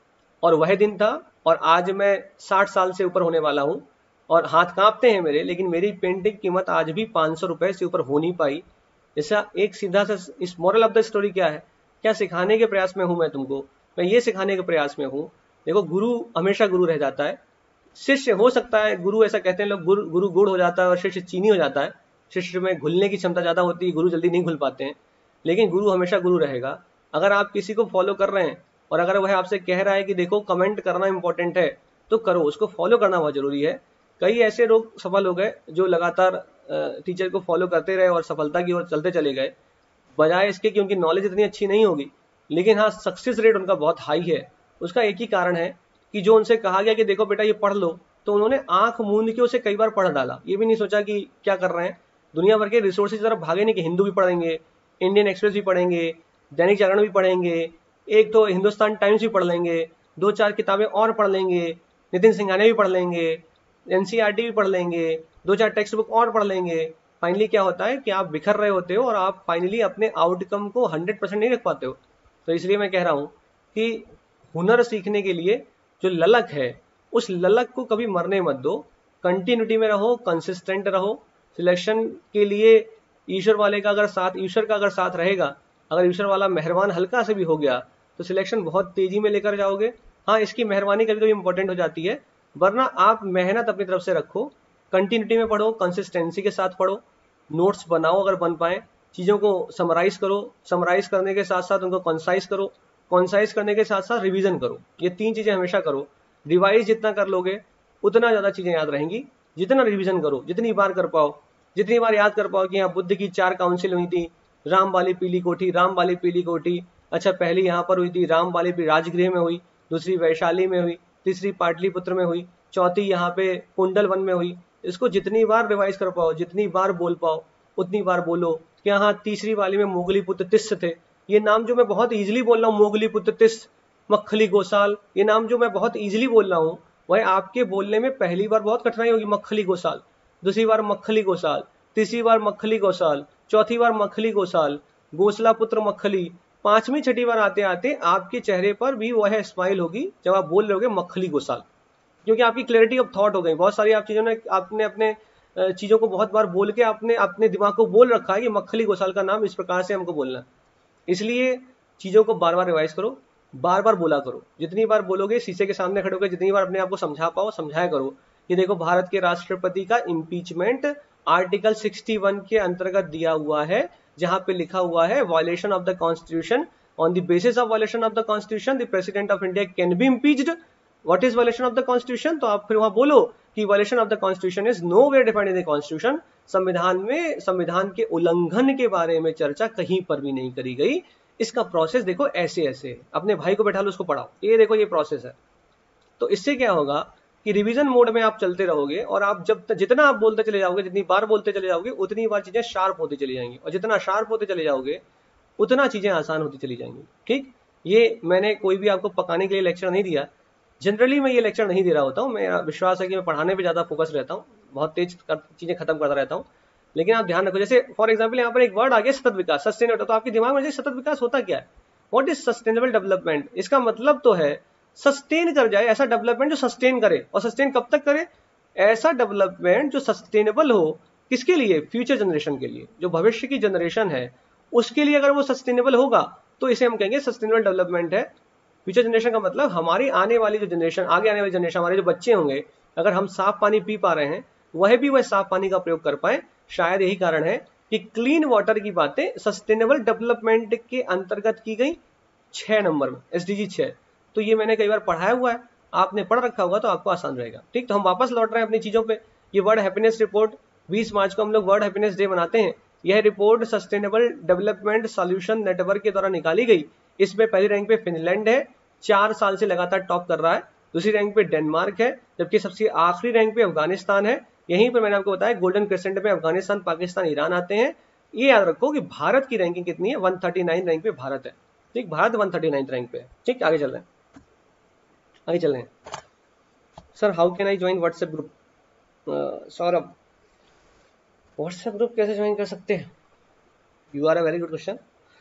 और वह दिन था और आज मैं साठ साल से ऊपर होने वाला हूँ और हाथ कांपते हैं मेरे, लेकिन मेरी पेंटिंग कीमत आज भी पाँच सौ रुपए से ऊपर हो नहीं पाई। ऐसा एक सीधा सा इस मॉरल ऑफ द स्टोरी क्या है, क्या सिखाने के प्रयास में हूं मैं तुमको, मैं ये सिखाने के प्रयास में हूँ। देखो गुरु हमेशा गुरु रह जाता है, शिष्य हो सकता है, गुरु ऐसा कहते हैं लोग, गुरु गुरु गुड़ हो जाता है और शिष्य चीनी हो जाता है, शिष्य में घुलने की क्षमता ज्यादा होती है, गुरु जल्दी नहीं घुल पाते हैं, लेकिन गुरु हमेशा गुरु रहेगा। अगर आप किसी को फॉलो कर रहे हैं और अगर वह आपसे कह रहा है कि देखो कमेंट करना इंपॉर्टेंट है तो करो, उसको फॉलो करना बहुत जरूरी है। कई ऐसे लोग सफल हो गए जो लगातार टीचर को फॉलो करते रहे और सफलता की ओर चलते चले गए, बजाय इसके कि उनकी नॉलेज इतनी अच्छी नहीं होगी, लेकिन हाँ सक्सेस रेट उनका बहुत हाई है। उसका एक ही कारण है कि जो उनसे कहा गया कि देखो बेटा ये पढ़ लो, तो उन्होंने आंख मूंद के उसे कई बार पढ़ डाला, ये भी नहीं सोचा कि क्या कर रहे हैं। दुनिया भर के रिसोर्सेज की तरफ भागे नहीं कि हिंदू भी पढ़ेंगे, इंडियन एक्सप्रेस भी पढ़ेंगे, दैनिक जागरण भी पढ़ेंगे, एक तो हिंदुस्तान टाइम्स भी पढ़ लेंगे, दो चार किताबें और पढ़ लेंगे, नितिन सिंघानिया भी पढ़ लेंगे, एनसीईआरटी भी पढ़ लेंगे, दो चार टेक्स्ट बुक और पढ़ लेंगे। फाइनली क्या होता है कि आप बिखर रहे होते हो और आप फाइनली अपने आउटकम को हंड्रेड परसेंट नहीं रख पाते हो। तो इसलिए मैं कह रहा हूँ कि हुनर सीखने के लिए जो ललक है उस ललक को कभी मरने मत दो, कंटिन्यूटी में रहो, कंसिस्टेंट रहो। सिलेक्शन के लिए ईश्वर वाले का अगर साथ ईश्वर का अगर साथ रहेगा, अगर ईश्वर वाला मेहरबान हल्का से भी हो गया तो सिलेक्शन बहुत तेजी में लेकर जाओगे। हाँ इसकी मेहरबानी कभी कभी इंपॉर्टेंट हो जाती है, वरना आप मेहनत अपनी तरफ से रखो, कंटिन्यूटी में पढ़ो, कंसिस्टेंसी के साथ पढ़ो, नोट्स बनाओ अगर बन पाए, चीज़ों को समराइज करो, समराइज करने के साथ साथ उनको कॉन्साइज करो, कॉन्साइज करने के साथ साथ रिवीजन करो। ये तीन चीज़ें हमेशा करो। रिवाइज जितना कर लोगे उतना ज़्यादा चीज़ें याद रहेंगी, जितना रिवीजन करो, जितनी बार कर पाओ, जितनी बार याद कर पाओ कि यहाँ बुद्ध की चार काउंसिल हुई थी, राम वाली पीली कोठी, राम वाली पीली कोठी, अच्छा पहली यहाँ पर हुई थी राम वाली राजगृह में हुई, दूसरी वैशाली में हुई, तीसरी पाटलिपुत्र में हुई, चौथी यहाँ पे कुंडल वन में हुई। इसको जितनी बार रिवाइज कर पाओ, जितनी बार बोल पाओ उतनी बार बोलो कि हाँ तीसरी वाली में मोगली पुत्र तिस्स थे। ये नाम जो मैं बहुत इजीली बोल रहा हूँ, मोगली पुत्र तिस्स, मक्खली गोसाल, ये नाम जो मैं बहुत इजीली बोल रहा हूँ वह आपके बोलने में पहली बार बहुत कठिनाई होगी, मक्खली गोसाल, दूसरी बार मक्खली गोसाल, तीसरी बार मक्खली गोसाल, चौथी बार मक्खली गोसाल, गोसला पुत्र मक्खली, पांचवी छठी बार आते आते आपके चेहरे पर भी वह स्माइल होगी जब आप बोल रहे होगे मक्खली गोसाल, क्योंकि आपकी क्लैरिटी ऑफ थॉट हो गई। बहुत सारी आप चीजों ने आपने अपने चीजों को बहुत बार बोल के आपने अपने दिमाग को बोल रखा है कि मक्खली गोसाल का नाम इस प्रकार से हमको बोलना है। इसलिए चीज़ों को बार बार रिवाइज करो, बार बार बोला करो। जितनी बार बोलोगे, शीशे के सामने खड़े होकर जितनी बार अपने आप को समझा पाओ समझाया करो। ये देखो, भारत के राष्ट्रपति का इम्पीचमेंट आर्टिकल इकसठ के अंतर्गत दिया हुआ है, जहां पे लिखा हुआ है violation of the constitution, on the basis of violation of the constitution the president of India can be impeached. What is violation of the constitution? तो आप फिर वहां बोलो कि violation of the constitution is nowhere defined in the constitution. संविधान में संविधान के उल्लंघन के बारे में चर्चा कहीं पर भी नहीं करी गई। इसका प्रोसेस देखो ऐसे ऐसे, अपने भाई को बैठा लो, उसको पढ़ाओ, ये देखो ये प्रोसेस है। तो इससे क्या होगा कि रिवीजन मोड में आप चलते रहोगे, और आप जब जितना आप बोलते चले जाओगे, जितनी बार बोलते चले जाओगे, उतनी बार चीजें शार्प होती चली जाएंगी, और जितना शार्प होते चले जाओगे उतना चीजें आसान होती चली जाएंगी। ठीक, ये मैंने कोई भी आपको पकाने के लिए लेक्चर नहीं दिया। जनरली मैं ये लेक्चर नहीं दे रहा होता हूँ, मेरा विश्वास है कि मैं पढ़ाने पे ज्यादा फोकस रहता हूँ, बहुत तेज चीजें खत्म करता रहता हूँ। लेकिन आप ध्यान रखो, जैसे फॉर एग्जाम्पल यहाँ पर एक वर्ड आ गया सतत विकास, सस्टेनेबल, तो आपके दिमाग में सतत विकास होता क्या है? What is sustainable development? इसका मतलब तो है सस्टेन कर जाए, ऐसा डेवलपमेंट जो सस्टेन करे। और सस्टेन कब तक करे? ऐसा डेवलपमेंट जो सस्टेनेबल हो। किसके लिए? फ्यूचर जनरेशन के लिए, जो भविष्य की जनरेशन है उसके लिए अगर वो सस्टेनेबल होगा तो इसे हम कहेंगे सस्टेनेबल डेवलपमेंट है। फ्यूचर जनरेशन का मतलब हमारी आने वाली जो जनरेशन, आगे आने वाली जनरेशन, हमारे जो बच्चे होंगे, अगर हम साफ पानी पी पा रहे हैं, वह भी वह साफ पानी का प्रयोग कर पाए। शायद यही कारण है कि क्लीन वाटर की बातें सस्टेनेबल डेवलपमेंट के अंतर्गत की गई छह नंबर में, एसडीजी छह। तो ये मैंने कई बार पढ़ाया हुआ है, आपने पढ़ रखा होगा तो आपको आसान रहेगा। ठीक, तो हम वापस लौट रहे हैं अपनी चीजों पे। ये वर्ल्ड हैप्पीनेस रिपोर्ट, बीस मार्च को हम लोग वर्ल्ड हैप्पीनेस डे मनाते हैं। यह report sustainable development solution network के द्वारा निकाली गई। इसमें पहली रैंक पे फिनलैंड है, चार साल से लगातार टॉप कर रहा है। दूसरी रैंक पे डेनमार्क है, जबकि सबसे आखिरी रैंक पे अफगानिस्तान है। यहीं पर मैंने आपको बताया गोल्डन क्रिसेंट में अफगानिस्तान, पाकिस्तान, ईरान आते हैं। ये याद रखो कि भारत की रैंकिंग कितनी है, एक सौ उनतालीस रैंक पे भारत है। ठीक, भारत एक सौ उनतालीस रैंक पे है। ठीक, आगे चल रहे हैं, आगे चल रहे हैं। Sir how can I join WhatsApp group? Saurabh, WhatsApp group कैसे ज्वाइन कर सकते हैं? You are a very good question.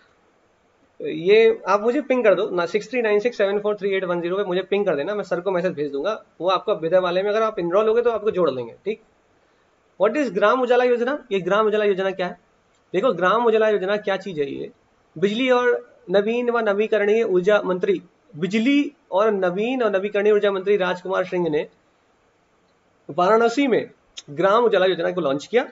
ये आप मुझे पिंग कर दो ना, six three nine six seven four three eight one zero पे मुझे पिंग कर देना, मैं सर को मैसेज भेज दूंगा, वो आपको अभ्युदय वाले में अगर आप इनरोल होगे तो आपको जोड़ लेंगे। ठीक, व्हाट इज ग्राम उजाला योजना? ये ग्राम उजाला योजना क्या है? देखो, ग्राम उजाला योजना क्या चीज है? ये बिजली और नवीन व नवीकरणीय ऊर्जा मंत्री, बिजली और नवीन और नवीकरणीय ऊर्जा मंत्री राजकुमार सिंह ने वाराणसी में ग्राम उजाला योजना को लॉन्च किया।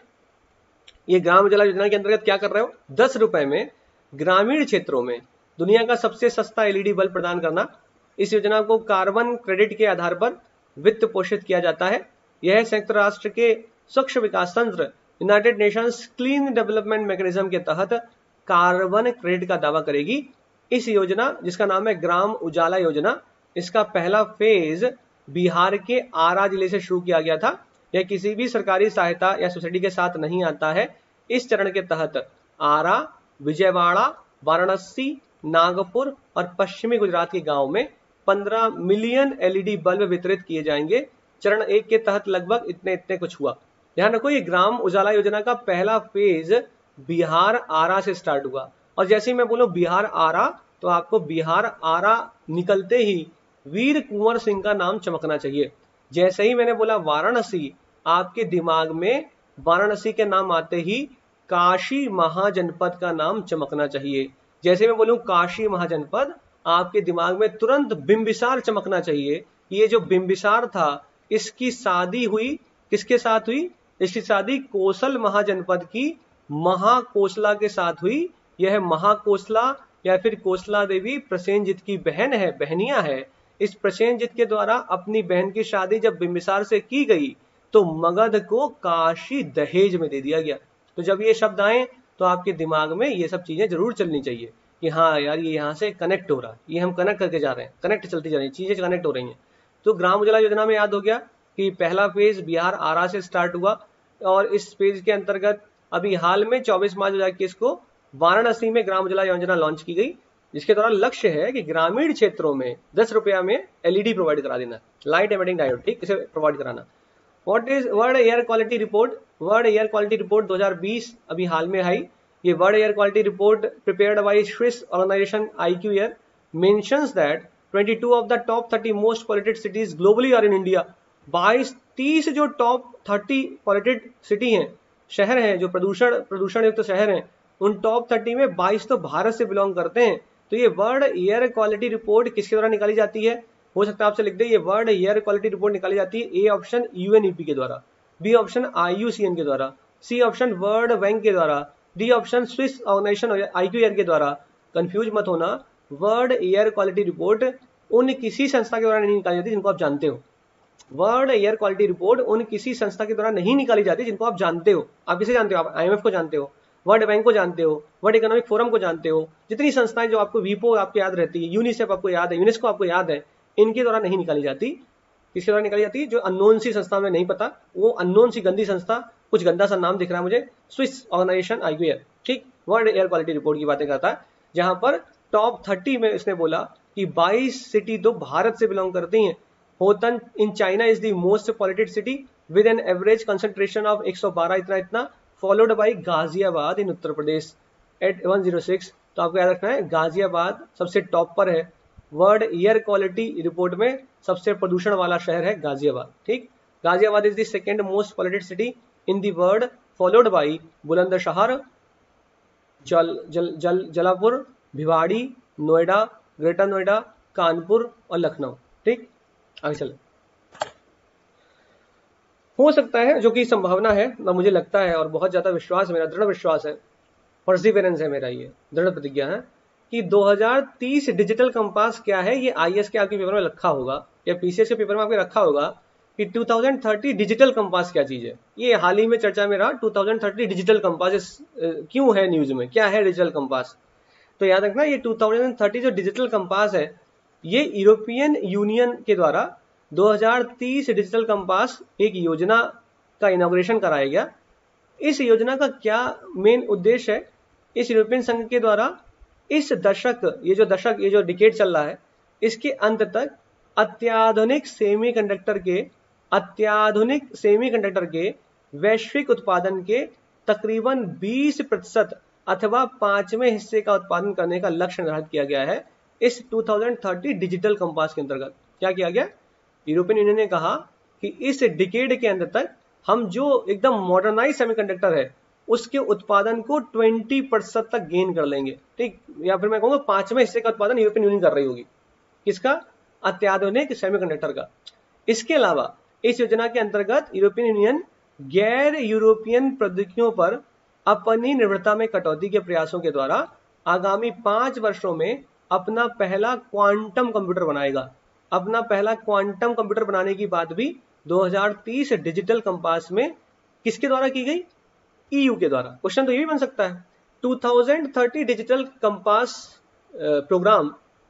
ये ग्राम उजाला योजना के अंतर्गत क्या कर रहे हो? दस रुपए में ग्रामीण क्षेत्रों में दुनिया का सबसे सस्ता एलईडी बल्ब प्रदान करना। इस योजना को कार्बन क्रेडिट के आधार पर वित्त पोषित किया जाता है। यह संयुक्त राष्ट्र के स्वच्छ विकास तंत्र, united nations clean development mechanism के तहत कार्बन क्रेडिट का दावा करेगी। इस योजना, जिसका नाम है ग्राम उजाला योजना, इसका पहला फेज बिहार के आरा जिले से शुरू किया गया था। यह किसी भी सरकारी सहायता या सब्सिडी के साथ नहीं आता है। इस चरण के तहत आरा, विजयवाड़ा, वाराणसी, नागपुर और पश्चिमी गुजरात के गांव में पंद्रह मिलियन एलईडी बल्ब वितरित किए जाएंगे। चरण एक के तहत लगभग इतने इतने कुछ हुआ। ध्यान रखो, ये ग्राम उजाला योजना का पहला फेज बिहार आरा से स्टार्ट हुआ। और जैसे ही मैं बोलूं बिहार आरा, तो आपको बिहार आरा निकलते ही वीर कुंवर सिंह का नाम चमकना चाहिए। जैसे ही मैंने बोला वाराणसी, आपके दिमाग में वाराणसी के नाम आते ही काशी महाजनपद का नाम चमकना चाहिए। जैसे मैं बोलूं काशी महाजनपद, आपके दिमाग में तुरंत बिंबिसार चमकना चाहिए। ये जो बिंबिसार था, इसकी शादी हुई किसके साथ हुई? इसकी शादी कोसल महाजनपद की महाकोसला के साथ हुई। यह महाकोसला या फिर कोसला देवी प्रसेनजित की बहन है, बहनिया है। इस प्रसेनजित के द्वारा अपनी बहन की शादी जब बिंबिसार से की गई तो मगध को काशी दहेज में दे दिया गया। तो जब ये शब्द आए तो आपके दिमाग में ये सब चीजें जरूर चलनी चाहिए कि हाँ यार, ये यहाँ से कनेक्ट हो रहा है, ये हम कनेक्ट करके जा रहे हैं, कनेक्ट चलती जा रही है, चीजें कनेक्ट हो रही हैं। तो ग्राम उजाला योजना में याद हो गया कि पहला फेज बिहार आरा से स्टार्ट हुआ, और इस फेज के अंतर्गत अभी हाल में चौबीस मार्च दो हजार इक्कीस को वाराणसी में ग्राम उजाला योजना लॉन्च की गई, जिसके द्वारा लक्ष्य है कि ग्रामीण क्षेत्रों में दस रुपया में एलईडी प्रोवाइड करा देना, लाइट एमिटिंग डायोड, ठीक, इसे प्रोवाइड कराना। What is world air quality report? World air quality report दो हज़ार बीस अभी हाल में आई। ये world air quality report prepared by Swiss organisation IQAir mentions that बाईस ऑफ द टॉप तीस most polluted cities globally are in India. बाईस तीस जो टॉप तीस पॉल्यूटेड सिटी हैं, शहर हैं, जो प्रदूषण प्रदूषण युक्त शहर हैं, उन टॉप थर्टी में बाईस तो भारत से बिलोंग करते हैं। तो ये वर्ल्ड एयर क्वालिटी रिपोर्ट किसके द्वारा निकाली जाती है? हो सकता है आपसे लिख दे, ये वर्ल्ड एयर क्वालिटी रिपोर्ट निकाली जाती है ए ऑप्शन यूएनईपी के द्वारा, बी ऑप्शन आईयूसीएन के द्वारा, सी ऑप्शन वर्ल्ड बैंक के द्वारा, D option Swiss organisation IQAir के द्वारा। कंफ्यूज मत होना, वर्ल्ड एयर क्वालिटी रिपोर्ट उन किसी संस्था के द्वारा नहीं निकाली जाती जिनको आप जानते हो। वर्ल्ड एयर क्वालिटी रिपोर्ट उन किसी संस्था के द्वारा नहीं निकाली जाती जिनको आप जानते हो। आप किसे जानते हो? आप आईएमएफ को जानते हो, वर्ल्ड बैंक को जानते हो, वर्ल्ड इकोनॉमिक फोरम को जानते हो। जितनी संस्थाएं जो आपको वीपो आपको याद रहती है, यूनिसेफ आपको याद है, यूनेस्को आपको याद है, इनके द्वारा नहीं निकाली जाती। किसके द्वारा निकाली जाती? जो अननोन सी संस्था में नहीं पता, वो अननोन सी गंदी संस्था, कुछ गंदा सा नाम दिख रहा है मुझे, स्विस ऑर्गेनाइजेशन आईक्यूएआर, ठीक, वर्ल्ड एयर क्वालिटी रिपोर्ट की बातें करता है, जहां पर टॉप थर्टी में इसने बोला कि बाईस सिटी तो भारत से बिलोंग करती हैं। Hotan in China is the most polluted city with an average concentration of एक सौ बारह इतना इतना, followed by Ghaziabad in Uttar Pradesh at one zero six. तो आपको याद रखना है गाजियाबाद सबसे टॉप पर है, वर्ल्ड एयर क्वालिटी रिपोर्ट में सबसे प्रदूषण वाला शहर है गाजियाबाद, ठीक। Ghaziabad is the second most polluted city in the world, followed by Bulandshahr, जल जल जल जलापुर, भिवाड़ी, नोएडा, ग्रेटर नोएडा, कानपुर और लखनऊ, ठीक। आगे चले। हो सकता है, जो कि संभावना है ना, मुझे लगता है और बहुत ज्यादा विश्वास है, मेरा दृढ़ विश्वास है, परसिवेरेंस है मेरा, ये दृढ़ प्रतिज्ञा है कि दो हज़ार तीस डिजिटल कंपास क्या है, ये आईएएस के आपके पेपर में रखा होगा या पीसीएस के पेपर में आपके रखा होगा कि दो हज़ार तीस डिजिटल कंपास क्या चीज है। ये हाल ही में चर्चा में रहा, दो हज़ार तीस डिजिटल कंपास क्यों है न्यूज में, क्या है डिजिटल कंपास। तो याद रखना, ये दो हज़ार तीस जो डिजिटल कंपास है, ये यूरोपियन यूनियन के द्वारा दो हज़ार तीस डिजिटल कंपास एक योजना का इनॉग्रेशन कराया गया। इस योजना का क्या मेन उद्देश्य है? इस यूरोपियन संघ के द्वारा इस दशक, ये जो दशक, ये जो डिकेड चल रहा है, इसके अंत तक अत्याधुनिक सेमीकंडक्टर के अत्याधुनिक सेमीकंडक्टर के वैश्विक उत्पादन के तकरीबन बीस प्रतिशत अथवा पांचवें हिस्से का उत्पादन करने का लक्ष्य निर्धारित किया गया है इस दो हज़ार तीस डिजिटल कंपास के अंतर्गत। क्या किया गया? यूरोपियन यूनियन ने कहा कि इस डिकेड के अंत तक हम जो एकदम मॉडर्नाइज सेमीकंडक्टर है उसके उत्पादन को बीस प्रतिशत तक गेन कर लेंगे, ठीक, या फिर मैं कहूंगा पांचवें हिस्से का उत्पादन यूरोपियन यूनियन कर रही होगी। किसका? अत्याधुनिक सेमीकंडक्टर का। इसके अलावा इस योजना के अंतर्गत यूरोपियन यूनियन गैर यूरोपियन प्रौद्योगिकियों पर अपनी निर्भरता में कटौती के प्रयासों के द्वारा आगामी पांच वर्षों में अपना पहला क्वांटम कंप्यूटर बनाएगा। अपना पहला क्वांटम कंप्यूटर बनाने की बात भी दो हज़ार तीस डिजिटल कंपास में किसके द्वारा की गई? ईयू के द्वारा। क्वेश्चन तो ये भी बन सकता है, दो हज़ार तीस डिजिटल कंपास प्रोग्राम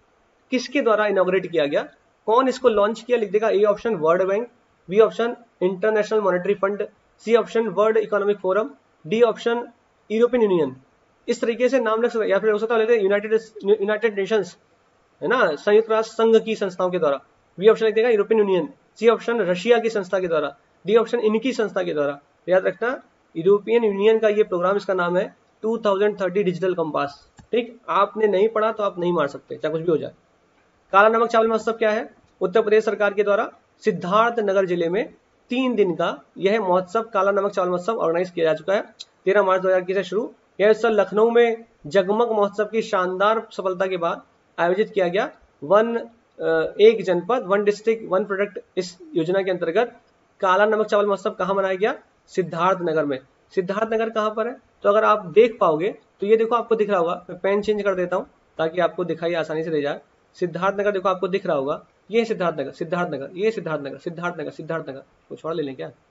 किसके द्वारा इनॉग्रेट किया गया? कौन इसको लॉन्च किया? लिख देगा A option World Bank, B option International Monetary Fund, C option World Economic Forum, D option European Union. इस तरीके से नाम लग सकता है, या फिर हो सकता है यूनाइटेड यूनाइटेड नेशंस, है ना, संयुक्त राष्ट्र संघ की संस्थाओं के द्वारा। बी ऑप्शन लिख देगा European Union, C option Russia की संस्था के द्वारा, डी ऑप्शन इनकी संस्था के द्वारा। याद रखना, यूरोपियन यूनियन का ये प्रोग्राम, इसका नाम है दो हज़ार तीस डिजिटल कंपास, ठीक। आपने नहीं पढ़ा तो आप नहीं मार सकते, चाहे कुछ भी हो जाए। काला नमक चावल महोत्सव क्या है? उत्तर प्रदेश सरकार के द्वारा सिद्धार्थ नगर जिले में तीन दिन का यह महोत्सव, काला नमक चावल महोत्सव ऑर्गेनाइज किया जा चुका है। तेरह मार्च दो हजार इक्कीस से शुरू। यह उत्सव लखनऊ में जगमग महोत्सव की शानदार सफलता के बाद आयोजित किया गया। वन एक जनपद वन डिस्ट्रिक्ट वन प्रोडक्ट, इस योजना के अंतर्गत काला नमक चावल महोत्सव कहाँ मनाया गया? सिद्धार्थ नगर में। सिद्धार्थ नगर कहाँ पर है? तो अगर आप देख पाओगे तो ये देखो, आपको दिख रहा होगा, मैं पेन चेंज कर देता हूँ ताकि आपको दिखाई आसानी से दे जाए। सिद्धार्थ नगर देखो, आपको दिख रहा होगा, ये सिद्धार्थ नगर, सिद्धार्थ नगर, ये सिद्धार्थ नगर, सिद्धार्थ नगर, सिद्धार्थ नगर। कुछ और ले लें क्या?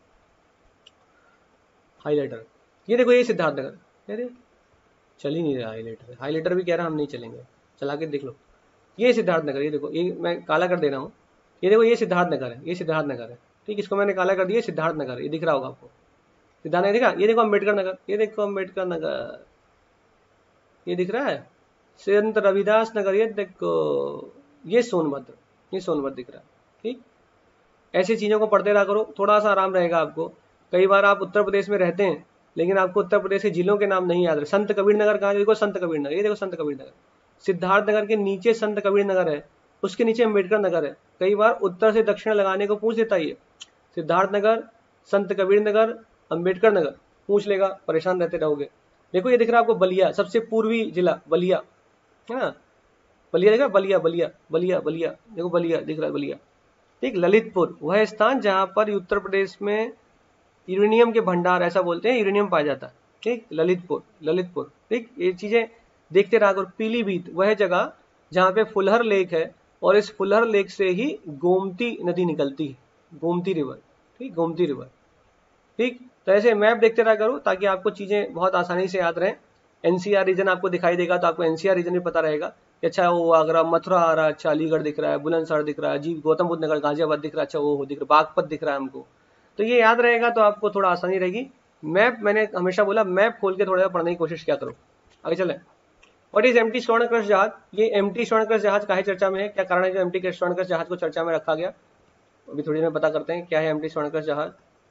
हाईलाइटर, ये देखो, ये सिद्धार्थ नगर। अरे चल ही नहीं रहा हाईलाइटर, हाईलाइटर भी कह रहा हम नहीं चलेंगे, चला के देख लो। ये सिद्धार्थ नगर, ये देखो, ये मैं काला कर दे रहा हूँ, ये देखो, ये सिद्धार्थ नगर है, ये सिद्धार्थ नगर है, ठीक। इसको मैंने काला कर दिया, सिद्धार्थ नगर, ये दिख रहा होगा आपको, सिद्धार्थ नगर दिखा। ये देखो अम्बेडकर नगर, ये देखो अम्बेडकर नगर, ये दिख रहा है। संत रविदास नगर, ये देखो, ये सोनभद्र, ये सोनभद्र दिख रहा है, ठीक। ऐसी चीजों को पढ़ते रहा करो, थोड़ा सा आराम रहेगा आपको। कई बार आप उत्तर प्रदेश में रहते हैं लेकिन आपको उत्तर प्रदेश के जिलों के नाम नहीं याद रहे। संत कबीर नगर कहाँ है? देखो संत कबीर नगर, ये देखो संत कबीर नगर। सिद्धार्थ नगर के नीचे संत कबीर नगर है, उसके नीचे अम्बेडकर नगर है। कई बार उत्तर से दक्षिण लगाने को पूछ देता है, सिद्धार्थ नगर, संत कबीर नगर, अम्बेडकर नगर पूछ लेगा, परेशान रहते रहोगे। देखो ये दिख रहा है आपको बलिया, सबसे पूर्वी जिला बलिया है ना, बलिया दिख रहा है, बलिया बलिया बलिया बलिया, देखो बलिया दिख रहा है बलिया, ठीक। ललितपुर वह स्थान जहां पर उत्तर प्रदेश में यूरेनियम के भंडार, ऐसा बोलते हैं, यूरेनियम पाया जाता है, ठीक। ललितपुर ललितपुर, ठीक। ये चीजें देखते रहा करो। पीलीभीत वह जगह जहाँ पे फुलहर लेक है और इस फुलहर लेक से ही गोमती नदी निकलती है, गोमती रिवर, ठीक, गोमती रिवर, ठीक। तो ऐसे मैप देखते रहा करो ताकि आपको चीजें बहुत आसानी से याद रहें। एनसीआर रीजन आपको दिखाई देगा तो आपको एनसीआर रीजन भी पता रहेगा कि अच्छा वो आगरा मथुरा आ रहा है, अच्छा अलीगढ़ दिख रहा है, बुलंदशहर दिख रहा है, जी गौतम बुद्ध नगर गाजियाबाद दिख रहा है, अच्छा वो दिख रहा है, बागपत दिख रहा है हमको। तो ये याद रहेगा तो आपको थोड़ा आसानी रहेगी। मैप मैंने हमेशा बोला मैप खोल के थोड़ा पढ़ने की कोशिश क्या करो। आगे चले। व्हाट इज एम्प्टी स्वर्णकृष्ण जहाज? ये एम्प्टी स्वर्णकृष्ण जहाज काहे चर्चा में है, क्या कारण है जो एम्प्टी स्वर्णकृष्ण जहाज को चर्चा में रखा गया, अभी थोड़ी देर में पता करते हैं क्या है एम्प्टी स्वर्णकृष्ण जहाज।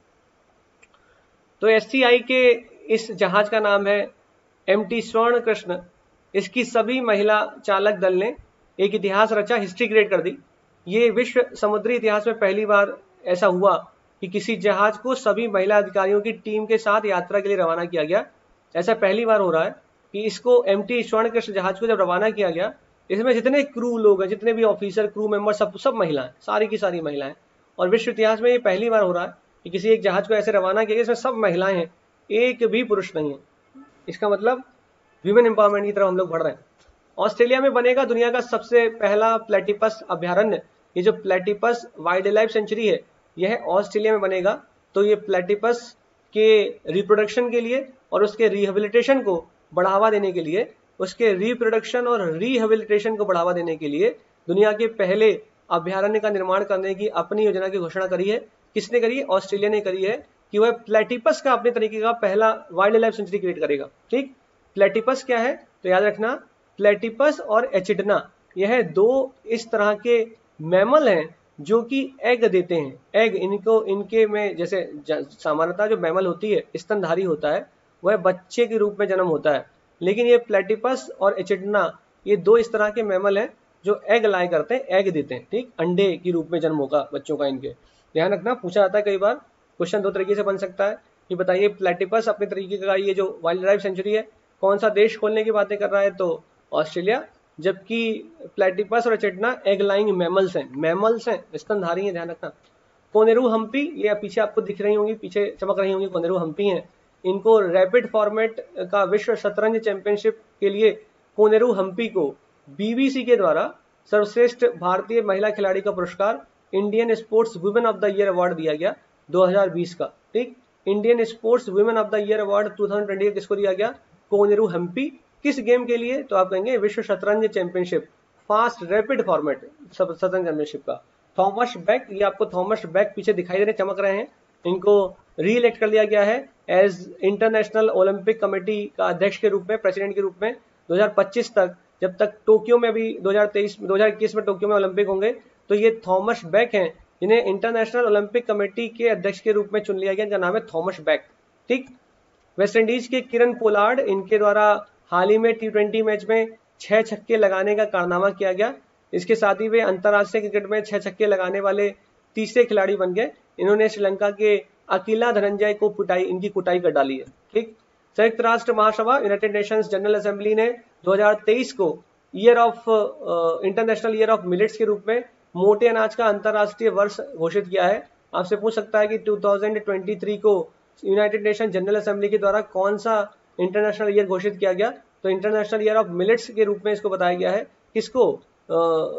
तो एससीआई के इस जहाज का नाम है एम्प्टी स्वर्णकृष्ण। इसकी सभी महिला चालक दल ने एक इतिहास रचा, हिस्ट्री क्रिएट कर दी। ये विश्व समुद्री इतिहास में पहली बार ऐसा हुआ कि किसी जहाज को सभी महिला अधिकारियों की टीम के साथ यात्रा के लिए रवाना किया गया। ऐसा पहली बार हो रहा है कि इसको एम्प्टी स्वर्णकृष्ण जहाज को जब रवाना किया गया, इसमें जितने क्रू लोग हैं, जितने भी ऑफिसर क्रू मेंबर, सब सब महिलाएं, सारी की सारी महिलाएं। और विश्व इतिहास में ये पहली बार हो रहा है कि किसी एक जहाज को ऐसे रवाना किया गया इसमें सब महिलाएं हैं, एक भी पुरुष नहीं है। इसका मतलब वीमेन एम्पावरमेंट की तरफ हम लोग बढ़ रहे हैं। ऑस्ट्रेलिया में बनेगा दुनिया का सबसे पहला प्लेटिपस अभ्यारण्य। ये जो प्लेटिपस वाइल्ड लाइफ सेंचुरी है यह ऑस्ट्रेलिया में बनेगा। तो ये प्लेटिपस के रिप्रोडक्शन के लिए और उसके रिहेबिलिटेशन को बढ़ावा देने के लिए, उसके रिप्रोडक्शन और रिहेबिलिटेशन को बढ़ावा देने के लिए दुनिया के पहले अभ्यारण्य का निर्माण करने की अपनी योजना की घोषणा करी है। किसने करी है? ऑस्ट्रेलिया ने करी है कि वह प्लेटिपस का अपने तरीके का पहला वाइल्ड लाइफ सेंचुरी क्रिएट करेगा, ठीक। प्लेटिपस क्या है तो याद रखना, प्लेटिपस और एचिडना यह दो इस तरह के मैमल हैं जो कि एग देते हैं। एग इनको इनके में जैसे सामान्यतः जो मैमल होती है स्तनधारी होता है वह बच्चे के रूप में जन्म होता है, लेकिन ये प्लेटिपस और एचिडना ये दो इस तरह के मैमल हैं जो एग लाए करते हैं, एग देते हैं, ठीक। अंडे के रूप में जन्म होगा बच्चों का इनके। ध्यान रखना, पूछा जाता है कई बार, क्वेश्चन दो तरीके से बन सकता है कि बताइए प्लेटिपस अपने तरीके का ये जो वाइल्ड लाइफ सेंचुरी है कौन सा देश खोलने की बातें कर रहा है, तो ऑस्ट्रेलिया। जबकि प्लेटिपस और एचिडना एग लाइंग मैमल्स हैं, मैमल्स हैं, स्तनधारी हैं, ध्यान रखना। कोनेरू हम्पी ये पीछे आपको दिख रही होंगी, पीछे चमक रही होंगी, कोनेरू हम्पी हैं। इनको रैपिड फॉर्मेट का विश्व शतरंज चैंपियनशिप के लिए कोनेरू हम्पी को बीबीसी के द्वारा सर्वश्रेष्ठ भारतीय महिला खिलाड़ी का पुरस्कार Indian sports women of the year award दिया गया दो हज़ार बीस का, ठीक। Indian sports women of the year award दो हज़ार बीस किसको दिया गया? कोनेरू हम्पी। किस गेम के लिए? तो आप कहेंगे विश्व शतरंज चैंपियनशिप, फास्ट रैपिड फॉर्मेट शतरंज चैंपियनशिप का। थॉमस बैक, ये आपको थॉमस बैक पीछे दिखाई दे रहे, चमक रहे हैं, इनको री-इलेक्ट कर लिया गया है एज इंटरनेशनल ओलंपिक कमेटी का अध्यक्ष के रूप में, प्रेसिडेंट के रूप में दो हज़ार पच्चीस तक, जब तक टोक्यो में भी दो हज़ार तेईस दो हज़ार इक्कीस में टोक्यो में ओलंपिक होंगे। तो ये थॉमस बैक हैं जिन्हें इंटरनेशनल ओलंपिक कमेटी के अध्यक्ष के रूप में चुन लिया गया, इनका नाम है थॉमस बैक, ठीक। वेस्ट इंडीज के किरण पोलार्ड, इनके द्वारा हाल ही में टी ट्वेंटी मैच में छह छक्के लगाने का कारनामा किया गया। इसके साथ ही वे अंतर्राष्ट्रीय क्रिकेट में छह छक्के लगाने वाले तीसरे खिलाड़ी बन गए। इन्होंने श्रीलंका के अकीला धनंजय को कुटाई, इनकी कुटाई कर डाली है, ठीक। संयुक्त राष्ट्र महासभा यूनाइटेड नेशंस जनरल असेंबली ने दो हज़ार तेईस को year of international year of millets के रूप में मोटे अनाज का अंतर्राष्ट्रीय वर्ष घोषित किया है। आपसे पूछ सकता है कि दो हज़ार तेईस को यूनाइटेड नेशन जनरल असेंबली के द्वारा कौन सा इंटरनेशनल ईयर घोषित किया गया? तो इंटरनेशनल ईयर ऑफ मिलेट्स के रूप में इसको बताया गया है। किसको आ,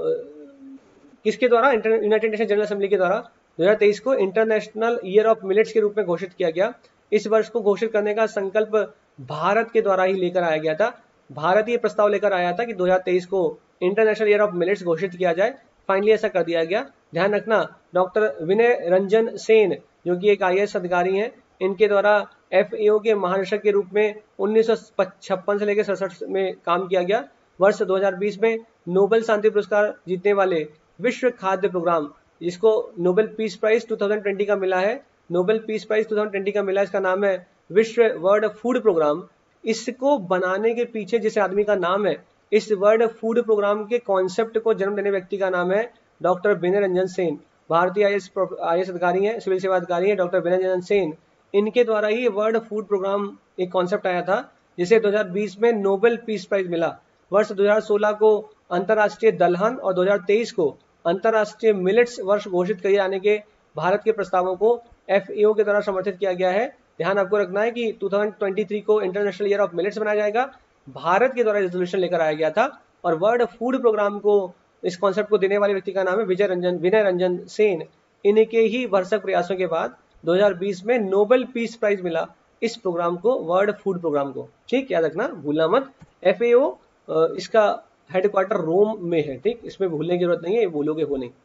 किसके द्वारा? यूनाइटेड नेशन जनरल असेंबली के द्वारा दो हज़ार तेईस को इंटरनेशनल ईयर ऑफ मिलेट्स के रूप में घोषित किया गया। इस वर्ष को घोषित करने का संकल्प भारत के द्वारा ही लेकर आया गया था। भारत ये प्रस्ताव लेकर आया था कि दो हज़ार तेईस को इंटरनेशनल ईयर ऑफ मिलेट्स घोषित किया जाए। फाइनली ऐसा कर दिया गया। ध्यान रखना, डॉक्टर विनय रंजन सेन जो कि एक आई ए एस अधिकारी हैं, इनके द्वारा एफ ए ओ के महानिदेशक के रूप में उन्नीस सौ छप्पन से लेकर सड़सठ में काम किया गया। वर्ष दो हज़ार बीस में नोबेल शांति पुरस्कार जीतने वाले विश्व खाद्य प्रोग्राम, जिसको नोबेल पीस प्राइज दो हज़ार बीस का मिला है, नोबेल पीस प्राइज दो हज़ार बीस का मिला, इसका नाम है विश्व वर्ल्ड फूड प्रोग्राम। इसको बनाने के पीछे जिस आदमी का नाम है, इस वर्ल्ड फूड प्रोग्राम के कॉन्सेप्ट को जन्म देने व्यक्ति का नाम है डॉक्टर विनय रंजन सेन। भारतीय आई ए एस अधिकारी हैं, सिविल सेवा अधिकारी हैं डॉक्टर विनय रंजन सेन। इनके द्वारा ही वर्ल्ड फूड प्रोग्राम एक कॉन्सेप्ट आया था जिसे दो हज़ार बीस में नोबेल पीस प्राइज मिला। वर्ष दो हज़ार सोलह को अंतर्राष्ट्रीय दलहन और दो हज़ार तेईस को अंतर्राष्ट्रीय मिलेट्स वर्ष घोषित किए जाने के भारत के प्रस्तावों को एफ ए ओ के द्वारा समर्थित किया गया है। ध्यान आपको रखना है कि दो हज़ार तेईस को इंटरनेशनल ईयर ऑफ मिलेट्स बनाया जाएगा। भारत के द्वारा रेजोल्यूशन लेकर आया गया था और वर्ल्ड फूड प्रोग्राम को, इस कॉन्सेप्ट को देने वाले व्यक्ति का नाम है विजय रंजन विनय रंजन सेन। इनके ही भरसक प्रयासों के बाद दो हज़ार बीस में नोबेल पीस प्राइज मिला इस प्रोग्राम को, वर्ल्ड फूड प्रोग्राम को। ठीक, याद रखना, भूलना मत। एफ ए ओ इसका हेडक्वार्टर रोम में है। ठीक, इसमें भूलने की जरूरत नहीं है, ये भूलोगे हो नहीं।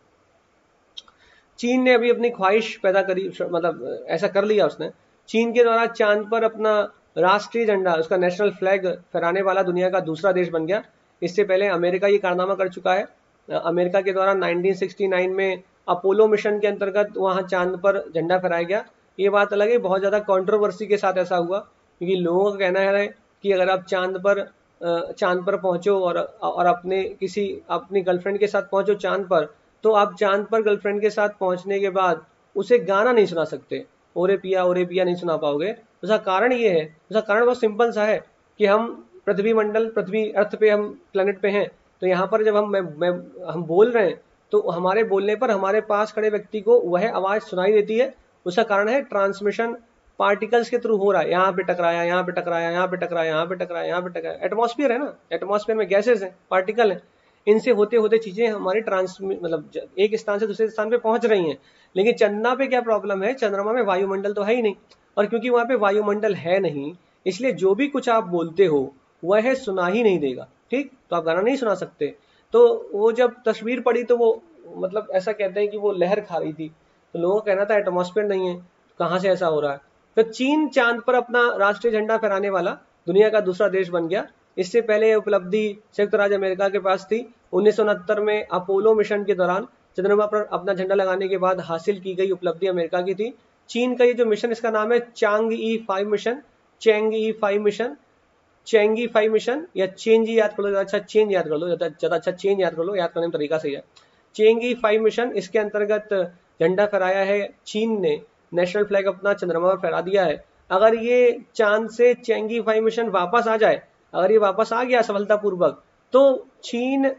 चीन ने अभी अपनी ख्वाहिश पैदा करी, मतलब ऐसा कर लिया उसने। चीन के द्वारा चांद पर अपना राष्ट्रीय झंडा, उसका नेशनल फ्लैग फहराने वाला दुनिया का दूसरा देश बन गया। इससे पहले अमेरिका ये कारनामा कर चुका है। अमेरिका के द्वारा उन्नीस सौ उनहत्तर में अपोलो मिशन के अंतर्गत वहां चांद पर झंडा फहराया गया। ये बात अलग है, बहुत ज्यादा कंट्रोवर्सी के साथ ऐसा हुआ, क्योंकि लोगों का कहना है कि अगर आप चांद पर चांद पर पहुंचो और और अपने किसी अपनी गर्लफ्रेंड के साथ पहुंचो चांद पर, तो आप चांद पर गर्लफ्रेंड के साथ पहुंचने के बाद उसे गाना नहीं सुना सकते, ओरे पिया ओरे पिया नहीं सुना पाओगे। उसका कारण ये है, उसका कारण बहुत सिंपल सा है कि हम पृथ्वी मंडल, पृथ्वी अर्थ पे, हम प्लेनेट पे हैं, तो यहाँ पर जब हम मैं, मैं, हम बोल रहे हैं तो हमारे बोलने पर हमारे पास खड़े व्यक्ति को वह आवाज सुनाई देती है। उसका कारण है ट्रांसमिशन पार्टिकल्स के थ्रू हो रहा है। यहाँ पे टकराया, यहाँ पे टकराया, यहाँ पे टकराया, यहाँ पे टकराया, यहाँ पे टकराया। एटमॉस्फेयर है ना, एटमॉस्फेयर में गैसेस हैं, पार्टिकल है, इनसे होते होते चीजें हमारी ट्रांसमिट मतलब एक स्थान से दूसरे स्थान पे पहुंच रही हैं। लेकिन चंद्रमा पे क्या प्रॉब्लम है, चंद्रमा में वायुमंडल तो है ही नहीं, और क्योंकि वहां पे वायुमंडल है नहीं, इसलिए जो भी कुछ आप बोलते हो वह सुना ही नहीं देगा। ठीक, तो आप गाना नहीं सुना सकते। तो वो जब तस्वीर पड़ी तो वो मतलब ऐसा कहते हैं कि वो लहर खा रही थी, तो लोगों का कहना था एटमॉस्फेयर नहीं है, कहाँ से ऐसा हो रहा है। तो चीन चांद पर अपना राष्ट्रीय झंडा फहराने वाला दुनिया का दूसरा देश बन गया। इससे पहले उपलब्धि संयुक्त राज्य अमेरिका के पास थी। उन्नीस सौ उनहत्तर में अपोलो मिशन के दौरान चंद्रमा पर अपना झंडा लगाने के बाद हासिल की गई उपलब्धि अमेरिका की थी। चीन का ये जो मिशन, इसका नाम है Chang'e five mission, Chang'e five mission, Chang'e five mission, या चेंजी याद कर लो, अच्छा चेंज याद कर लो, ज्यादा अच्छा चेंज याद कर लो, याद करने में तरीका सही है। चेंगी फाइव मिशन, इसके अंतर्गत झंडा फहराया है चीन ने, नेशनल फ्लैग अपना चंद्रमा पर फहरा दिया है। अगर ये चांद से चेंगी फाइव मिशन वापस आ जाए, अगर ये वापस आ गया सफलतापूर्वक, तो चीन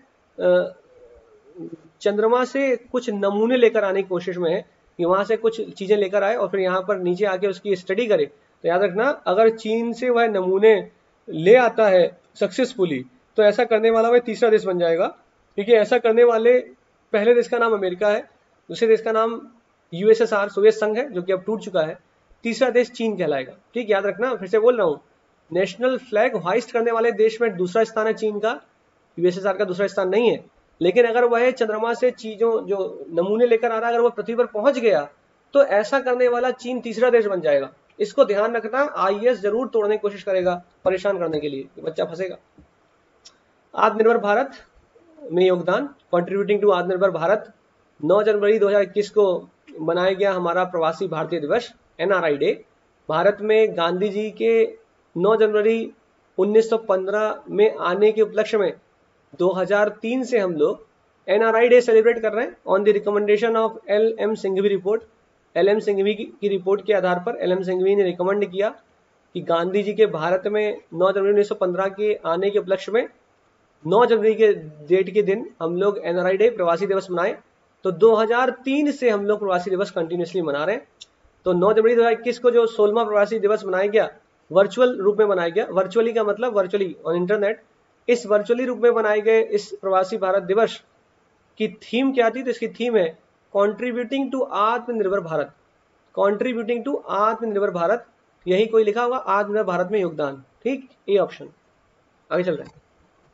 चंद्रमा से कुछ नमूने लेकर आने की कोशिश में है कि वहां से कुछ चीजें लेकर आए और फिर यहाँ पर नीचे आके उसकी स्टडी करे। तो याद रखना, अगर चीन से वह नमूने ले आता है सक्सेसफुली, तो ऐसा करने वाला वह तीसरा देश बन जाएगा, क्योंकि ऐसा करने वाले पहले देश का नाम अमेरिका है, दूसरे देश का नाम U S S R Soviet संघ है, जो कि अब टूट चुका है, तीसरा देश चीन कहलाएगा। ठीक, याद रखना, फिर से बोल रहा हूँ, नेशनल फ्लैग हाइस्ट करने वाले देश में दूसरा स्थान है चीन का, यू एस एस आर का दूसरा स्थान नहीं है। लेकिन अगर वह चंद्रमा से चीजों जो नमूने लेकर आ रहा है, अगर वह पृथ्वी पर पहुंच गया, तो ऐसा करने वाला चीन तीसरा देश बन जाएगा। इसको ध्यान रखना, आई ए एस जरूर तोड़ने की कोशिश करेगा परेशान करने के लिए, बच्चा फंसेगा। आत्मनिर्भर भारत में योगदान, कंट्रीब्यूटिंग टू आत्मनिर्भर भारत। नौ जनवरी दो हज़ार इक्कीस को मनाया गया हमारा प्रवासी भारतीय दिवस, N R I day. Bharat में गांधी जी के नौ जनवरी उन्नीस सौ पंद्रह में आने के उपलक्ष्य में दो हज़ार तीन से हम लोग N R I day celebrate कर रहे हैं on the recommendation of L M Singhvi report. L M Singhvi की रिपोर्ट के आधार पर एल एम सिंघवी ने रिकमेंड किया कि गांधी जी के भारत में नौ जनवरी उन्नीस सौ पंद्रह के आने के उपलक्ष्य में नौ जनवरी के डेट के दिन हम लोग एन आर आई डे प्रवासी दिवस मनाएं। तो दो हज़ार तीन से हम लोग प्रवासी दिवस कंटिन्यूसली मना रहे हैं। तो नौ जनवरी दो हज़ार इक्कीस को जो सोलहवां प्रवासी दिवस मनाया गया, वर्चुअल रूप में मनाया गया। वर्चुअली का मतलब वर्चुअली ऑन इंटरनेट। इस वर्चुअली रूप में बनाए गए इस प्रवासी भारत दिवस की थीम क्या थी? तो इसकी थीम है कॉन्ट्रीब्यूटिंग टू आत्मनिर्भर भारत। कॉन्ट्रीब्यूटिंग टू आत्मनिर्भर भारत, यही कोई लिखा होगा, आत्मनिर्भर भारत में योगदान। ठीक, ए ऑप्शन। आगे चल रहे हैं।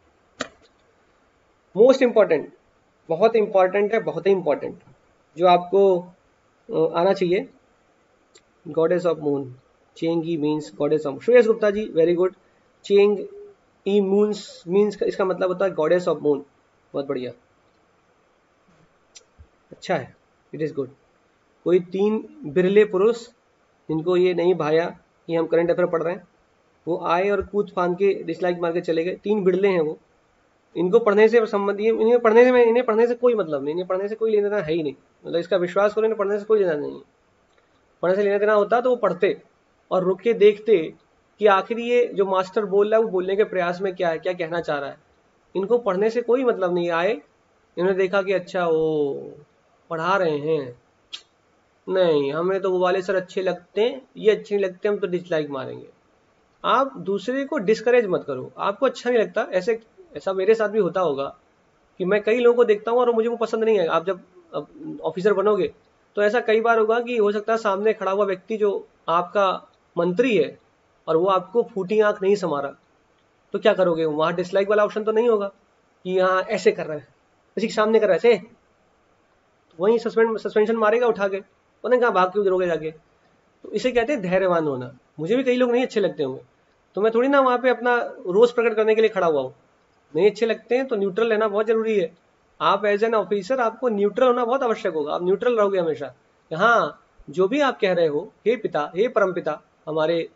मोस्ट इंपॉर्टेंट, बहुत इंपॉर्टेंट है, बहुत ही इंपॉर्टेंट, जो आपको आना चाहिए, goddess of moon. Chang'e means goddess of. Shreyas Gupta ji, very good. Chang'e moons means इसका मतलब होता है गॉडेस ऑफ मून। बहुत बढ़िया, अच्छा है, इट इज गुड। कोई तीन बिरले पुरुष जिनको ये नहीं भाया कि हम करंट अफेयर पढ़ रहे हैं, वो आए और कूद फांद के डिसलाइक मार के चले गए। तीन बिरले हैं वो, इनको पढ़ने से संबंध, इन्हें पढ़ने से इन्हें पढ़ने से कोई मतलब नहीं, इन्हें पढ़ने से कोई लेना देना है ही नहीं। मतलब इसका विश्वास करो, इन्हें पढ़ने से कोई लेना नहीं है। पढ़ने से लेना देना होता तो वो पढ़ते और रुक के देखते कि आखिर ये जो मास्टर बोल रहा है वो बोलने के प्रयास में क्या है, क्या कहना चाह रहा है। इनको पढ़ने से कोई मतलब नहीं। आए, इन्होंने देखा कि अच्छा वो पढ़ा रहे हैं, नहीं हमें तो वो वाले सर अच्छे लगते हैं, ये अच्छे नहीं लगते, हम तो डिसलाइक मारेंगे। आप दूसरे को डिस्करेज मत करो। आपको अच्छा नहीं लगता, ऐसे ऐसा मेरे साथ भी होता होगा कि मैं कई लोगों को देखता हूँ और मुझे वो पसंद नहीं है। आप जब ऑफिसर बनोगे तो ऐसा कई बार होगा कि हो सकता है सामने खड़ा हुआ व्यक्ति जो आपका मंत्री है और वो आपको फूटी आंख नहीं समा रहा, तो क्या करोगे? वहां डिसलाइक वाला ऑप्शन तो नहीं होगा कि हाँ ऐसे कर रहा है, किसी के सामने कर रहा है ऐसे, तो वहीं सस्पेंड सस्पेंशन मारेगा उठा के, पता नहीं कहाँ भाग के उधरोगे जाके। तो इसे कहते हैं धैर्यवान होना। मुझे भी कई लोग नहीं अच्छे लगते होंगे, तो मैं थोड़ी ना वहां पे अपना रोष प्रकट करने के लिए खड़ा हुआ हूँ। नहीं अच्छे लगते हैं तो न्यूट्रल रहना बहुत जरूरी है। आप एज एन ऑफिसर आपको न्यूट्रल होना बहुत आवश्यक होगा। आप न्यूट्रल रहोगे हमेशा, हाँ जो भी आप कह रहे हो, हे पिता, हे परम पिता, हमारे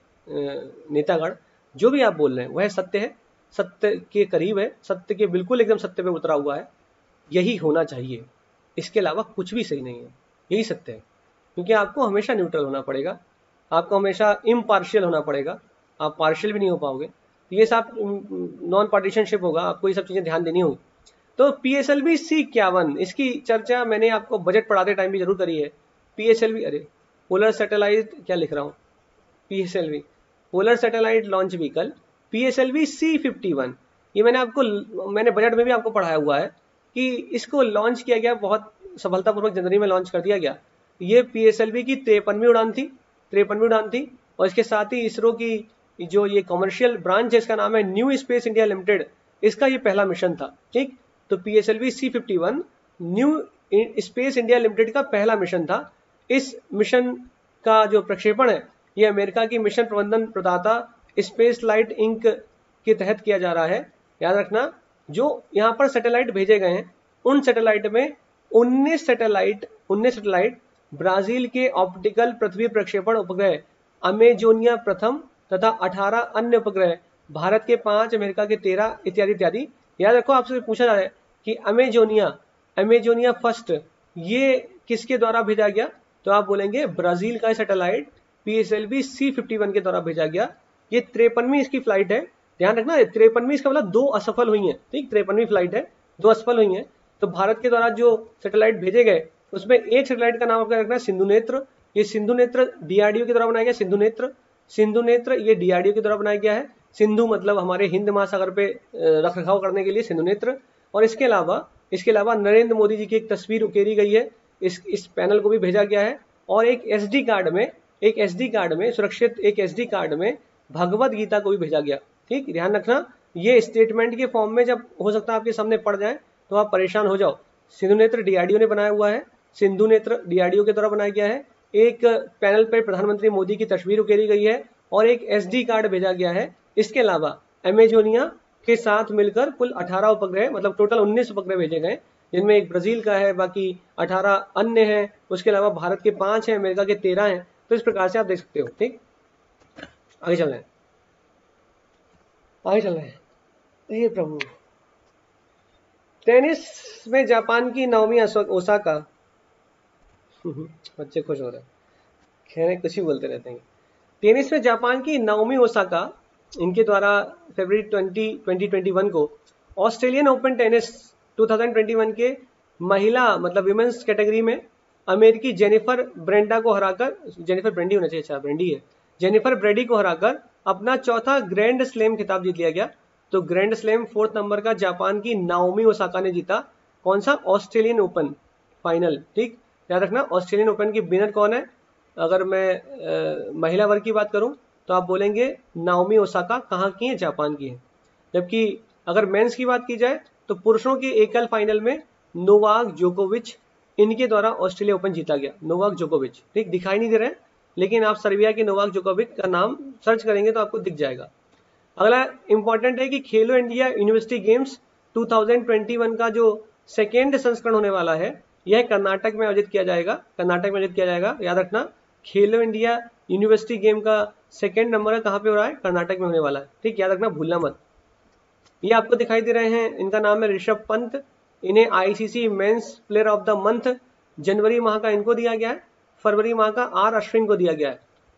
नेतागण, जो भी आप बोल रहे हैं वह सत्य है, सत्य के करीब है, सत्य के बिल्कुल एकदम सत्य पे उतरा हुआ है, यही होना चाहिए, इसके अलावा कुछ भी सही नहीं है, यही सत्य है। क्योंकि आपको हमेशा न्यूट्रल होना पड़ेगा, आपको हमेशा इम्पार्शियल होना पड़ेगा, आप पार्शियल भी नहीं हो पाओगे। ये सब नॉन पार्टीशनशिप होगा, आपको ये सब चीजें ध्यान देनी होगी। तो P S L V C इक्यावन, इसकी चर्चा मैंने आपको बजट पढ़ाते टाइम भी जरूर करी है। पी एस एल वी, अरे पोलर सैटेलाइट क्या लिख रहा हूँ, P S L V polar satellite launch vehicle, P S L V C fifty one, ये मैंने आपको मैंने बजट में भी आपको पढ़ाया हुआ है कि इसको लॉन्च किया गया, बहुत सफलतापूर्वक जनवरी में लॉन्च कर दिया गया। ये पी एस एल वी की तिरपनवीं उड़ान थी, तिरपनवीं उड़ान थी। और इसके साथ ही इसरो की जो ये कॉमर्शियल ब्रांच है, इसका नाम है न्यू स्पेस इंडिया लिमिटेड, इसका ये पहला मिशन था। ठीक, तो P S L V C fifty one New Space India Limited का पहला मिशन था। इस मिशन का जो प्रक्षेपण है ये अमेरिका की मिशन प्रबंधन प्रदाता स्पेस लाइट इंक के तहत किया जा रहा है। याद रखना, जो यहाँ पर सैटेलाइट भेजे गए हैं उन सैटेलाइट में उन्नीस सैटेलाइट उन्नीस सैटेलाइट ब्राजील के ऑप्टिकल पृथ्वी प्रक्षेपण उपग्रह अमेजोनिया प्रथम तथा अठारह अन्य उपग्रह, भारत के पांच, अमेरिका के तेरह, इत्यादि इत्यादि। याद रखो, आपसे पूछा जा रहा है कि अमेजोनिया अमेजोनिया फर्स्ट ये किसके द्वारा भेजा गया, तो आप बोलेंगे ब्राजील का satellite P S L V C fifty one के द्वारा भेजा गया। ये तिरपनवीं इसकी फ्लाइट है, ध्यान रखना, तिरपनवीं इसका मतलब दो असफल हुई है। ठीक, तिरपनवीं फ्लाइट है, दो असफल हुई है। तो भारत के द्वारा जो सैटेलाइट भेजे गए उसमें एक सैटेलाइट का नाम आपका रखना है सिंधु नेत्र। ये सिंधु नेत्र डी आर डी ओ के द्वारा बनाया गया। सिंधु नेत्र सिंधु नेत्र ये डी आर डी ओ के द्वारा बनाया गया है। सिंधु मतलब हमारे हिंद महासागर पे रख रखाव करने के लिए सिंधु नेत्र। और इसके अलावा इसके अलावा नरेंद्र मोदी जी की एक तस्वीर उकेरी गई है, इस इस पैनल को भी भेजा गया है। और एक एस डी कार्ड में एक एस डी कार्ड में सुरक्षित एक एस डी कार्ड में भगवत गीता को भी भेजा गया। ठीक, ध्यान रखना, ये स्टेटमेंट के फॉर्म में जब हो सकता है आपके सामने पड़ जाए तो आप परेशान हो जाओ। सिंधु नेत्र डी आर डी ओ ने बनाया हुआ है, सिंधु नेत्र डी आर डी ओ के द्वारा बनाया गया है। एक पैनल पर प्रधानमंत्री मोदी की तस्वीर उकेरी गई है और एक एस डी कार्ड भेजा गया है। इसके अलावा अमेजोनिया के साथ मिलकर कुल अठारह उपग्रह, मतलब टोटल उन्नीस उपग्रह भेजे गए, जिनमें एक ब्राजील का है, बाकी अठारह अन्य हैं। उसके अलावा भारत के पांच हैं, अमेरिका के तेरह हैं। तो इस प्रकार से आप देख सकते हो। ठीक, आगे चल रहे हैं आगे चल रहे हैं हे प्रभु, टेनिस में जापान की नाओमी ओसाका बच्चे खुश हो रहे हैं, खैर कुछ ही बोलते रहते हैं। टेनिस में जापान की नाओमी ओसाका, इनके द्वारा फरवरी बीस, ट्वेंटी ट्वेंटी वन को ऑस्ट्रेलियन ओपन टेनिस दो हज़ार इक्कीस के महिला मतलब विमेंस कैटेगरी में अमेरिकी जेनिफर ब्रेंडा को हराकर, जेनिफर ब्रेंडी होना चाहिए, अच्छा ब्रेंडी है, जेनिफर ब्रेडी को हराकर अपना चौथा ग्रैंड स्लैम खिताब जीत लिया गया। तो ग्रैंड स्लैम फोर्थ नंबर का जापान की नाओमी ओसाका ने जीता। कौन सा? Australian Open final. ठीक, याद रखना, ऑस्ट्रेलियन ओपन की विनर कौन है? अगर मैं आ, महिला वर्ग की बात करूं तो आप बोलेंगे नाओमी ओसाका कहाँ की है? जापान की है। जबकि अगर मेंस की बात की जाए तो पुरुषों के एकल फाइनल में नोवाक जोकोविच, इनके द्वारा ऑस्ट्रेलिया ओपन जीता गया। नोवाक जोकोविच, ठीक, दिखाई नहीं दे रहे हैं लेकिन आप सर्बिया के नोवाक जोकोविच का नाम सर्च करेंगे तो आपको दिख जाएगा। अगला इंपॉर्टेंट है कि खेलो इंडिया यूनिवर्सिटी गेम्स दो हज़ार इक्कीस का जो सेकेंड संस्करण होने वाला है यह कर्नाटक में आयोजित किया जाएगा। कर्नाटक में आयोजित किया जाएगा, याद रखना, खेलो इंडिया यूनिवर्सिटी गेम का सेकेंड नंबर है, कहाँ पे हो रहा है? कर्नाटक में होने वाला है। ठीक, याद रखना, भूलना मत। ये आपको दिखाई दे रहे हैं, इनका नाम है ऋषभ पंत। इन्हें ICC men's player of the month जनवरी माह का इनको दिया गया है, फरवरी माह का आर अश्विन को दिया गया है।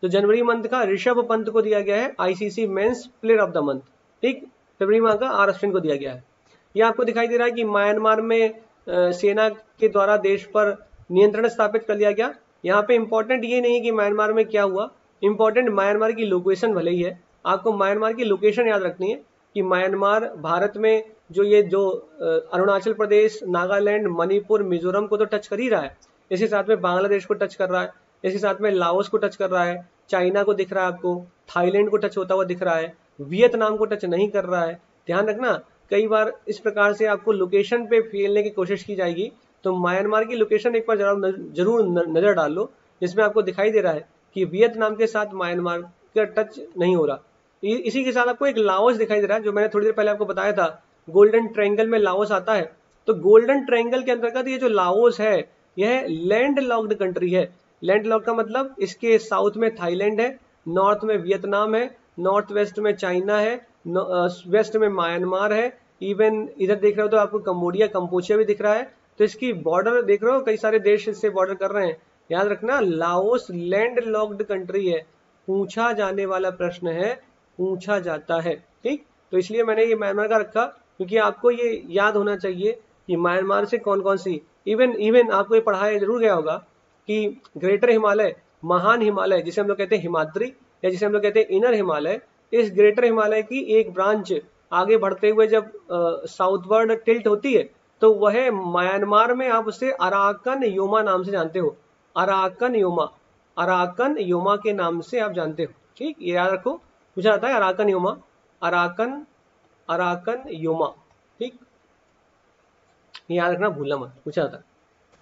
तो जनवरी मंथ का ऋषभ पंत को दिया गया है ICC men's player of the month, ठीक। फरवरी माह का आर अश्विन को दिया गया है। ये आपको दिखाई दे रहा है कि म्यांमार में आ, सेना के द्वारा देश पर नियंत्रण स्थापित कर लिया गया। यहाँ पे इंपॉर्टेंट ये नहीं कि म्यांमार में क्या हुआ, इंपॉर्टेंट म्यांमार की लोकेशन भले ही है, आपको म्यांमार की लोकेशन याद रखनी है कि म्यांमार भारत में जो ये जो अरुणाचल प्रदेश, नागालैंड, मणिपुर, मिजोरम को तो टच कर ही रहा है, इसके साथ में बांग्लादेश को टच कर रहा है, इसके साथ में लाओस को टच कर रहा है, चाइना को दिख रहा है आपको, थाईलैंड को टच होता हुआ दिख रहा है, वियतनाम को टच नहीं कर रहा है। ध्यान रखना, कई बार इस प्रकार से आपको लोकेशन पे फेलने की कोशिश की जाएगी, तो म्यांमार की लोकेशन एक बार जरूर नजर डाल लो, जिसमें आपको दिखाई दे रहा है कि वियतनाम के साथ म्यांमार का टच नहीं हो रहा। इसी के साथ आपको एक लाओस दिखाई दे रहा है, जो मैंने थोड़ी देर पहले आपको बताया था, गोल्डन ट्रायंगल में लाओस आता है। तो गोल्डन ट्रायंगल के अंतर्गत ये जो लाओस है यह लैंड लॉक्ड कंट्री है। लैंड लॉक्ड का मतलब इसके साउथ में थाईलैंड है, नॉर्थ में वियतनाम है, नॉर्थ वेस्ट में चाइना है, वेस्ट में म्यांमार है, इवन इधर देख रहे हो तो आपको कंबोडिया, कंपोचिया भी दिख रहा है। तो इसकी बॉर्डर देख रहे हो, कई सारे देश इससे बॉर्डर कर रहे हैं। याद रखना, लाओस लैंड लॉक्ड कंट्री है। पूछा जाने वाला प्रश्न है, पूछा जाता है, ठीक। तो इसलिए मैंने ये म्यांमार का रखा, क्योंकि आपको ये याद होना चाहिए कि म्यांमार से कौन कौन सी, इवन इवन आपको ये पढ़ाया जरूर गया होगा कि ग्रेटर हिमालय, महान हिमालय जिसे हम लोग कहते हैं हिमाद्री, या जिसे हम लोग कहते हैं इनर हिमालय, इस ग्रेटर हिमालय की एक ब्रांच आगे बढ़ते हुए जब साउथवर्ड टिल्ट होती है, तो वह म्यांमार में आप उसे अराकन योमा नाम से जानते हो। अराकन योमा, अराकन योमा के नाम से आप जानते हो, ठीक। ये याद रखो, पूछा जाता है Arakan Yoma, Arakan Arakan Yoma, ठीक। याद रखना, भूलना मत, पूछा जाता है।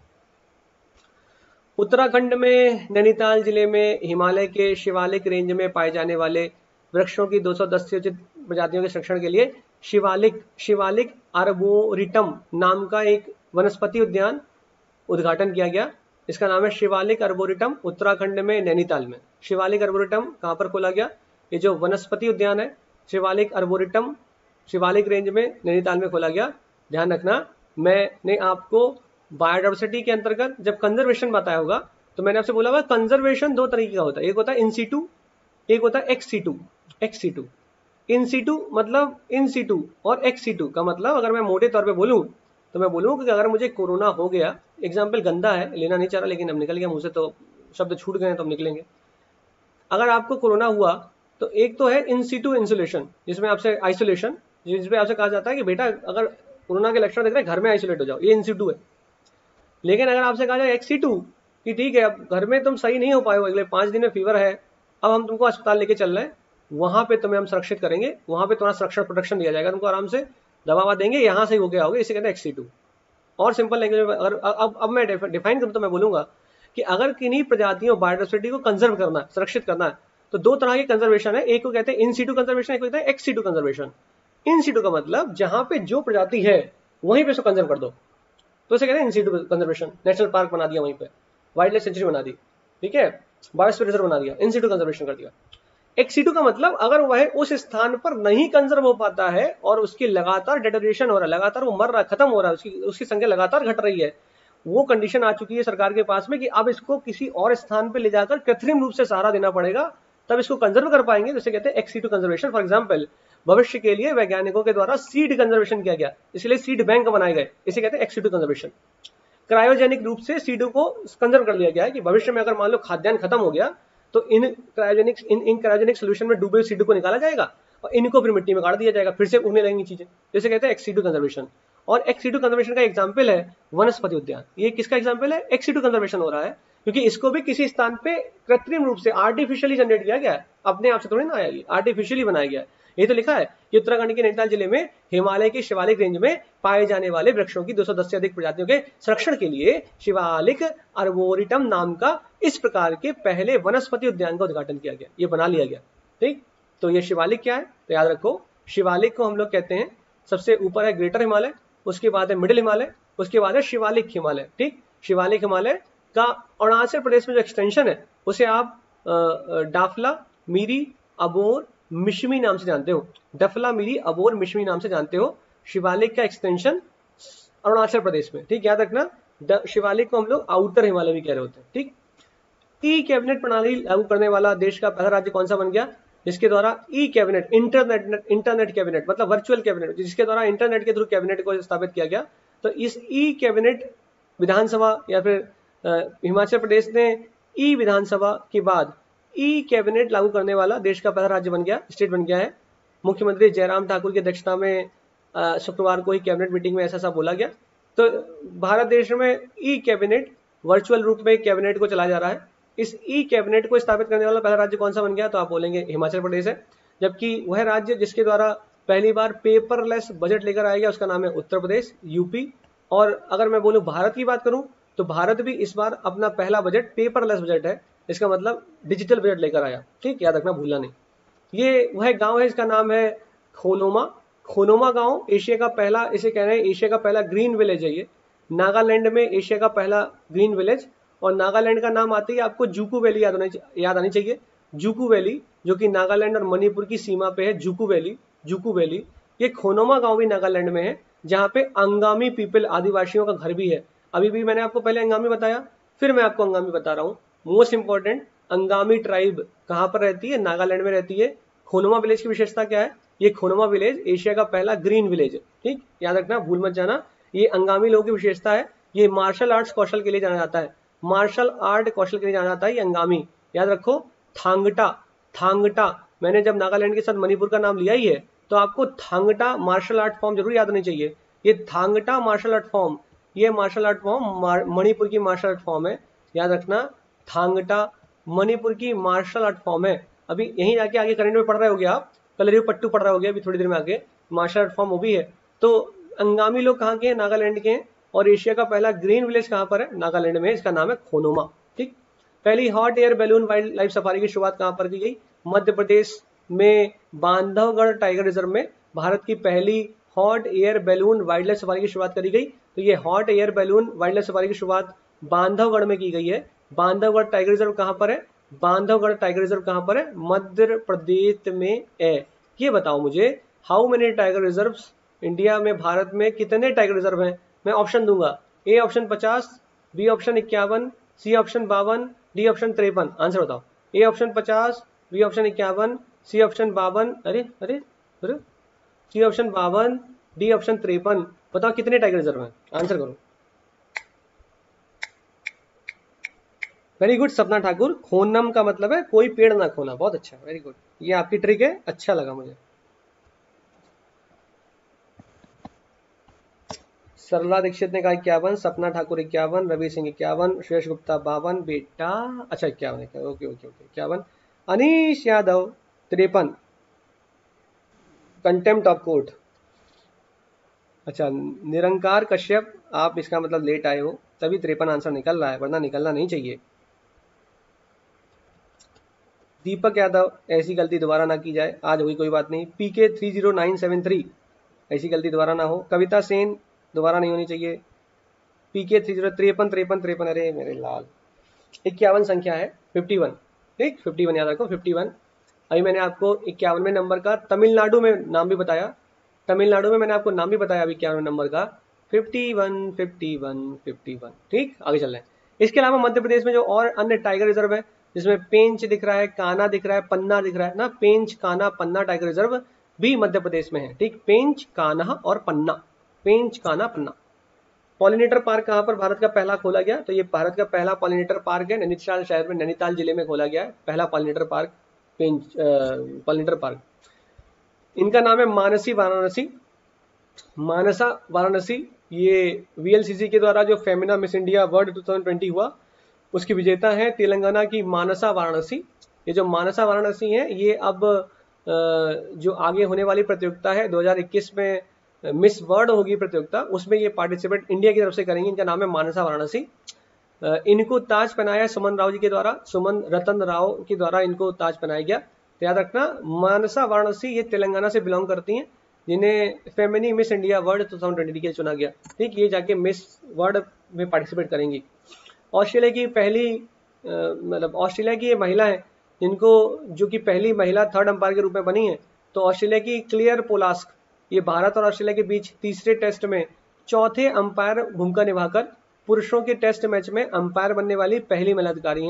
उत्तराखंड में नैनीताल जिले में हिमालय के शिवालिक रेंज में पाए जाने वाले वृक्षों की दो सौ दस से उचित प्रजातियों के संरक्षण के लिए शिवालिक शिवालिक आर्बोरिटम नाम का एक वनस्पति उद्यान उद्घाटन किया गया। इसका नाम है शिवालिक आर्बोरिटम, उत्तराखंड में नैनीताल में। शिवालिक आर्बोरिटम कहाँ पर खोला गया? ये जो वनस्पति उद्यान है शिवालिक आर्बोरिटम, शिवालिक रेंज में नैनीताल में खोला गया। ध्यान रखना, मैंने आपको बायोडाइवर्सिटी के अंतर्गत जब कंजर्वेशन बताया होगा तो मैंने आपसे बोला हुआ कंजर्वेशन दो तरीके का होता है, एक होता है इन सीटू, एक होता है ex situ. Ex situ, in situ मतलब इन सीटू, और एक्स सीटू का मतलब अगर मैं मोटे तौर पे बोलूं तो मैं बोलूं कि अगर मुझे कोरोना हो गया, एग्जाम्पल गंदा है, लेना नहीं चाह रहा लेकिन अब निकल गया मुंह से, तो शब्द छूट गए तो अब निकलेंगे। अगर आपको कोरोना हुआ तो एक तो है इन सीटू इंसुलेशन, जिसमें आपसे आइसोलेशन, जिसमें आपसे कहा जाता है कि बेटा अगर कोरोना के लक्षण देख रहे हैं घर में आइसोलेट हो जाओ, ये इन सीटू है। लेकिन अगर आपसे कहा जाए एक्स सीटू कि ठीक है अब घर में तुम सही नहीं हो पाए हो, अगले पांच दिन में फीवर है, अब हम तुमको अस्पताल लेके चल रहे हैं, वहां पे तुम्हें हम सुरक्षित करेंगे, वहां पे तुम्हारा सुरक्षा प्रोटेक्शन दिया जाएगा, तुमको आराम से दवा देंगे, यहाँ से हो गया होगा, इसे कहते हैं एक्स सीटू। और सिंपल लैंग्वेज में अगर अब अब मैं डिफाइन करूँ तो मैं बोलूंगा कि अगर किन्हीं प्रजातियों बायोडाइवर्सिटी को कंजर्व करना है, सुरक्षित करना है, तो दो तरह की कंजर्वेशन है, एक को कहते हैं इन सीटू कंजर्वेशन, एक को कहते हैं ex situ conservation. In situ का मतलब जहां पे जो प्रजाति है वहीं पे उसको कंजर्व कर दो, तो इसे कहते हैं in situ conservation. National park बना दिया, वहीं पे वाइल्ड लाइफ सेंचुरी बना दी, ठीक है, बायोस्फीयर रिजर्व बना दिया, इन सीटू कंजर्वेशन कर दिया। एक्स सीटू का मतलब अगर वह उस स्थान पर नहीं कंजर्व हो पाता है और उसकी लगातार डेटोरेशन हो रहा है, लगातार वो मर रहा है, खत्म हो रहा है, उसकी उसकी संख्या लगातार घट रही है, वो कंडीशन आ चुकी है सरकार के पास में कि अब इसको किसी और स्थान पे ले जाकर कृत्रिम रूप से सहारा देना पड़ेगा, तब इसको कंजर्व कर पाएंगे, जिसे कहते हैं ex situ conservation. For example, भविष्य के लिए वैज्ञानिकों के द्वारा सीड कंजर्वेशन किया गया, इसलिए सीड बैंक बनाए गए, इसे कहते हैं एक्स सीटू कंजर्वेशन। क्रायोजेनिक रूप से सीडू को कंजर्व कर लिया गया है कि भविष्य में अगर मान लो खाद्यान्न खत्म हो गया तो इन क्रायोजेनिक इन इन क्रायोजेनिक सोल्यूशन में डूबे सीडू को निकाला जाएगा और इनको फिर मिट्टी में गाड़ दिया जाएगा, फिर से उगने लगेंगी चीजें, जैसे कहते हैं एक्स सीटू कंजर्वेशन। और एक्स सीटू कंजर्वेशन का एग्जाम्पल है वनस्पति उद्यान। ये किसका एग्जाम्पल है? एक्स सीटू कंजर्वेशन हो रहा है क्योंकि इसको भी किसी स्थान पे कृत्रिम रूप से आर्टिफिशियली जनरेट किया गया है, अपने आप से थोड़ी ना आएगी, आर्टिफिशियली बनाया गया है। ये तो लिखा है कि उत्तराखंड के नैनीताल जिले में हिमालय के शिवालिक रेंज में पाए जाने वाले वृक्षों की दो सौ दस से अधिक प्रजातियों के संरक्षण के लिए शिवालिक आर्बोरिटम नाम का इस प्रकार के पहले वनस्पति उद्यान का उद्घाटन किया गया, ये बना लिया गया, ठीक। तो ये शिवालिक क्या है तो याद रखो, शिवालिक को हम लोग कहते हैं, सबसे ऊपर है ग्रेटर हिमालय, उसके बाद है मिडिल हिमालय, उसके बाद है शिवालिक हिमालय, ठीक। शिवालिक हिमालय का अरुणाचल प्रदेश में जो एक्सटेंशन है उसे आप डाफला, मीरी, अबोर, मिश्मी नाम से जानते हो। डफला, मिरी, अबोर, मिश्मी नाम से जानते हो। शिवालिक का एक्सटेंशन अरुणाचल प्रदेश में, ठीक, याद रखना। शिवालिक को हम लोग आउटर हिमालय भी कह रहे होते हैं, ठीक। ई कैबिनेट प्रणाली लागू करने वाला देश का पहला राज्य कौन सा बन गया, जिसके द्वारा e cabinet, internet internet cabinet मतलब वर्चुअल कैबिनेट, जिसके द्वारा इंटरनेट के थ्रू कैबिनेट को स्थापित किया गया। तो इस ई कैबिनेट विधानसभा या फिर हिमाचल प्रदेश ने ई विधानसभा के बाद ई कैबिनेट लागू करने वाला देश का पहला राज्य बन गया, स्टेट बन गया है। मुख्यमंत्री जयराम ठाकुर की अध्यक्षता में शुक्रवार को ही कैबिनेट मीटिंग में ऐसा सा बोला गया। तो भारत देश में ई कैबिनेट वर्चुअल रूप में कैबिनेट को चलाया जा रहा है। इस ई कैबिनेट को स्थापित करने वाला पहला राज्य कौन सा बन गया, तो आप बोलेंगे हिमाचल प्रदेश है। जबकि वह राज्य जिसके द्वारा पहली बार पेपरलेस बजट लेकर आया गया उसका नाम है उत्तर प्रदेश, यूपी। और अगर मैं बोलूं भारत की बात करूं तो भारत भी इस बार अपना पहला बजट पेपरलेस बजट है, इसका मतलब डिजिटल बजट लेकर आया। ठीक, याद रखना, भूलना नहीं। ये वह गांव है, इसका नाम है खोनोमा। खोनोमा गांव एशिया का पहला, इसे कह रहे हैं एशिया का पहला ग्रीन विलेज है। ये नागालैंड में एशिया का पहला ग्रीन विलेज, और नागालैंड का नाम आते ही आपको जूकू वैली याद याद आनी चाहिए। जूकू वैली जो कि नागालैंड और मणिपुर की सीमा पे है, जूकू वैली, जूकू वैली। ये खोनोमा गांव भी नागालैंड में है, जहाँ पे अंगामी पीपल, आदिवासियों का घर भी है। अभी भी मैंने आपको पहले अंगामी बताया, फिर मैं आपको अंगामी बता रहा हूँ। मोस्ट इंपॉर्टेंट, अंगामी ट्राइब कहाँ पर रहती है, नागालैंड में रहती है। खोनोमा विलेज की विशेषता क्या है, ये खोनोमा विलेज एशिया का पहला ग्रीन विलेज है। ठीक, याद रखना, भूल मत जाना। ये अंगामी लोगों की विशेषता है। ये मार्शल आर्ट्स कौशल के लिए जाना जाता है, मार्शल आर्ट कौशल के लिए जाना जाता है ये अंगामी। याद रखो, थांगटा, थांगटा, मैंने जब नागालैंड के साथ मणिपुर का नाम लिया ही है तो आपको थांगटा मार्शल आर्ट फॉर्म जरूर याद होनी चाहिए। ये थांगटा मार्शल आर्ट फॉर्म, ये मार्शल आर्ट फॉर्म मणिपुर की मार्शल आर्ट फॉर्म है। याद रखना, थांगटा मणिपुर की मार्शल आर्ट फॉर्म है। अभी यहीं जाके आगे करंट में पढ़ रहे होगे आप, कलरियो पट्टू पढ़ रहे होगे अभी थोड़ी देर में आगे, मार्शल आर्ट फॉर्म वो भी है। तो अंगामी लोग कहाँ के हैं, नागालैंड के हैं। और एशिया का पहला ग्रीन विलेज कहाँ पर है, नागालैंड में, इसका नाम है खोनोमा। ठीक, पहली hot air balloon wild life safari की शुरुआत कहाँ पर की गई, मध्य प्रदेश में बांधवगढ़ टाइगर रिजर्व में भारत की पहली hot air balloon wild life safari की शुरुआत करी गई। तो ये hot air balloon wild life safari की शुरुआत बांधवगढ़ में की गई है। बांधवगढ़ टाइगर रिजर्व कहाँ पर है, बांधवगढ़ टाइगर रिजर्व कहाँ पर है, मध्य प्रदेश में है। ये बताओ मुझे, how many tiger reserve India में, भारत में कितने टाइगर रिजर्व हैं। मैं ऑप्शन दूंगा, ए ऑप्शन पचास, बी ऑप्शन इक्यावन, सी ऑप्शन बावन, डी ऑप्शन तिरपन। आंसर बताओ, ए ऑप्शन पचास, बी ऑप्शन इक्यावन, सी ऑप्शन बावन, अरे अरे अरे सी ऑप्शन बावन, डी ऑप्शन तिरपन। बताओ कितने टाइगर रिजर्व हैं, आंसर करो। वेरी गुड सपना ठाकुर, खोनम का मतलब है कोई पेड़ ना खोना, बहुत अच्छा, वेरी गुड, ये आपकी ट्रिक है, अच्छा लगा मुझे। सरला दीक्षित ने कहा इक्यावन, सपना ठाकुर इक्यावन, रवि सिंह इक्यावन, श्रेयस गुप्ता बावन, बेटा अच्छा इक्यावन, ओके ओके ओके इक्यावन। अनीश यादव तिरपन, कंटेम्प्ट ऑफ कोर्ट। अच्छा, निरंकार कश्यप, आप इसका मतलब लेट आए हो तभी तिरपन आंसर निकल रहा है, वरना निकलना नहीं चाहिए। दीपक यादव, ऐसी गलती दोबारा ना की जाए, आज हुई कोई बात नहीं। PK three zero nine seven three, ऐसी गलती दोबारा ना हो। कविता सेन, दोबारा नहीं होनी चाहिए। पीके थ्री जीरो तिरपन तिरपन तिरपन, अरे मेरे लाल, इक्यावन संख्या है, फिफ्टी वन। ठीक, फिफ्टी वन याद रखो, फिफ्टी वन। अभी मैंने आपको इक्यावनवें नंबर का तमिलनाडु में नाम भी बताया, तमिलनाडु में मैंने आपको नाम भी बताया अभी इक्यावन नंबर का, fifty one fifty one fifty one. ठीक, आगे चल रहे हैं। इसके अलावा मध्य प्रदेश में जो और अन्य टाइगर रिजर्व है, जिसमें पेंच दिख रहा है, काना दिख रहा है, पन्ना दिख रहा है ना, पेंच, काना, पन्ना टाइगर रिजर्व भी मध्य प्रदेश में है। ठीक, पेंच, कान्हा और पन्ना, पेंच, कान्हा, पन्ना। पॉलिनेटर पार्क कहाँ पर भारत का पहला खोला गया, तो ये भारत का पहला पॉलिनेटर पार्क है, नैनीताल शहर में, नैनीताल जिले में खोला गया है पहला pollinator park, Pench pollinator park. इनका नाम है मानसी वाराणसी, मानसा वाराणसी। ये वीएलसीसी के द्वारा जो Femina Miss India World two thousand twenty हुआ, उसकी विजेता है तेलंगाना की मानसा वाराणसी। ये जो मानसा वाराणसी है, ये अब जो आगे होने वाली प्रतियोगिता है दो हज़ार इक्कीस में मिस वर्ल्ड होगी प्रतियोगिता, उसमें ये पार्टिसिपेट इंडिया की तरफ से करेंगे। इनका नाम है मानसा वाराणसी। इनको ताज पहनाया सुमन राव जी के द्वारा, सुमन रतन राव के द्वारा इनको ताज पहनाया गया। तो याद रखना, मानसा वाराणसी ये तेलंगाना से बिलोंग करती हैं, जिन्हें Femina Miss India World two thousand twenty के लिए चुना गया। ठीक, ये जाके मिस वर्ल्ड में पार्टिसिपेट करेंगी। ऑस्ट्रेलिया की पहली मतलब ऑस्ट्रेलिया की ये महिला है जिनको, जो कि पहली महिला थर्ड अंपायर के रूप में बनी है। तो ऑस्ट्रेलिया की क्लियर पोलास्क, ये भारत और ऑस्ट्रेलिया के बीच तीसरे टेस्ट में चौथे अंपायर भूमिका निभाकर पुरुषों के टेस्ट मैच में अंपायर बनने वाली पहली महिला अधिकारी हैं।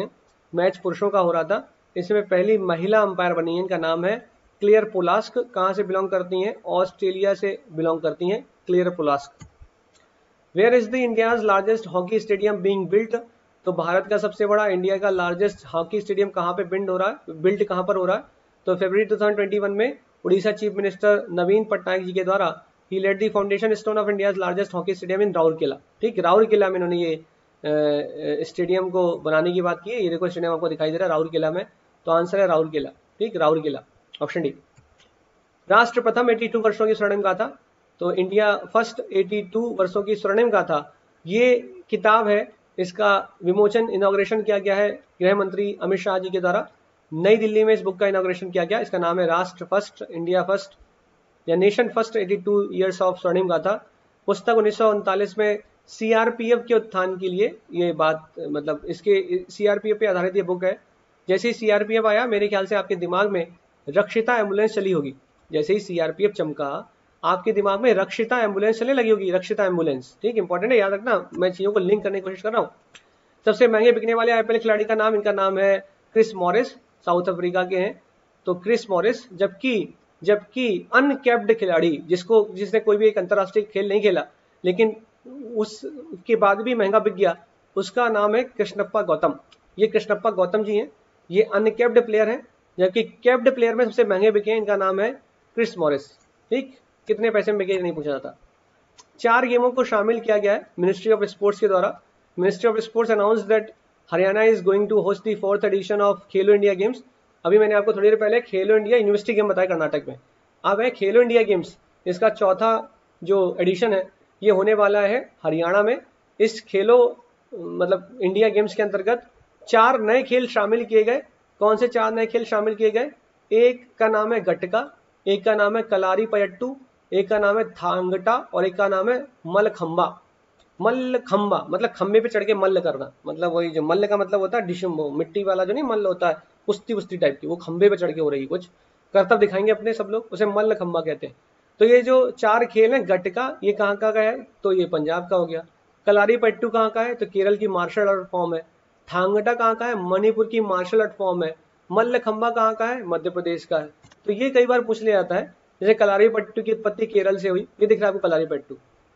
मैच पुरुषों का हो रहा था, इसमें पहली महिला अंपायर बनी है, इनका नाम है क्लेयर पोलास्क। कहाँ से बिलोंग करती हैं? ऑस्ट्रेलिया से बिलोंग करती हैं Claire Polask. Where is the India's largest hockey stadium being built? तो भारत का सबसे बड़ा, इंडिया का लार्जेस्ट हॉकी स्टेडियम कहाँ पे बिल्ड हो रहा है, बिल्ट कहाँ पर हो रहा है? तो फरवरी टू थाउजेंड ट्वेंटी वन में उड़ीसा चीफ मिनिस्टर नवीन पटनायक जी के द्वारा ही laid the foundation stone of India's largest hockey stadium in Rourkela. ठीक, राउरकेला में इन्होंने ये स्टेडियम को बनाने की बात की है। ये देखो स्टेडियम आपको दिखाई दे रहा है राउरकेला में, तो आंसर है राउरकेला। ठीक, राउरकेला, ऑप्शन डी। राष्ट्र प्रथम बयासी वर्षों की स्वर्णिम गाथा, तो इंडिया फर्स्ट बयासी वर्षों की स्वर्णिम गाथा, ये किताब है, इसका विमोचन, इनॉग्रेशन किया गया है गृह मंत्री अमित शाह जी के द्वारा। नई दिल्ली में इस बुक का इनॉग्रेशन किया गया। इसका नाम है राष्ट्र फर्स्ट, इंडिया फर्स्ट या नेशन फर्स्ट बयासी इयर्स ऑफ स्वर्णिम गाथा। पुस्तक उन्नीस सौ उनतालीस में सीआरपीएफ के उत्थान के लिए ये बात, मतलब इसके सीआरपीएफ पे आधारित ये बुक है। जैसे ही सीआरपीएफ आया, मेरे ख्याल से आपके दिमाग में रक्षिता एम्बुलेंस चली होगी। जैसे ही सीआरपीएफ चमका, आपके दिमाग में रक्षिता एम्बुलेंस चलने लगी होगी, रक्षिता एम्बुलेंस। ठीक, इंपॉर्टेंट है, याद रखना, मैं चीजों को लिंक करने की कोशिश कर रहा हूँ। सबसे महंगे बिकने वाले आईपीएल खिलाड़ी का नाम, इनका नाम है क्रिस मॉरिस, साउथ अफ्रीका के हैं, तो क्रिस मॉरिस। जबकि जबकि अनकैप्ड खिलाड़ी, जिसको जिसने कोई भी एक अंतर्राष्ट्रीय खेल नहीं खेला लेकिन उसके बाद भी महंगा बिक गया, उसका नाम है कृष्णप्पा गौतम। ये कृष्णप्पा गौतम जी हैं, ये अनकैप्ड प्लेयर हैं, जबकि कैप्ड प्लेयर में सबसे महंगे बिके हैं, इनका नाम है क्रिस मॉरिस। ठीक, कितने पैसे में बिके नहीं पूछा जाता। चार गेमों को शामिल किया गया है मिनिस्ट्री ऑफ स्पोर्ट्स के द्वारा। Ministry of sports announce that Haryana is going to host the fourth edition of Khelo India games. अभी मैंने आपको थोड़ी देर पहले खेलो इंडिया यूनिवर्सिटी गेम बताया कर्नाटक में, अब है खेलो इंडिया गेम्स, इसका चौथा जो एडिशन है ये होने वाला है हरियाणा में। इस खेलो मतलब इंडिया गेम्स के अंतर्गत चार नए खेल शामिल किए गए। कौन से चार नए खेल शामिल किए गए? एक का नाम है गटका, एक का नाम है कलारी पयट्टू, एक का नाम है थांगटा और एक का नाम है मलखंबा। मल्लखंबा मतलब खंबे पे चढ़ के मल्ल करना, मतलब वही जो मल्ल का मतलब होता है डिशम, मिट्टी वाला जो नहीं मल्ल होता है, कुश्ती उस्ती टाइप की, वो खंबे पे चढ़ के हो रही कुछ करतब दिखाएंगे अपने सब लोग, उसे मल्ल खंबा कहते हैं। तो ये जो चार खेल हैं, गटका ये कहाँ का है? तो ये पंजाब का हो गया। कलारी पट्टू कहाँ का है? तो केरल की मार्शल आर्ट फॉर्म है। थांगटा कहाँ का है? मणिपुर की मार्शल आर्ट फॉर्म है। मल्ल खंबा कहाँ का है? मध्य प्रदेश का है। तो ये कई बार पूछ लिया जाता है, जैसे कलारी पट्टू की उत्पत्ति केरल से हुई, ये दिख रहा है आपको कलारी पट्टू।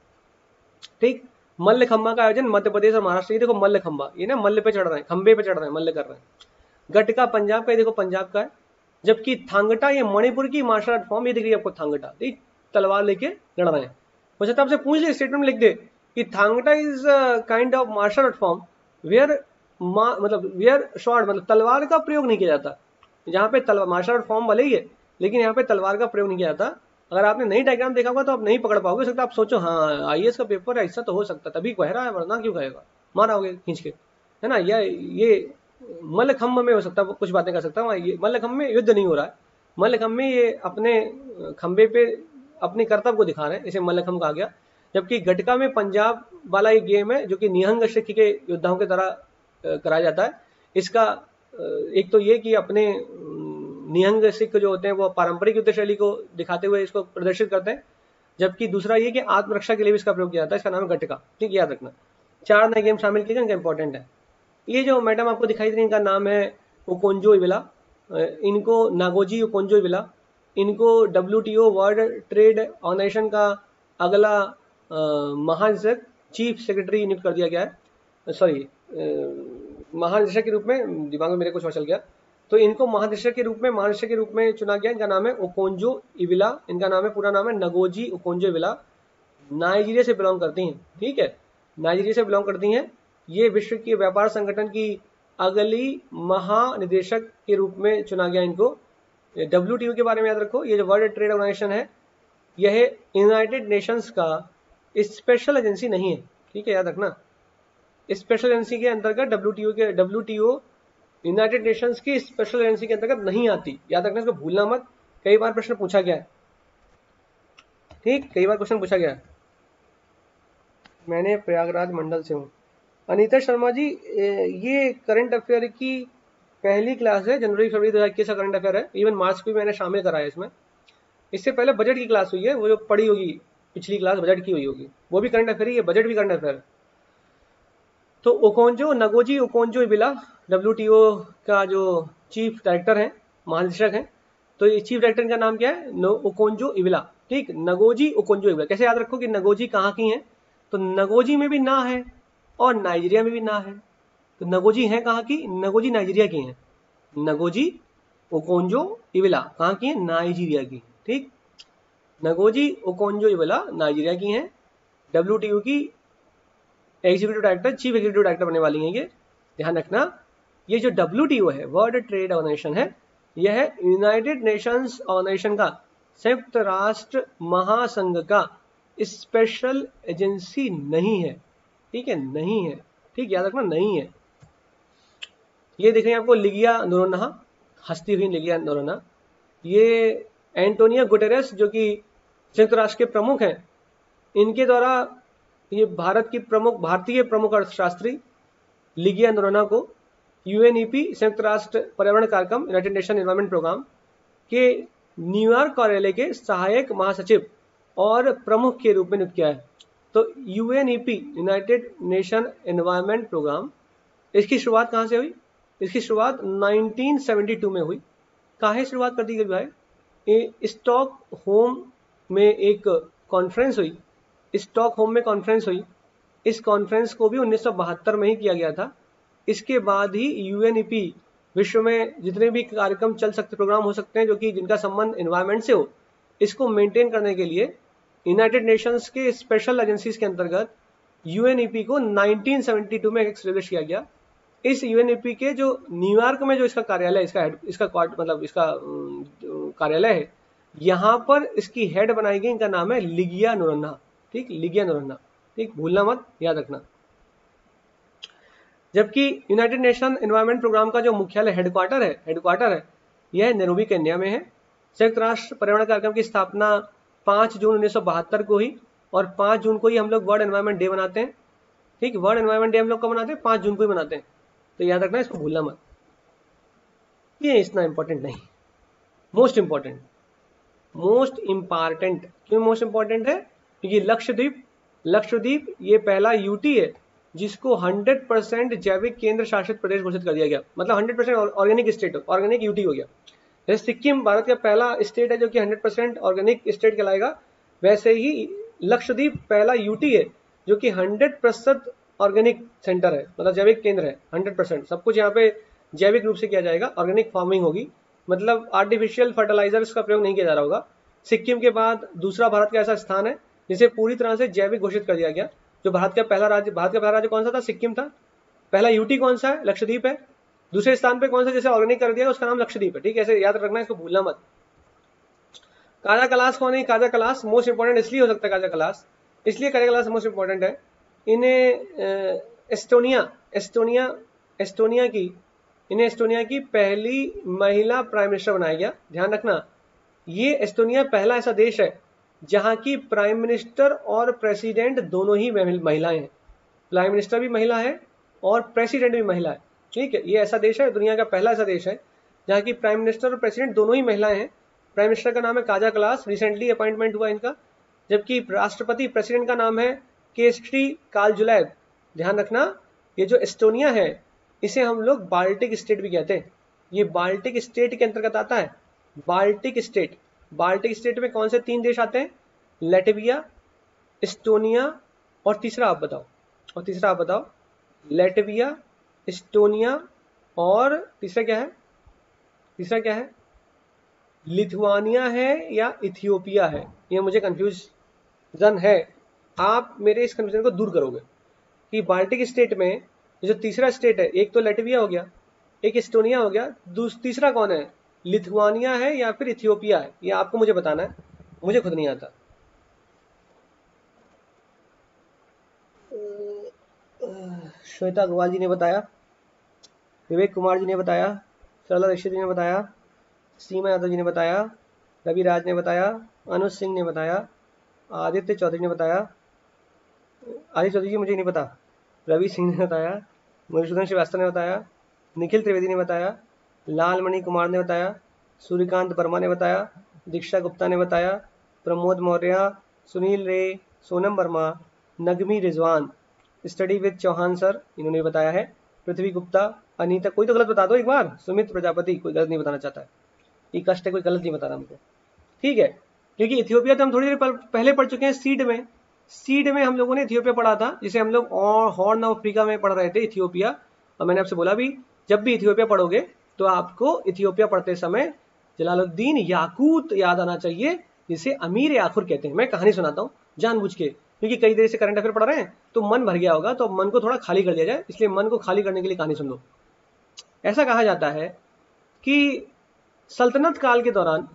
ठीक, मल्ल खंबा का आयोजन मध्य प्रदेश और महाराष्ट्र। ये देखो मल्ल खंबा, ये ना मल्ल पे चढ़ रहे हैं, खंबे पे चढ़ रहे हैं, मल्ल कर रहे हैं। गटका पंजाब का, ये देखो पंजाब का है। जबकि थांगटा ये मणिपुर की मार्शल आर्ट फॉर्म, ये दिख रही है आपको थांगटा, तलवार लेके लड़ रहे हैं। हो सकता है आपसे पूछ ले, स्टेटमेंट में लिख दे कि Thangta is kind of martial art form where मतलब वेयर शॉर्ट मतलब तलवार का प्रयोग नहीं किया जाता। जहाँ पे तलवार मार्शल आर्ट फॉर्म भले ही है, लेकिन यहाँ पे तलवार का प्रयोग नहीं किया जाता। अगर आपने नई डायग्राम देखा होगा तो आप नहीं पकड़ पाओगे। सकता आप सोचो हाँ आईएएस का पेपर है, ऐसा तो हो सकता, तभी कह रहा है, वरना क्यों कहेगा, मारा होगे खींच के, है ना। या ये मल्लखंब में हो सकता है, कुछ बातें कर सकता हूँ। ये मल्लखंब में युद्ध नहीं हो रहा है, मल्लखंब में ये अपने खंबे पे अपने कर्तव्य को दिखा रहे हैं, इसे मल्लखंब कहा गया। जबकि गटका में पंजाब वाला एक गेम है जो कि निहंग सिख के योद्धाओं की तरह कराया जाता है। इसका एक तो ये कि अपने निहंग सिख जो होते हैं वो पारंपरिक युद्ध शैली को दिखाते हुए इसको प्रदर्शित करते हैं। जबकि दूसरा ये कि आत्मरक्षा के लिए भी इसका प्रयोग किया जाता है। इसका नाम है गटका। ठीक, याद रखना। चार नए गेम शामिल किए गए, इनका इंपॉर्टेंट है। ये जो मैडम आपको दिखाई दे रही है, इनका नाम है ओकोंजो इविला, इनको नागोजी ओकोंजो इविला। इनको डब्ल्यूटीओ वर्ल्ड ट्रेड ऑर्गेनाइजेशन का अगला महानिदेशक चीफ सेक्रेटरी नियुक्त कर दिया गया है। सॉरी, महानिदेशक के रूप में, दिमाग में मेरे कुछ और चल गया, तो इनको महानिदेशक के रूप में महानिदेशक के रूप में चुना गया। इनका नाम है ओकोंजो इविला। इनका नाम है, पूरा नाम है नगोजी ओकोंजो इविला। नाइजीरिया से बिलोंग करती हैं। ठीक है, नाइजीरिया से बिलोंग करती हैं। ये विश्व के व्यापार संगठन की अगली महानिदेशक के रूप में चुना गया इनको। डब्ल्यूटीओ के बारे में याद रखो, ये जो वर्ल्ड ट्रेड ऑर्गेनाइजेशन है, यह यूनाइटेड नेशंस का स्पेशल एजेंसी नहीं है। ठीक है, याद रखना। स्पेशल एजेंसी के अंतर्गत डब्ल्यूटीओ के डब्ल्यूटीओ यूनाइटेड नेशंस की स्पेशल एजेंसी के अंतर्गत नहीं आती। याद रखना, इसको भूलना मत, कई बार प्रश्न पूछा गया है। ठीक, कई बार क्वेश्चन पूछा गया है। मैंने प्रयागराज मंडल से हूँ। अनीता शर्मा जी, ये करंट अफेयर की पहली क्लास है, जनवरी फरवरी दो हजार इक्कीस का करंट अफेयर है। इवन मार्च को भी मैंने शामिल कराया इसमें। इससे पहले बजट की क्लास हुई है, वो जो पढ़ी होगी पिछली क्लास बजट की हुई होगी, वो भी करंट अफेयर ही है, बजट भी करंट अफेयर। तो Okonjo Ngozi Okonjo Iweala WTO का जो चीफ डायरेक्टर हैं, महानिदेशक हैं, तो ये चीफ डायरेक्टर का नाम क्या है? नो ओकोंजो इबिला। ठीक, नगोजी ओकोंजो इबिला। कैसे याद रखो कि नगोजी कहाँ की हैं? तो नगोजी में भी ना है और नाइजीरिया में भी ना है। तो नगोजी हैं कहाँ की? नगोजी नाइजीरिया की हैं। नगोजी ओकोंजो इबिला कहाँ की हैं? नाइजीरिया की। ठीक, नगोजी ओकोंजो इबिला नाइजीरिया की हैं। डब्ल्यूटीओ की executive director, chief executive director बनने वाली हैं ये। ध्यान रखना, ये जो डब्ल्यूटीओ है, वर्ल्ड ट्रेड ऑर्गेनाइजेशन है, यह है यूनाइटेड नेशंस ऑर्गेनाइजेशन का, संयुक्त राष्ट्र महासंघ का स्पेशल एजेंसी नहीं है। ठीक है, नहीं है। ठीक, याद रखना, नहीं है। ये देख रहे हैं आपको लिगिया नोरोन्हा, हंसती हुई लिगिया नोरोन्हा। ये एंटोनियो गुटेरेस जो कि संयुक्त राष्ट्र के प्रमुख हैं, इनके द्वारा ये भारत की प्रमुख भारतीय प्रमुख अर्थशास्त्री लिगिया नोरोन्हा को यूएनईपी संयुक्त राष्ट्र पर्यावरण कार्यक्रम, यूनाइटेड नेशन एनवायरमेंट प्रोग्राम के न्यूयॉर्क कार्यालय के सहायक महासचिव और प्रमुख के रूप में नियुक्त किया है। तो UNEP United Nation Environment Programme, इसकी शुरुआत कहाँ से हुई? इसकी शुरुआत नाइनटीन सेवेंटी टू में हुई। काहे शुरुआत कर दी गई भाई? स्टॉकहोम में एक कॉन्फ्रेंस हुई, स्टॉकहोम में कॉन्फ्रेंस हुई। इस कॉन्फ्रेंस को भी उन्नीस सौ बहत्तर में ही किया गया था। इसके बाद ही यूएनईपी विश्व में जितने भी कार्यक्रम चल सकते, प्रोग्राम हो सकते हैं जो कि जिनका संबंध एनवायरमेंट से हो, इसको मेंटेन करने के लिए यूनाइटेड नेशंस के स्पेशल एजेंसीज के अंतर्गत यूएनईपी को नाइनटीन सेवेंटी टू में एस्टेब्लिश किया गया। इस यूएनईपी के जो न्यूयॉर्क में जो इसका कार्यालय, इसका हेड, इसका क्वार्टर मतलब इसका कार्यालय है, यहाँ पर इसकी हेड बनाई गई, इनका नाम है लिगिया नोरोन्हा। ठीक, लिगिया नोरोन्हा। ठीक, भूलना मत, याद रखना। जबकि यूनाइटेड नेशन एनवायरमेंट प्रोग्राम का जो मुख्यालय हेडक्वार्टर है हेडक्वार्टर है यह नैरोबी केन्या में है। संयुक्त राष्ट्र पर्यावरण कार्यक्रम की स्थापना पाँच जून उन्नीस सौ बहत्तर को हुई और पाँच जून को ही हम लोग वर्ल्ड एनवायरमेंट डे मनाते हैं। ठीक, वर्ल्ड एनवायरमेंट डे हम लोग कब मनाते हैं? पाँच जून को ही मनाते हैं। तो याद रखना, इसको भूलना मत। ये इतना इंपॉर्टेंट नहीं, मोस्ट इंपॉर्टेंट, मोस्ट इंपॉर्टेंट। क्यों मोस्ट इंपॉर्टेंट है? क्योंकि लक्षद्वीप लक्षद्वीप ये पहला यूटी है जिसको हंड्रेड परसेंट जैविक केंद्र शासित प्रदेश घोषित कर दिया गया। मतलब hundred percent organic state, organic UT हो गया। जैसे सिक्किम भारत का पहला स्टेट है जो कि हंड्रेड परसेंट ऑर्गेनिक स्टेट कहलाएगा, वैसे ही लक्षद्वीप पहला यूटी है जो कि हंड्रेड प्रतिशत ऑर्गेनिक सेंटर है, मतलब जैविक केंद्र है। हंड्रेड परसेंट सब कुछ यहाँ पे जैविक रूप से किया जाएगा, ऑर्गेनिक फार्मिंग होगी, मतलब आर्टिफिशियल फर्टिलाइजर्स का प्रयोग नहीं किया जा रहा होगा। सिक्किम के बाद दूसरा भारत का ऐसा स्थान है जिसे पूरी तरह से जैविक घोषित कर दिया गया। जो भारत का पहला राज्य भारत का पहला राज्य कौन सा था? सिक्किम था। पहला यूटी कौन सा है? लक्षद्वीप है। दूसरे स्थान पे कौन सा जैसे ऑर्गेनिक कर दिया उसका नाम लक्षद्वीप है। ठीक है, ऐसे याद रखना, इसको भूलना मत। काजा कलास कौन है? काजा कलास मोस्ट इंपॉर्टेंट इसलिए हो सकता है, काजा कलास इसलिए काजा कलास मोस्ट इंपॉर्टेंट है। इन्हें एस्टोनिया एस्टोनिया एस्टोनिया की इन्हें एस्टोनिया की पहली महिला प्राइम मिनिस्टर बनाया गया। ध्यान रखना, ये एस्टोनिया पहला ऐसा देश है जहां की प्राइम मिनिस्टर और प्रेसिडेंट दोनों ही महिलाएं हैं। प्राइम मिनिस्टर भी महिला है और प्रेसिडेंट भी महिला है। ठीक है, ये ऐसा देश है, दुनिया का पहला ऐसा देश है जहाँ की प्राइम मिनिस्टर और प्रेसिडेंट दोनों ही महिलाएं हैं। प्राइम मिनिस्टर का नाम है काजा कलास, रिसेंटली अपॉइंटमेंट हुआ इनका। जबकि राष्ट्रपति प्रेसिडेंट का नाम है केस्ट्री कालजुलैद। ध्यान रखना, ये जो एस्टोनिया है इसे हम लोग बाल्टिक स्टेट भी कहते हैं। ये बाल्टिक स्टेट के अंतर्गत आता है। बाल्टिक स्टेट बाल्टिक स्टेट में कौन से तीन देश आते हैं? लैटविया, एस्टोनिया और तीसरा आप बताओ और तीसरा आप बताओ लैटविया, एस्टोनिया और तीसरा क्या है? तीसरा क्या है? लिथुआनिया है या इथियोपिया है? ये मुझे कंफ्यूजन है। आप मेरे इस कंफ्यूजन को दूर करोगे कि बाल्टिक स्टेट में जो तीसरा स्टेट है, एक तो लैटविया हो गया, एक एस्टोनिया हो गया, तीसरा कौन है? लिथुआनिया है या फिर इथियोपिया है? ये आपको मुझे बताना है, मुझे खुद नहीं आता। श्वेता अग्रवाल जी ने बताया, विवेक कुमार जी ने बताया, सरला दीक्षित जी ने बताया, सीमा यादव जी ने बताया, रवि राज ने बताया, अनुज सिंह ने बताया, आदित्य चौधरी ने बताया, आदित्य चौधरी जी मुझे नहीं पता, रवि सिंह ने बताया, मधुसूदन श्रीवास्तव ने बताया, निखिल त्रिवेदी ने बताया, लालमणि कुमार ने बताया, सूर्यकांत वर्मा ने बताया, दीक्षा गुप्ता ने बताया, Pramod Maurya, Sunil Ray, Sonam Verma, Nagmi Rizwan, study with Chauhan sir, इन्होंने बताया है। पृथ्वी गुप्ता, अनीता, कोई तो गलत बता दो एक बार। सुमित प्रजापति, कोई गलत नहीं बताना चाहता है, ये कष्ट है, कोई गलत नहीं बता रहा हमको, ठीक है। क्योंकि इथियोपिया तो हम थोड़ी देर पहले पढ़ चुके हैं सीड में। सीड में हम लोगों ने इथियोपिया पढ़ा था, जिसे हम लोग और हॉर्न ऑफ अफ्रीका में पढ़ रहे थे, इथियोपिया। और मैंने आपसे बोला भी, जब भी इथियोपिया पढ़ोगे तो आपको इथियोपिया पढ़ते समय जलालुद्दीन याकूत याद आना चाहिए, जिसे अमीर याकुर कहते हैं। मैं कहानी सुनाता हूँ जानबूझ के, क्योंकि कई देर से करंट अफेयर पढ़ रहे हैं तो मन भर गया होगा, तो मन को थोड़ा खाली कर दिया जाए, इसलिए मन को खाली करने के लिए कहानी सुन लो। ऐसा कहा जाता है कि सल्तनत काल के दौरान,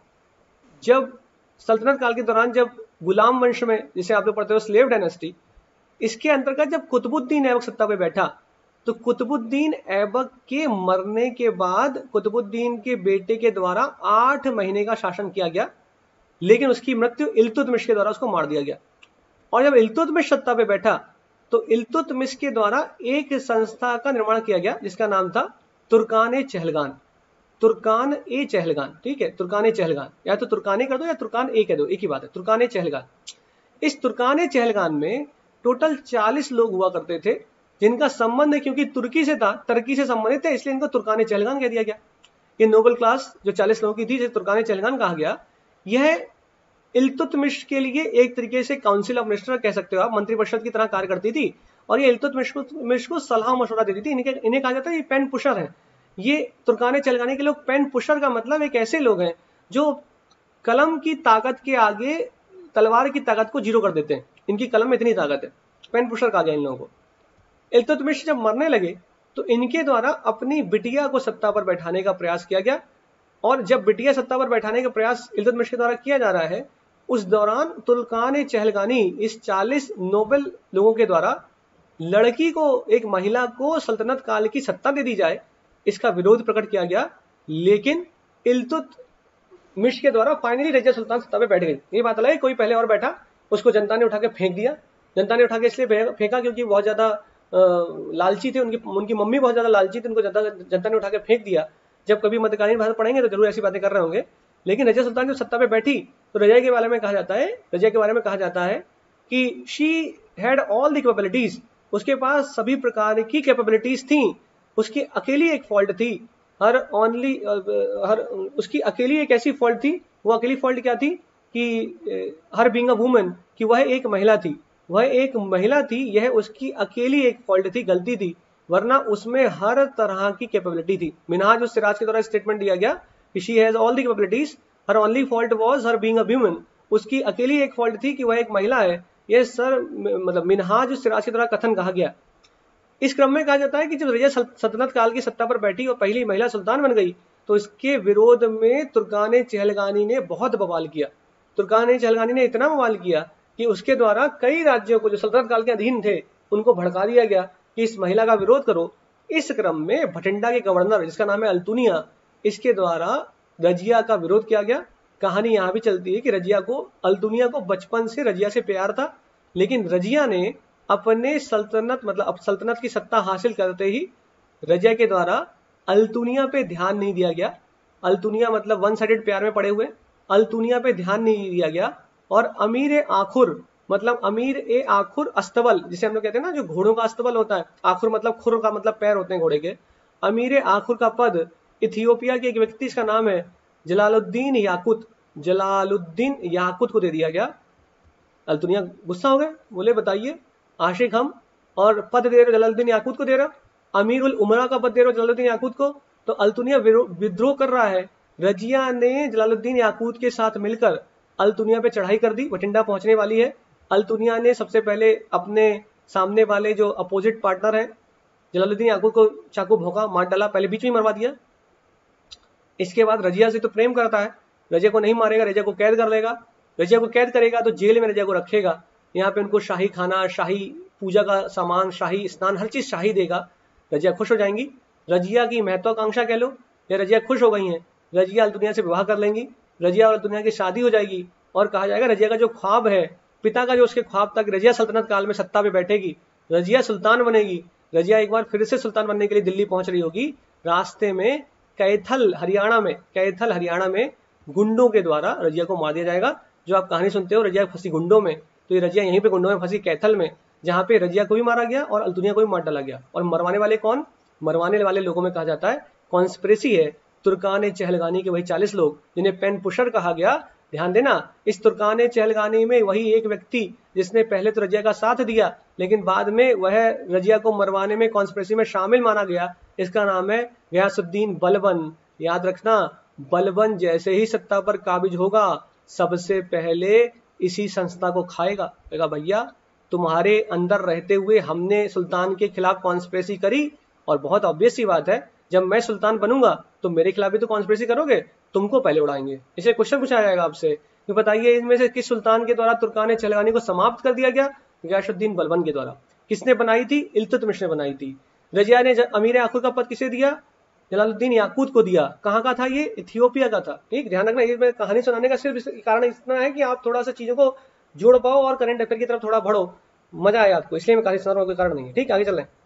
जब सल्तनत काल के दौरान जब गुलाम वंश में, जिसे आप लोग पढ़ते हो स्लेव डायनेस्टी, इसके अंतर्गत जब कुतुबुद्दीन ऐबक सत्ता पे बैठा, तो कुतुबुद्दीन ऐबक के मरने के बाद कुतुबुद्दीन के बेटे के द्वारा आठ महीने का शासन किया गया, लेकिन उसकी मृत्यु इल्तुतमिश के द्वारा उसको मार दिया गया। और जब इल्तुतमिश सत्ता पे बैठा तो इल्तुतमिश के द्वारा एक संस्था का निर्माण किया गया, जिसका नाम था तुर्कान चहलगान। तुर्कान ए चहलगान, ठीक है, तुर्कान ए चहलगान, या तो तुर्काने कर दो या तुर्कान ए कह दो, एक ही बात है, तुर्कान ए चहलगान। इस तुर्कान ए चहलगान में टोटल चालीस लोग हुआ करते थे, जिनका संबंध क्योंकि तुर्की से था, टर्की से संबंधित है, इसलिए इनको तुर्कान ए चहलगान कह दिया गया। ये नोबल क्लास जो चालीस लोगों की थी, जिसे तुर्कान ए चहलगान कहा गया, यह इल्तुतमिश के लिए एक तरीके से काउंसिल ऑफ मिनिस्टर कह सकते हो आप, मंत्रिपरिषद की तरह कार्य करती थी, और ये इल्तुतमिश को, को सलाह मशवरा देती थी। इन्हें इन्हें कहा जाता है ये पेन पुशर है। ये तुर्काने चलगाने के लोग, पेन पुशर का मतलब एक ऐसे लोग हैं जो कलम की ताकत के आगे तलवार की ताकत को जीरो कर देते हैं। इनकी कलम में इतनी ताकत है, पेन पुशर कहा गया इन लोगों को। इल्तुतमिश जब मरने लगे तो इनके द्वारा अपनी बिटिया को सत्ता पर बैठाने का प्रयास किया गया, और जब बिटिया सत्ता पर बैठाने का प्रयास इल्तुतमिश के द्वारा किया जा रहा है, उस दौरान तुर्कान चहलगानी, इस चालीस नोबल लोगों के द्वारा लड़की को, एक महिला को सल्तनत काल की सत्ता दे दी जाए, इसका विरोध प्रकट किया गया। लेकिन इल्तुतमिश के द्वारा फाइनली रजिया सुल्तान सत्ता पे बैठ गई। ये बात अलग है, कोई पहले और बैठा, उसको जनता ने उठा के फेंक दिया। जनता ने उठा के इसलिए फेंका क्योंकि बहुत ज्यादा लालची थे, उनकी उनकी मम्मी बहुत ज्यादा लालची थी, उनको जनता जनता ने उठा के फेंक दिया। जब कभी मध्यकालीन भारत पढ़ेंगे तो जरूर ऐसी बातें कर रहे होंगे। लेकिन रजिया सुल्तान जब सत्ता पे बैठी तो रजिया के बारे में कहा जाता है रजिया के बारे में कहा जाता है कि she had all the capabilities, उसके पास सभी प्रकार की कैपेबिलिटीज थी। उसकी अकेली एक फॉल्ट थी, हर ओनली हर उसकी अकेली एक ऐसी फॉल्ट थी। वो अकेली फॉल्ट क्या थी कि हर बीइंग अ वुमन, कि वह एक महिला थी, वह एक महिला थी, यह उसकी अकेली एक फॉल्ट थी, गलती थी, वरना उसमें हर तरह की कैपेबिलिटी थी। मिनहाज उस सिराज के द्वारा स्टेटमेंट दिया गया कि she has all the capabilities, her only fault was her being a woman. उसकी अकेली एक फॉल्ट थी कि वह एक महिला है। यह सर मतलब मिनहाज उस सिराज के द्वारा कथन कहा गया। इस क्रम में कहा जाता है कि जब रजिया सल्तनत काल की सत्ता पर बैठी और पहली महिला सुल्तान बन गई, तो इसके विरोध में तुर्कान चहलगानी ने बहुत बवाल किया। तुर्कान चहलगानी ने इतना बवाल किया कि उसके द्वारा कई राज्यों को जो सल्तनत काल के अधीन थे, उनको भड़का दिया गया कि इस महिला का विरोध करो। इस क्रम में भटिंडा के गवर्नर, जिसका नाम है अल्तुनिया, इसके द्वारा रजिया का विरोध किया गया। कहानी यहाँ भी चलती है कि रजिया को, अल्तुनिया को बचपन से रजिया से प्यार था, लेकिन रजिया ने अपने सल्तनत मतलब अब सल्तनत की सत्ता हासिल करते ही रजिया के द्वारा अल्तुनिया पे ध्यान नहीं दिया गया। अल्तुनिया मतलब वन साइडेड प्यार में पड़े हुए, अल्तुनिया पे ध्यान नहीं दिया गया। और अमीर ए आखुर मतलब अमीर ए आखुर अस्तबल, जिसे हम लोग कहते हैं ना, जो घोड़ों का अस्तबल होता है, आखुर मतलब खुर का मतलब पैर होते हैं घोड़े के, अमीर ए आखुर का पद इथियोपिया के एक व्यक्ति, इसका नाम है जलालुद्दीन याकुत, जलालुद्दीन याकुत को दे दिया गया। अल्तुनिया गुस्सा हो गए, बोले बताइए आशिक हम, और पद दे रहे जलालुद्दीन याकुत को दे रहे, अमीरुल उमरा का पद दे रहे जलालुद्दीन याकुत को। तो अल्तुनिया विद्रोह कर रहा है। रजिया ने जलालुद्दीन याकुत के साथ मिलकर अल्तुनिया पे चढ़ाई कर दी, बठिंडा पहुंचने वाली है। अल्तुनिया ने सबसे पहले अपने सामने वाले जो अपोजिट पार्टनर है जलालुद्दीन याकुत को चाकू भोंका, मार डाला, पहले बीच में मरवा दिया। इसके बाद रजिया से तो प्रेम करता है, रजिया को नहीं मारेगा, रजिया को कैद कर लेगा। रजिया को कैद करेगा तो जेल में रजिया को रखेगा, यहाँ पे उनको शाही खाना, शाही पूजा का सामान, शाही स्नान, हर चीज शाही देगा। रजिया खुश हो जाएंगी। रजिया की महत्वाकांक्षा कह लो, या रजिया खुश हो गई हैं, रजिया अल्तुनिया से विवाह कर लेंगी, रजिया और अल्तुनिया की शादी हो जाएगी। और कहा जाएगा रजिया का जो ख्वाब है, पिता का जो उसके ख्वाब था कि रजिया सल्तनत काल में सत्ता पे बैठेगी, रजिया सुल्तान बनेगी। रजिया एक बार फिर से सुल्तान बनने के लिए दिल्ली पहुंच रही होगी, रास्ते में कैथल हरियाणा में कैथल हरियाणा में गुंडों के द्वारा रजिया को मार दिया जाएगा। जो आप कहानी सुनते हो रजिया फंसी गुंडों में, तो ये रजिया यहीं पे गुंडों में फंसी कैथल में। जहाँ पे रजिया को भी मारा गया और अल्तुनिया को भी मार डाला गया। और मरवाने वाले कौन? मरवाने वाले लोगों में कहा जाता है कॉन्स्पिरेसी है तुर्कान चहलगानी के वही चालीस लोग जिन्हें पेन पुशर कहा गया। ध्यान देना, इस तुर्कान चहलगानी में वही एक व्यक्ति जिसने पहले तो रजिया का साथ दिया लेकिन बाद में वह रजिया को मरवाने में कॉन्स्पिरेसी में शामिल माना गया, इसका नाम है गयासुद्दीन बलबन। याद रखना, बलबन जैसे ही सत्ता पर काबिज होगा सबसे पहले इसी संस्था को खाएगा। कहेगा भैया तुम्हारे अंदर रहते हुए हमने सुल्तान के खिलाफ कॉन्स्पिरेसी करी और बहुत ऑब्वियस सी बात है जब मैं सुल्तान बनूंगा तो मेरे खिलाफ भी तो कॉन्स्पिरेसी करोगे, तुमको पहले उड़ाएंगे। इसे क्वेश्चन पूछा जाएगा आपसे कि बताइए इनमें से किस सुल्तान के द्वारा तुर्कान चहलगानी को समाप्त कर दिया गया? गयासुद्दीन बलबन के द्वारा। किसने बनाई थी? इल्तुतमिश ने बनाई थी। रजिया ने अमीर आखुर का पद किसे दिया? जलालुद्दीन याकूत को दिया। कहाँ का था ये? इथियोपिया का था। ठीक, ध्यान रखना, ये मैं कहानी सुनाने का सिर्फ कारण इतना है कि आप थोड़ा सा चीजों को जोड़ पाओ और करंट अफेयर की तरफ थोड़ा बढ़ो, मजा आए आपको, इसलिए मैं कहानी सुना रहा हूँ, कोई कारण नहीं है। ठीक, आगे चल रहे हैं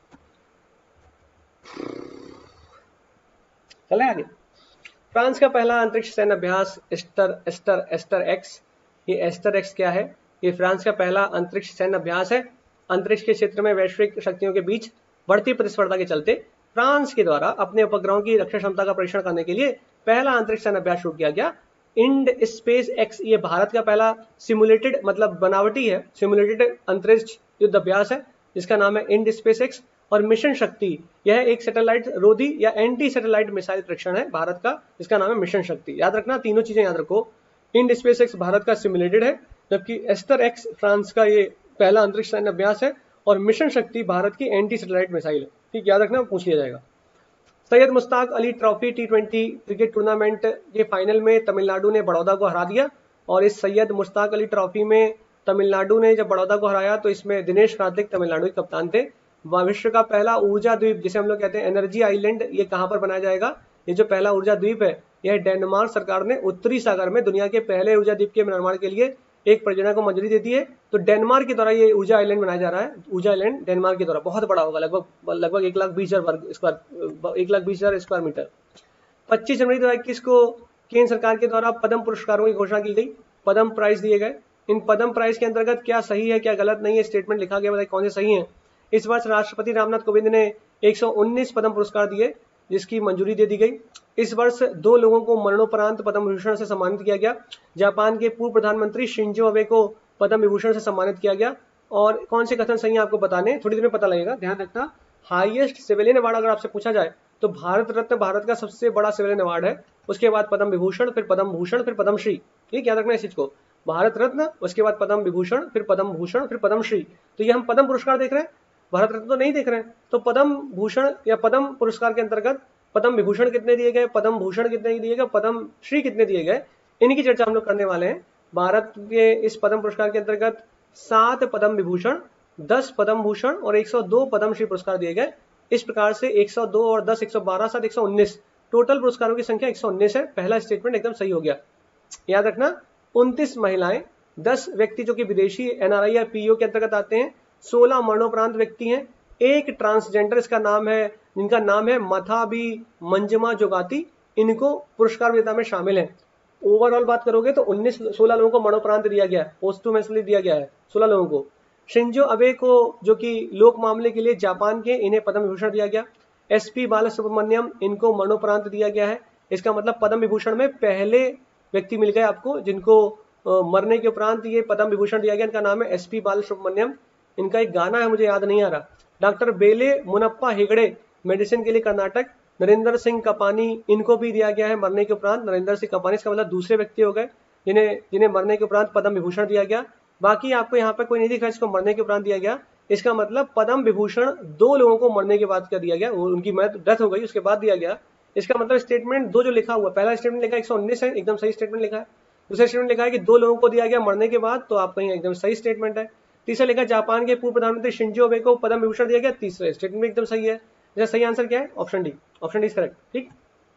चले आगे। फ्रांस का पहला अंतरिक्ष सैन्य अभ्यास एस्टर एस्टर एस्टर एक्स। ये एस्टर एक्स क्या है? ये फ्रांस का पहला अंतरिक्ष सैन्य अभ्यास है। अंतरिक्ष के क्षेत्र में वैश्विक शक्तियों के बीच बढ़ती प्रतिस्पर्धा के चलते फ्रांस के द्वारा अपने उपग्रहों की रक्षा क्षमता का परीक्षण करने के लिए पहला अंतरिक्ष सैन्य अभ्यास शुरू किया गया। इंड स्पेस एक्स ये भारत का पहला सिमुलेटेड मतलब बनावटी है सिमुलेटेड अंतरिक्ष युद्ध अभ्यास है जिसका नाम है इंड स्पेस एक्स। और मिशन शक्ति यह एक सैटेलाइट रोधी या एंटी सैटेलाइट मिसाइल परीक्षण है भारत का जिसका नाम है मिशन शक्ति। याद रखना, तीनों चीजें याद रखो। इंड स्पेस एक्स भारत का सिमुलेटेड है जबकि एस्टर एक्स फ्रांस का ये पहला अंतरिक्ष सैन्य अभ्यास है और मिशन शक्ति भारत की एंटी सैटेलाइट मिसाइल है। ठीक, याद रखना, पूछ लिया जाएगा। Syed Mushtaq Ali trophy T twenty cricket tournament के फाइनल में तमिलनाडु ने बड़ौदा को हरा दिया और इस सैयद मुश्ताक अली ट्रॉफी में तमिलनाडु ने जब बड़ौदा को हराया तो इसमें दिनेश कार्तिक तमिलनाडु के कप्तान थे। विश्व का पहला ऊर्जा द्वीप जिसे हम लोग कहते हैं एनर्जी आइलैंड, ये कहाँ पर बनाया जाएगा? ये जो पहला ऊर्जा द्वीप है यह डेनमार्क सरकार ने उत्तरी सागर में दुनिया के पहले ऊर्जा द्वीप के निर्माण के लिए एक परियोजना को मंजूरी दे दी है। तो डेनमार्क के द्वारा ये ऊर्जा आइलैंड बनाया जा रहा है। ऊर्जा आइलैंड डेनमार्क के द्वारा बहुत बड़ा होगा, लगभग लगभग एक लाख बीस हजार वर्ग स्क्वायर एक लाख बीस हजार स्क्वायर मीटर। पच्चीस जनवरी दो हजार इक्कीस को केंद्र सरकार के द्वारा पद्म पुरस्कारों की घोषणा की गई, पद्म प्राइज दिए गए। इन पद्म प्राइज के अंतर्गत क्या सही है क्या गलत नहीं है स्टेटमेंट लिखा गया, बताइए कौन से सही है। इस वर्ष राष्ट्रपति रामनाथ कोविंद ने एक सौ उन्नीस पद्म पुरस्कार दिए जिसकी मंजूरी दे दी गई। इस वर्ष दो लोगों को मरणोपरांत पद्म विभूषण से सम्मानित किया गया। जापान के पूर्व प्रधानमंत्री शिंजो अबे को पद्म विभूषण से सम्मानित किया गया। और कौन से कथन सही है आपको बताने थोड़ी देर में पता लगेगा, ध्यान रखना। हाईएस्ट सिविलियन अवार्ड अगर आपसे पूछा जाए तो भारत रत्न भारत का सबसे बड़ा सिविलियन अवार्ड है, उसके बाद पद्म विभूषण, फिर पद्म भूषण, फिर पद्मश्री। ठीक, याद रखना इस चीज को, भारत रत्न, उसके बाद पद्म विभूषण, फिर पद्म भूषण, फिर पद्मश्री। तो ये हम पद्म पुरस्कार देख रहे हैं, भारत रत्न तो नहीं देख रहे हैं। तो पद्म भूषण या पद्म पुरस्कार के अंतर्गत पद्म विभूषण कितने दिए गए, पद्म भूषण कितने दिए गए, पद्म श्री कितने दिए गए, इनकी चर्चा हम लोग करने वाले हैं। भारत के इस पद्म पुरस्कार के अंतर्गत सात पद्म विभूषण, दस पद्म भूषण और एक सौ दो पद्मश्री पुरस्कार दिए गए। इस प्रकार से एक सौ दो और दस एक सौ बारह सात एक सौ उन्नीस टोटल पुरस्कारों की संख्या एक सौ उन्नीस है। पहला स्टेटमेंट एकदम सही हो गया। याद रखना, उनतीस महिलाएं, दस व्यक्ति जो कि विदेशी एनआरआई या पीओ के अंतर्गत आते हैं, सोलह मरणोपरांत व्यक्ति हैं, एक ट्रांसजेंडर इसका नाम है जिनका नाम है मथाबी मंजमा जोगाती, इनको पुरस्कार विजेता में शामिल है। ओवरऑल बात करोगे तो उन्नीस सोलह लोगों को मरणोपरांत दिया गया है, पोस्टुमसली दिया गया है सोलह लोगों को। शिंजो अबे को जो कि लोक मामले के लिए जापान के, इन्हें पद्म विभूषण दिया गया। एसपी बालसुब्रमण्यम, इनको मरणोपरांत दिया गया है। इसका मतलब पद्म विभूषण में पहले व्यक्ति मिल गए आपको जिनको मरने के उपरांत ये पद्म विभूषण दिया गया। इनका नाम है एसपी बालसुब्रमण्यम। इनका एक गाना है, मुझे याद नहीं आ रहा। डॉक्टर बेले मुनप्पा हेगड़े, मेडिसिन के लिए कर्नाटक। नरेंद्र सिंह कपानी, इनको भी दिया गया है मरने के उपरांत। नरेंद्र सिंह कपानी इसका मतलब दूसरे व्यक्ति हो गए जिन्हें जिन्हें मरने के उपरांत पद्म विभूषण दिया गया। बाकी आपको यहाँ पर कोई नहीं दिख रहा जिसको मरने के उपरांत दिया गया। इसका मतलब पद्म विभूषण दो लोगों को मरने के बाद क्या दिया गया, उनकी डेथ हो गई उसके बाद दिया गया। इसका मतलब स्टेटमेंट दो जो लिखा हुआ, पहला स्टेटमेंट लिखा एक सौ उन्नीस है, एकदम सही स्टेटमेंट लिखा है। दूसरा स्टेटमेंट लिखा है कि दो लोगों को दिया गया मरने के बाद, तो आपका एकदम सही स्टेटमेंट है। तीसरा लिखा जापान के पूर्व प्रधानमंत्री शिंजो अबे को पद्म विभूषण दिया गया, तीसरा स्टेटमेंट एकदम सही है। इसका सही आंसर क्या है? Option D. Option D is correct. ठीक,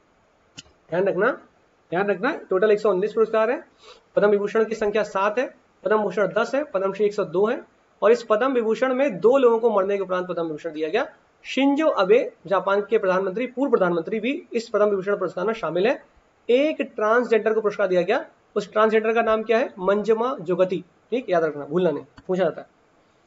ध्यान रखना ध्यान रखना टोटल एक सौ उन्नीस पुरस्कार है। पद्म विभूषण की संख्या सात है, पद्म भूषण दस है, पद्मश्री एक सौ दो है। और इस पद्म विभूषण में दो लोगों को मरने के उपरांत पद्म विभूषण दिया गया। शिंजो अबे जापान के प्रधानमंत्री, पूर्व प्रधानमंत्री भी इस पद्म विभूषण पुरस्कार में शामिल है। एक ट्रांसजेंडर को पुरस्कार दिया गया, उस ट्रांसजेंडर का नाम क्या है? मंजमा जोगती। ठीक, याद रखना, भूलना नहीं, पूछा जाता है।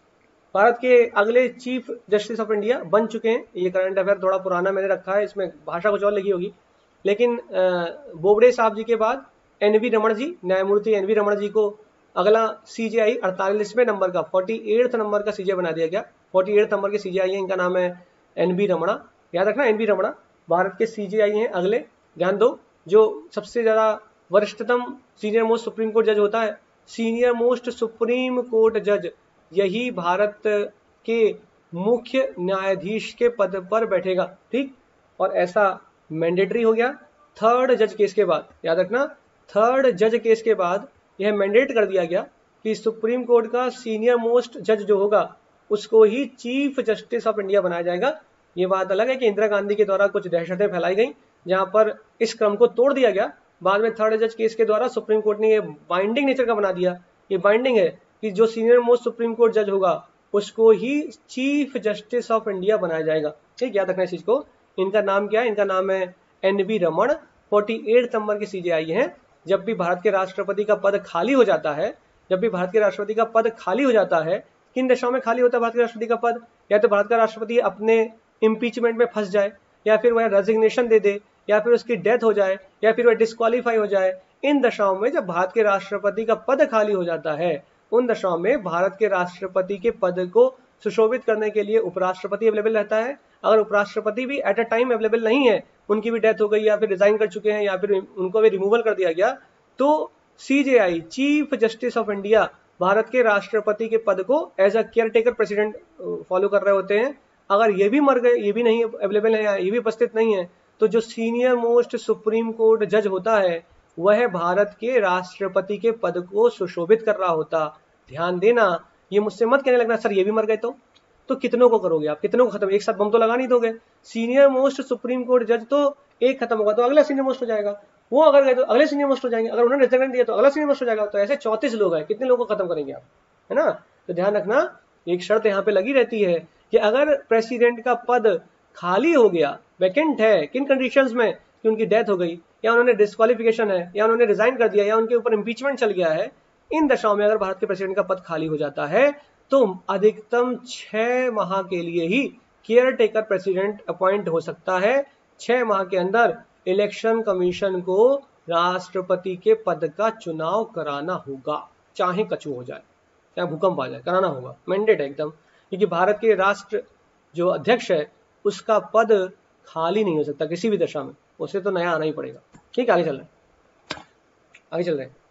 भारत के अगले चीफ जस्टिस ऑफ इंडिया बन चुके हैं। ये करंट अफेयर थोड़ा पुराना मैंने रखा है, इसमें भाषा कुछ और लिखी होगी, लेकिन बोबडे साहब जी के बाद एन वी रमन जी, न्यायमूर्ति एन वी रमन जी को अगला सीजेआई अड़तालीसवें नंबर का अड़तालीसवें नंबर का सीजे बना दिया गया। अड़तालीसवें नंबर के सीजेआई है, इनका नाम है एन वी रमणा। याद रखना, एन वी रमणा भारत के सीजेआई हैं अगले। ध्यान दो, जो सबसे ज्यादा वरिष्ठतम सीनियर मोस्ट सुप्रीम कोर्ट जज होता है, सीनियर मोस्ट सुप्रीम कोर्ट जज, यही भारत के मुख्य न्यायाधीश के पद पर बैठेगा। ठीक, और ऐसा मैंडेटरी हो गया थर्ड जज केस के बाद। याद रखना, थर्ड जज केस के बाद यह मैंडेट कर दिया गया कि सुप्रीम कोर्ट का सीनियर मोस्ट जज जो होगा उसको ही चीफ जस्टिस ऑफ इंडिया बनाया जाएगा। ये बात अलग है कि इंदिरा गांधी के द्वारा कुछ दहशतें फैलाई गई जहां पर इस क्रम को तोड़ दिया गया। बाद में थर्ड जज केस के द्वारा सुप्रीम कोर्ट ने ये बाइंडिंग नेचर का बना दिया। ये बाइंडिंग है कि जो सीनियर मोस्ट सुप्रीम कोर्ट जज होगा उसको ही चीफ जस्टिस ऑफ इंडिया बनाया जाएगा। ठीक, याद रखना इस चीज को। इनका नाम क्या है? इनका नाम है एन वी रमन। अड़तालीसवें नंबर के सीजेआई हैं। जब भी भारत के राष्ट्रपति का पद खाली हो जाता है, जब भी भारत के राष्ट्रपति का पद खाली हो जाता है, किन दशाओं में खाली होता है भारत के राष्ट्रपति का पद? या तो भारत का राष्ट्रपति अपने इम्पीचमेंट में फंस जाए, या फिर वह रेजिग्नेशन दे दे, या फिर उसकी डेथ हो जाए, या फिर वह डिस्क्वालीफाई हो जाए। इन दशाओं में जब भारत के राष्ट्रपति का पद खाली हो जाता है, उन दशाओं में भारत के राष्ट्रपति के पद को सुशोभित करने के लिए उपराष्ट्रपति अवेलेबल रहता है। अगर उपराष्ट्रपति भी एट अ टाइम अवेलेबल नहीं है, उनकी भी डेथ हो गई या फिर रिजाइन कर चुके हैं या फिर उनको भी रिमूवल कर दिया गया, तो CJI chief justice of India भारत के राष्ट्रपति के पद को as a caretaker president follow कर रहे होते हैं। अगर ये भी मर गए, ये भी नहीं अवेलेबल है या ये भी उपस्थित नहीं है, तो जो सीनियर मोस्ट सुप्रीम कोर्ट जज होता है वह भारत के राष्ट्रपति के पद को सुशोभित कर रहा होता। ध्यान देना, ये मुझसे मत कहने लगना सर ये भी मर गए तो तो कितनों को करोगे आप? कितनों को खत्म? एक साथ बम तो लगा नहीं दोगे। सीनियर मोस्ट सुप्रीम कोर्ट जज तो एक खत्म होगा तो अगला सीनियर मोस्ट हो जाएगा, वो अगर गए तो अगले सीनियर मोस्ट हो जाएंगे, अगर उन्होंने रिजाइन दिया तो अगला सीनियर मोस्ट हो जाएगा। तो ऐसे चौंतीस लोग हैं, कितने लोगों को खत्म करेंगे आप? है ना? तो ध्यान रखना, एक शर्त यहाँ पे लगी रहती है कि अगर प्रेसिडेंट का पद खाली हो गया, वैकेंट है, किन कंडीशंस में? कि उनकी डेथ हो गई, या उन्होंने डिस्क्वालिफिकेशन है, या उन्होंने रिजाइन कर दिया, या उनके ऊपर इम्पीचमेंट चल गया है। इन दशाओं में अगर भारत के प्रेसिडेंट का पद खाली हो जाता है तो अधिकतम छह माह के लिए ही केयर टेकर प्रेसिडेंट अपॉइंट हो सकता है। छह माह के अंदर इलेक्शन कमीशन को राष्ट्रपति के पद का चुनाव कराना होगा, चाहे कछु हो जाए, चाहे भूकंप आ जाए, कराना होगा, मैंडेट है एकदम। क्योंकि भारत के राष्ट्र जो अध्यक्ष है उसका पद खाली नहीं हो सकता किसी भी दशा में, उसे तो नया आना ही पड़ेगा। ठीक, आगे चल रहे हैं, आगे चल रहे हैं।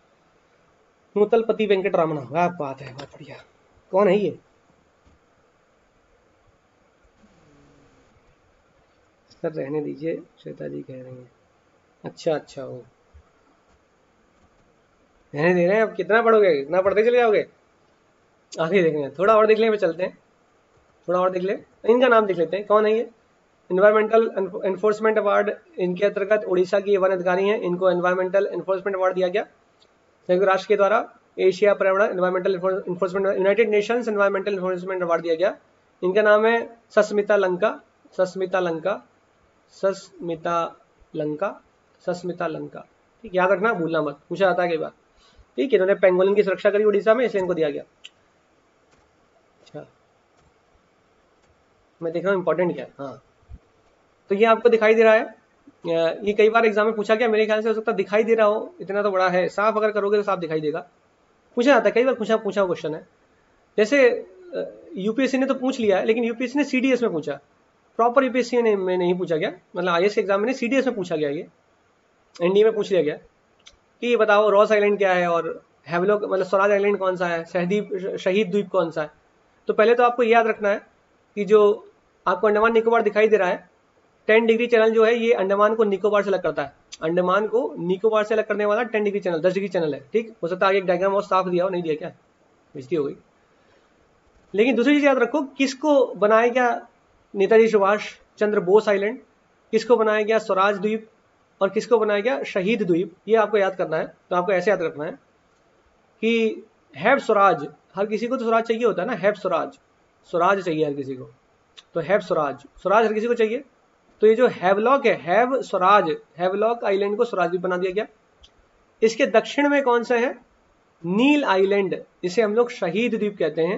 नूतलपति वेंकटरामन, क्या बात है, बहुत बढ़िया। कौन है ये? सर रहने दीजिए, श्वेता जी कह रही हैं। अच्छा अच्छा, वो रहने दे रहे हैं। अब कितना पढ़ोगे? इतना पढ़ते चले जाओगे? आगे देखेंगे, थोड़ा और देख लें, चलते हैं, थोड़ा और देख लें। इनका नाम देख लेते हैं, कौन है ये? एनवायरमेंटल एनफोर्समेंट अवार्ड, इनके अंतर्गत उड़ीसा की वन अधिकारी हैं, इनको एनवायरमेंटल एनफोर्समेंट अवार्ड दिया गया संयुक्त राष्ट्र के द्वारा। एशिया पर्यावरण environmental enforcement, United Nations environmental enforcement award दिया गया। इनका नाम है सस्मिता लंका, सस्मिता लंका, सस्मिता लंका, सस्मिता लंका। ठीक, याद रखना, भूलना मत, पूछा जाता है कई बार। ठीक, इन्होंने पेंगोलिन की सुरक्षा करी उड़ीसा में, इसलिए इनको दिया गया। अच्छा, मैं देख रहा हूँ इंपॉर्टेंट क्या है। हाँ, तो ये आपको दिखाई दे रहा है, ये कई बार एग्जाम में पूछा गया, मेरे ख्याल से हो सकता है दिखाई दे रहा हो, इतना तो बड़ा है, साफ अगर करोगे तो साफ दिखाई देगा। पूछा जाता है कई बार, पूछा पूछा क्वेश्चन है। जैसे यूपीएससी ने तो पूछ लिया है, लेकिन यूपीएससी ने सीडीएस में पूछा, प्रॉपर यूपीएससी ने में नहीं पूछा गया, मतलब आईएएस एग्जाम में सीडीएस में पूछा गया, ये एनडीए में पूछ लिया गया कि ये बताओ रॉस आइलैंड क्या है और हैवलॉक मतलब स्वराज आइलैंड कौन सा है, शहीद शहीद द्वीप कौन सा है। तो पहले तो आपको याद रखना है कि जो आपको अंडमान निकोबार दिखाई दे रहा है, टेन डिग्री चैनल जो है ये अंडमान को निकोबार से अलग करता है। अंडमान को निकोबार से अलग करने वाला टेन डिग्री चैनल, दस डिग्री चैनल है। ठीक, हो सकता है एक डायग्राम और साफ दिया हो, नहीं दिया क्या, बेइज्जती हो गई। लेकिन दूसरी चीज याद रखो, किसको बनाया गया नेताजी सुभाष चंद्र बोस आइलैंड, किसको बनाया गया स्वराज द्वीप, और किसको बनाया गया शहीद द्वीप, ये आपको याद करना है। तो आपको ऐसे याद रखना है कि हैव स्वराज, हर किसी को तो स्वराज चाहिए होता है ना, हैव स्वराज, स्वराज चाहिए हर किसी को, तो हैव स्वराज, स्वराज हर किसी को चाहिए। तो ये जो हैवलॉक है, हैव स्वराज, हैवलॉक आइलैंड को स्वराज द्वीप बना दिया गया। इसके दक्षिण में कौन सा है? नील आइलैंड, इसे हम लोग शहीद द्वीप कहते हैं।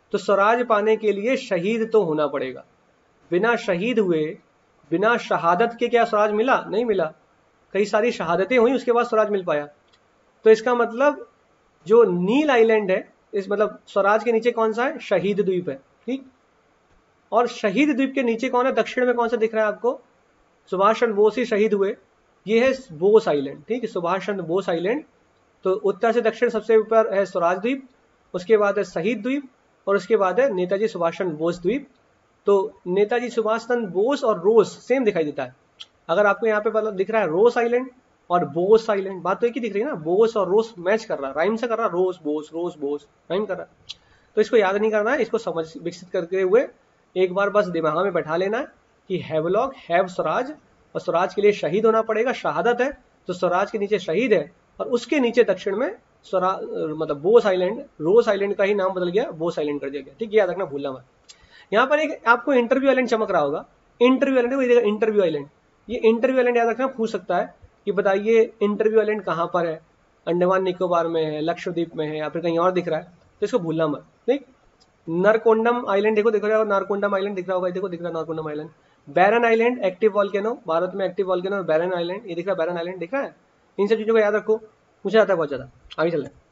तो स्वराज पाने के लिए शहीद तो होना पड़ेगा। बिना शहीद हुए, बिना शहादत के क्या स्वराज मिला? नहीं मिला। कई सारी शहादतें हुई उसके बाद स्वराज मिल पाया। तो इसका मतलब जो नील आइलैंड है, इस मतलब स्वराज के नीचे कौन सा है? शहीद द्वीप है, ठीक। और शहीद द्वीप के नीचे कौन है? दक्षिण में कौन सा दिख रहा है आपको? सुभाष चंद्र बोस ही शहीद हुए, ये है बोस आइलैंड, ठीक है, सुभाष चंद्र बोस आइलैंड। तो उत्तर से दक्षिण सबसे ऊपर है स्वराज द्वीप, उसके बाद है शहीद द्वीप, और उसके बाद है नेताजी सुभाष चंद्र बोस द्वीप। तो नेताजी सुभाष चंद्र बोस और रोस सेम दिखाई देता है। अगर आपको यहाँ पे मतलब दिख रहा है रोस आइलैंड और बोस आइलैंड, बात तो एक ही दिख रही है ना, बोस और रोस मैच कर रहा है, राइम से कर रहा है, Ross Bose Ross Bose rhyme कर रहा है। तो इसको याद नहीं करना है, इसको समझ विकसित करते हुए एक बार बस दिमाग में बैठा लेना है कि हैवलॉक हैव स्वराज, और स्वराज के लिए शहीद होना पड़ेगा, शहादत है तो स्वराज के नीचे शहीद है, और उसके नीचे दक्षिण में स्वराज मतलब बोस आइलैंड, रोस आइलैंड का ही नाम बदल गया, बोस आइलैंड कर दिया गया, ठीक, याद रखना, भूलना मत। यहाँ पर एक आपको इंटरव्यू आइलैंड चमक रहा होगा, इंटरव्यू आइलैंड, इंटरव्यू आइलैंड, ये इंटरव्यू आइलैंड याद रखना, पूछ सकता है कि बताइए इंटरव्यू आइलैंड कहाँ पर है, अंडमान निकोबार में है, लक्षद्वीप में है, या फिर कहीं और दिख रहा है, तो इसको भूलना मत, ठीक। नरकोंडम आइलैंड देखो, देखो नारकोंडम आइलैंड दिख रहा होगा, देखो दिख रहा है Narcondam island. Barren island active volcano, भारत में एक्टिव वॉल्केनो, बैरन आइलैंड, ये दिख रहा है, बैरन आइलैंड दिख रहा है। इन सब चीजों को याद रखो, पूछा जाता है बहुत ज्यादा। आगे चल रहे हैं।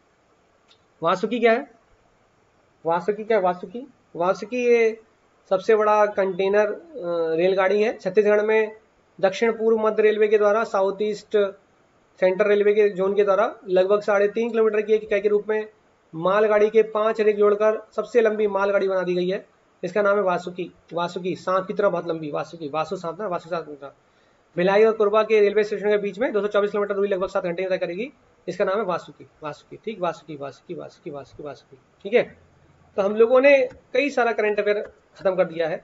वासुकी क्या है? वासुकी क्या है? वासुकी वासुकी ये सबसे बड़ा कंटेनर रेलगाड़ी है। छत्तीसगढ़ में दक्षिण पूर्व मध्य रेलवे के द्वारा, साउथ ईस्ट सेंट्रल रेलवे के जोन के द्वारा लगभग साढ़े तीन किलोमीटर की एक इकाई के रूप में मालगाड़ी के पांच रेक जोड़कर सबसे लंबी मालगाड़ी बना दी गई है। इसका नाम है वासुकी। वासुकी सांप की तरह बहुत लंबी, वासुकी, वासु सांप ना, वासु सांप। भिलाई और कोरबा के रेलवे स्टेशन के बीच में दो सौ चौबीस किलोमीटर दूरी लगभग सात घंटे में तय करेगी। इसका नाम है वासुकी। वासुकी, ठीक, वासुकी वासुकी वासुकी वासुकी वासुकी, ठीक है। तो हम लोगों ने कई सारा करंट अफेयर खत्म कर दिया है।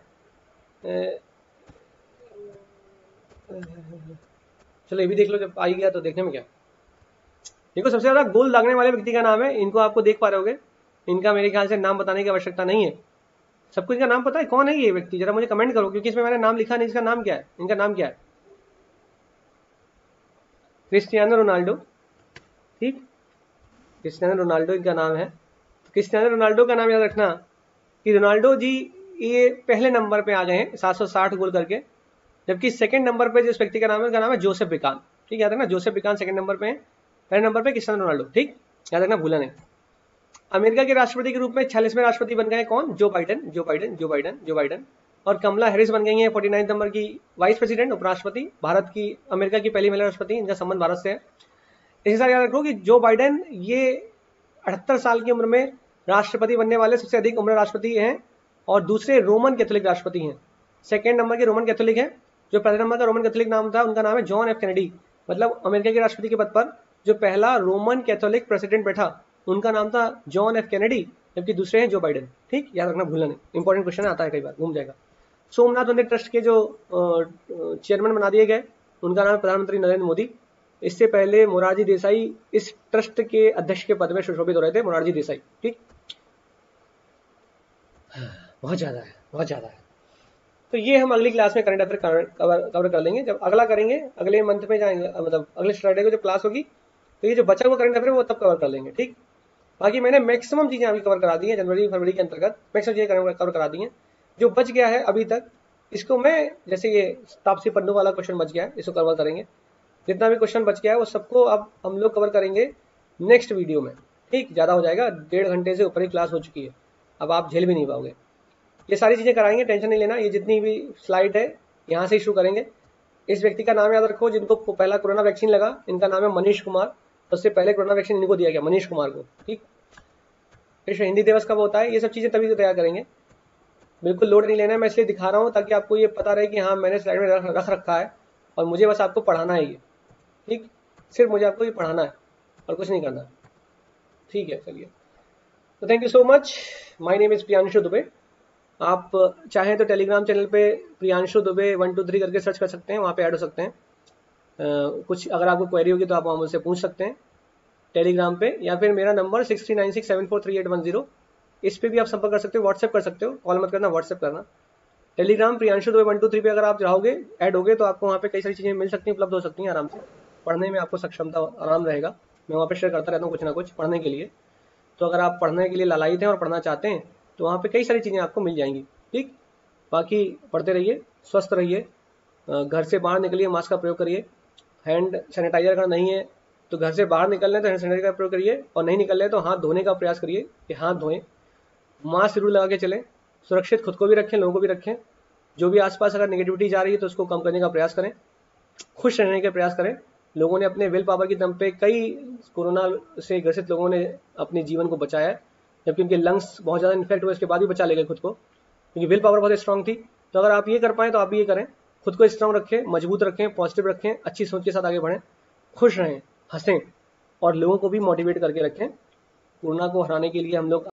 चलो ये भी देख लो, जब आई गया तो देखने में क्या। देखो सबसे ज्यादा गोल दागने वाले व्यक्ति का नाम है, इनको आपको देख पा रहे होगे, इनका मेरे ख्याल से नाम बताने की आवश्यकता नहीं है, सबको इनका नाम पता है। कौन है ये व्यक्ति? जरा मुझे कमेंट करो, क्योंकि इसमें मैंने नाम लिखा नहीं। इसका नाम क्या है? इनका नाम क्या है? क्रिस्टियानो रोनाल्डो, ठीक, क्रिस्टियानो रोनाल्डो इनका नाम है। क्रिस्टियानो रोनाल्डो का नाम याद रखना कि रोनाल्डो जी ये पहले नंबर पे आ गए हैं सात सौ साठ गोल करके, जबकि सेकंड नंबर पे जिस व्यक्ति का नाम है उनका नाम है जोसेफ बिकान, ठीक, याद रखना, जोसेफ बिकान सेकंड नंबर पे है, पहले नंबर पे क्रिस्टियानो रोनाल्डो, ठीक, याद रखना, भूला नहीं। अमेरिका के राष्ट्रपति के रूप में छियालीसवें राष्ट्रपति बन गए कौन? Joe Biden, Joe Biden, Joe Biden, Joe Biden. और कमला हैरिस बन गई है फोर्टी नाइन्थ नंबर की वाइस प्रेसिडेंट, उपराष्ट्रपति, भारत की, अमेरिका की पहली महिला राष्ट्रपति, इनका संबंध भारत से है। इसी साथ याद रखो कि जो बाइडेन ये अठहत्तर साल की उम्र में राष्ट्रपति बनने वाले सबसे अधिक उम्र राष्ट्रपति हैं, और दूसरे रोमन कैथोलिक राष्ट्रपति हैं। सेकेंड नंबर के रोमन कैथोलिक है, जो पहले नंबर का रोमन कैथोलिक नाम था उनका नाम है जॉन एफ कैनेडी, मतलब अमेरिका के राष्ट्रपति के पद पर जो पहला रोमन कैथोलिक प्रेसिडेंट बैठा उनका नाम था जॉन एफ कैनेडी, जबकि दूसरे हैं जो बाइडेन, ठीक, याद रखना, भूलना नहीं, इंपॉर्टेंट क्वेश्चन आता है, कई बार घूम जाएगा। सोमनाथ मंदिर ट्रस्ट के जो चेयरमैन बना दिए गए उनका नाम है प्रधानमंत्री नरेंद्र मोदी। इससे पहले मोरारजी देसाई इस ट्रस्ट के अध्यक्ष के पद में सुशोभित हो रहे थे, मोरारजी देसाई, ठीक। बहुत ज्यादा है, बहुत ज्यादा है। तो ये हम अगली क्लास में करंट अफेयर कवर कवर कर लेंगे। जब अगला करेंगे अगले मंथ में जाएंगे, मतलब अगले सैटरडे को जब क्लास होगी तो ये जो बचा हुआ करंट अफेयर वो तब कवर कर लेंगे, ठीक। बाकी मैंने मैक्सिमम चीजें अभी कवर करा दी हैं, जनवरी फरवरी के अंतर्गत मैक्सिमम चीजें कवर करा दी हैं। जो बच गया है अभी तक इसको मैं, जैसे ये तापसी पन्नू वाला क्वेश्चन बच गया है, इसको कवर करेंगे। जितना भी क्वेश्चन बच गया है वो सबको अब हम लोग कवर करेंगे नेक्स्ट वीडियो में, ठीक। ज्यादा हो जाएगा, डेढ़ घंटे से ऊपर ही क्लास हो चुकी है, अब आप झेल भी नहीं पाओगे। ये सारी चीजें कराएंगे, टेंशन नहीं लेना। ये जितनी भी स्लाइड है यहाँ से शुरू करेंगे। इस व्यक्ति का नाम याद रखो जिनको पहला कोरोना वैक्सीन लगा, इनका नाम है मनीष कुमार। उससे पहले कोरोना वैक्सीन इनको दिया गया, मनीष कुमार को, ठीक। विश्व हिंदी दिवस कब होता है, ये सब चीजें तभी तो तैयार करेंगे। बिल्कुल लोड नहीं लेना है, मैं इसलिए दिखा रहा हूँ ताकि आपको ये पता रहे कि हाँ मैंने स्लाइड में रख, रख रखा है और मुझे बस आपको पढ़ाना है ये, ठीक। सिर्फ मुझे आपको ये पढ़ाना है और कुछ नहीं करना, ठीक है। चलिए, तो thank you so much. My name is Priyanshu Dubey. आप चाहें तो टेलीग्राम चैनल पे Priyanshu Dubey one two three करके सर्च कर सकते हैं, वहाँ पे ऐड हो सकते हैं। uh, कुछ अगर आपको क्वेरी होगी तो आप मुझसे पूछ सकते हैं टेलीग्राम पे, या फिर मेरा number six three nine six seven four three eight one zero, इस पे भी आप संपर्क कर सकते हो। व्हाट्सएप कर सकते हो, कॉल मत करना, व्हाट्सएप करना। Telegram Priyanshu Dubey one two three पे अगर आप रहोगे, ऐड होगे, तो आपको वहाँ पे कई सारी चीज़ें मिल सकती हैं, उपलब्ध हो सकती हैं आराम से। पढ़ने में आपको सक्षमता आराम रहेगा, मैं वहाँ पे शेयर करता रहता हूँ कुछ ना कुछ पढ़ने के लिए। तो अगर आप पढ़ने के लिए लालायित हैं और पढ़ना चाहते हैं तो वहाँ पे कई सारी चीज़ें आपको मिल जाएंगी। ठीक, बाकी पढ़ते रहिए, स्वस्थ रहिए, घर से बाहर निकलिए, मास्क का प्रयोग करिए, हैंड सैनिटाइजर का नहीं है तो घर से बाहर निकल रहे हैं तो हैंड सैनिटाइजर का प्रयोग करिए, और नहीं निकल रहे तो हाथ धोने का प्रयास करिए कि हाथ धोएं, मास्क जरूर लगा के चलें, सुरक्षित खुद को भी रखें, लोगों को भी रखें। जो भी आसपास अगर नेगेटिविटी जा रही है तो उसको कम करने का प्रयास करें, खुश रहने का प्रयास करें। लोगों ने अपने विल पावर की दम पे कई कोरोना से ग्रसित लोगों ने अपने जीवन को बचाया है, जबकि उनके लंग्स बहुत ज़्यादा इन्फेक्ट हुए, इसके बाद भी बचा ले गए खुद को, क्योंकि विल पावर बहुत स्ट्रांग थी। तो अगर आप ये कर पाएँ तो आप भी ये करें, खुद को स्ट्रांग रखें, मजबूत रखें, पॉजिटिव रखें, अच्छी सोच के साथ आगे बढ़ें, खुश रहें, हंसें और लोगों को भी मोटिवेट करके रखें। कोरोना को हराने के लिए हम लोग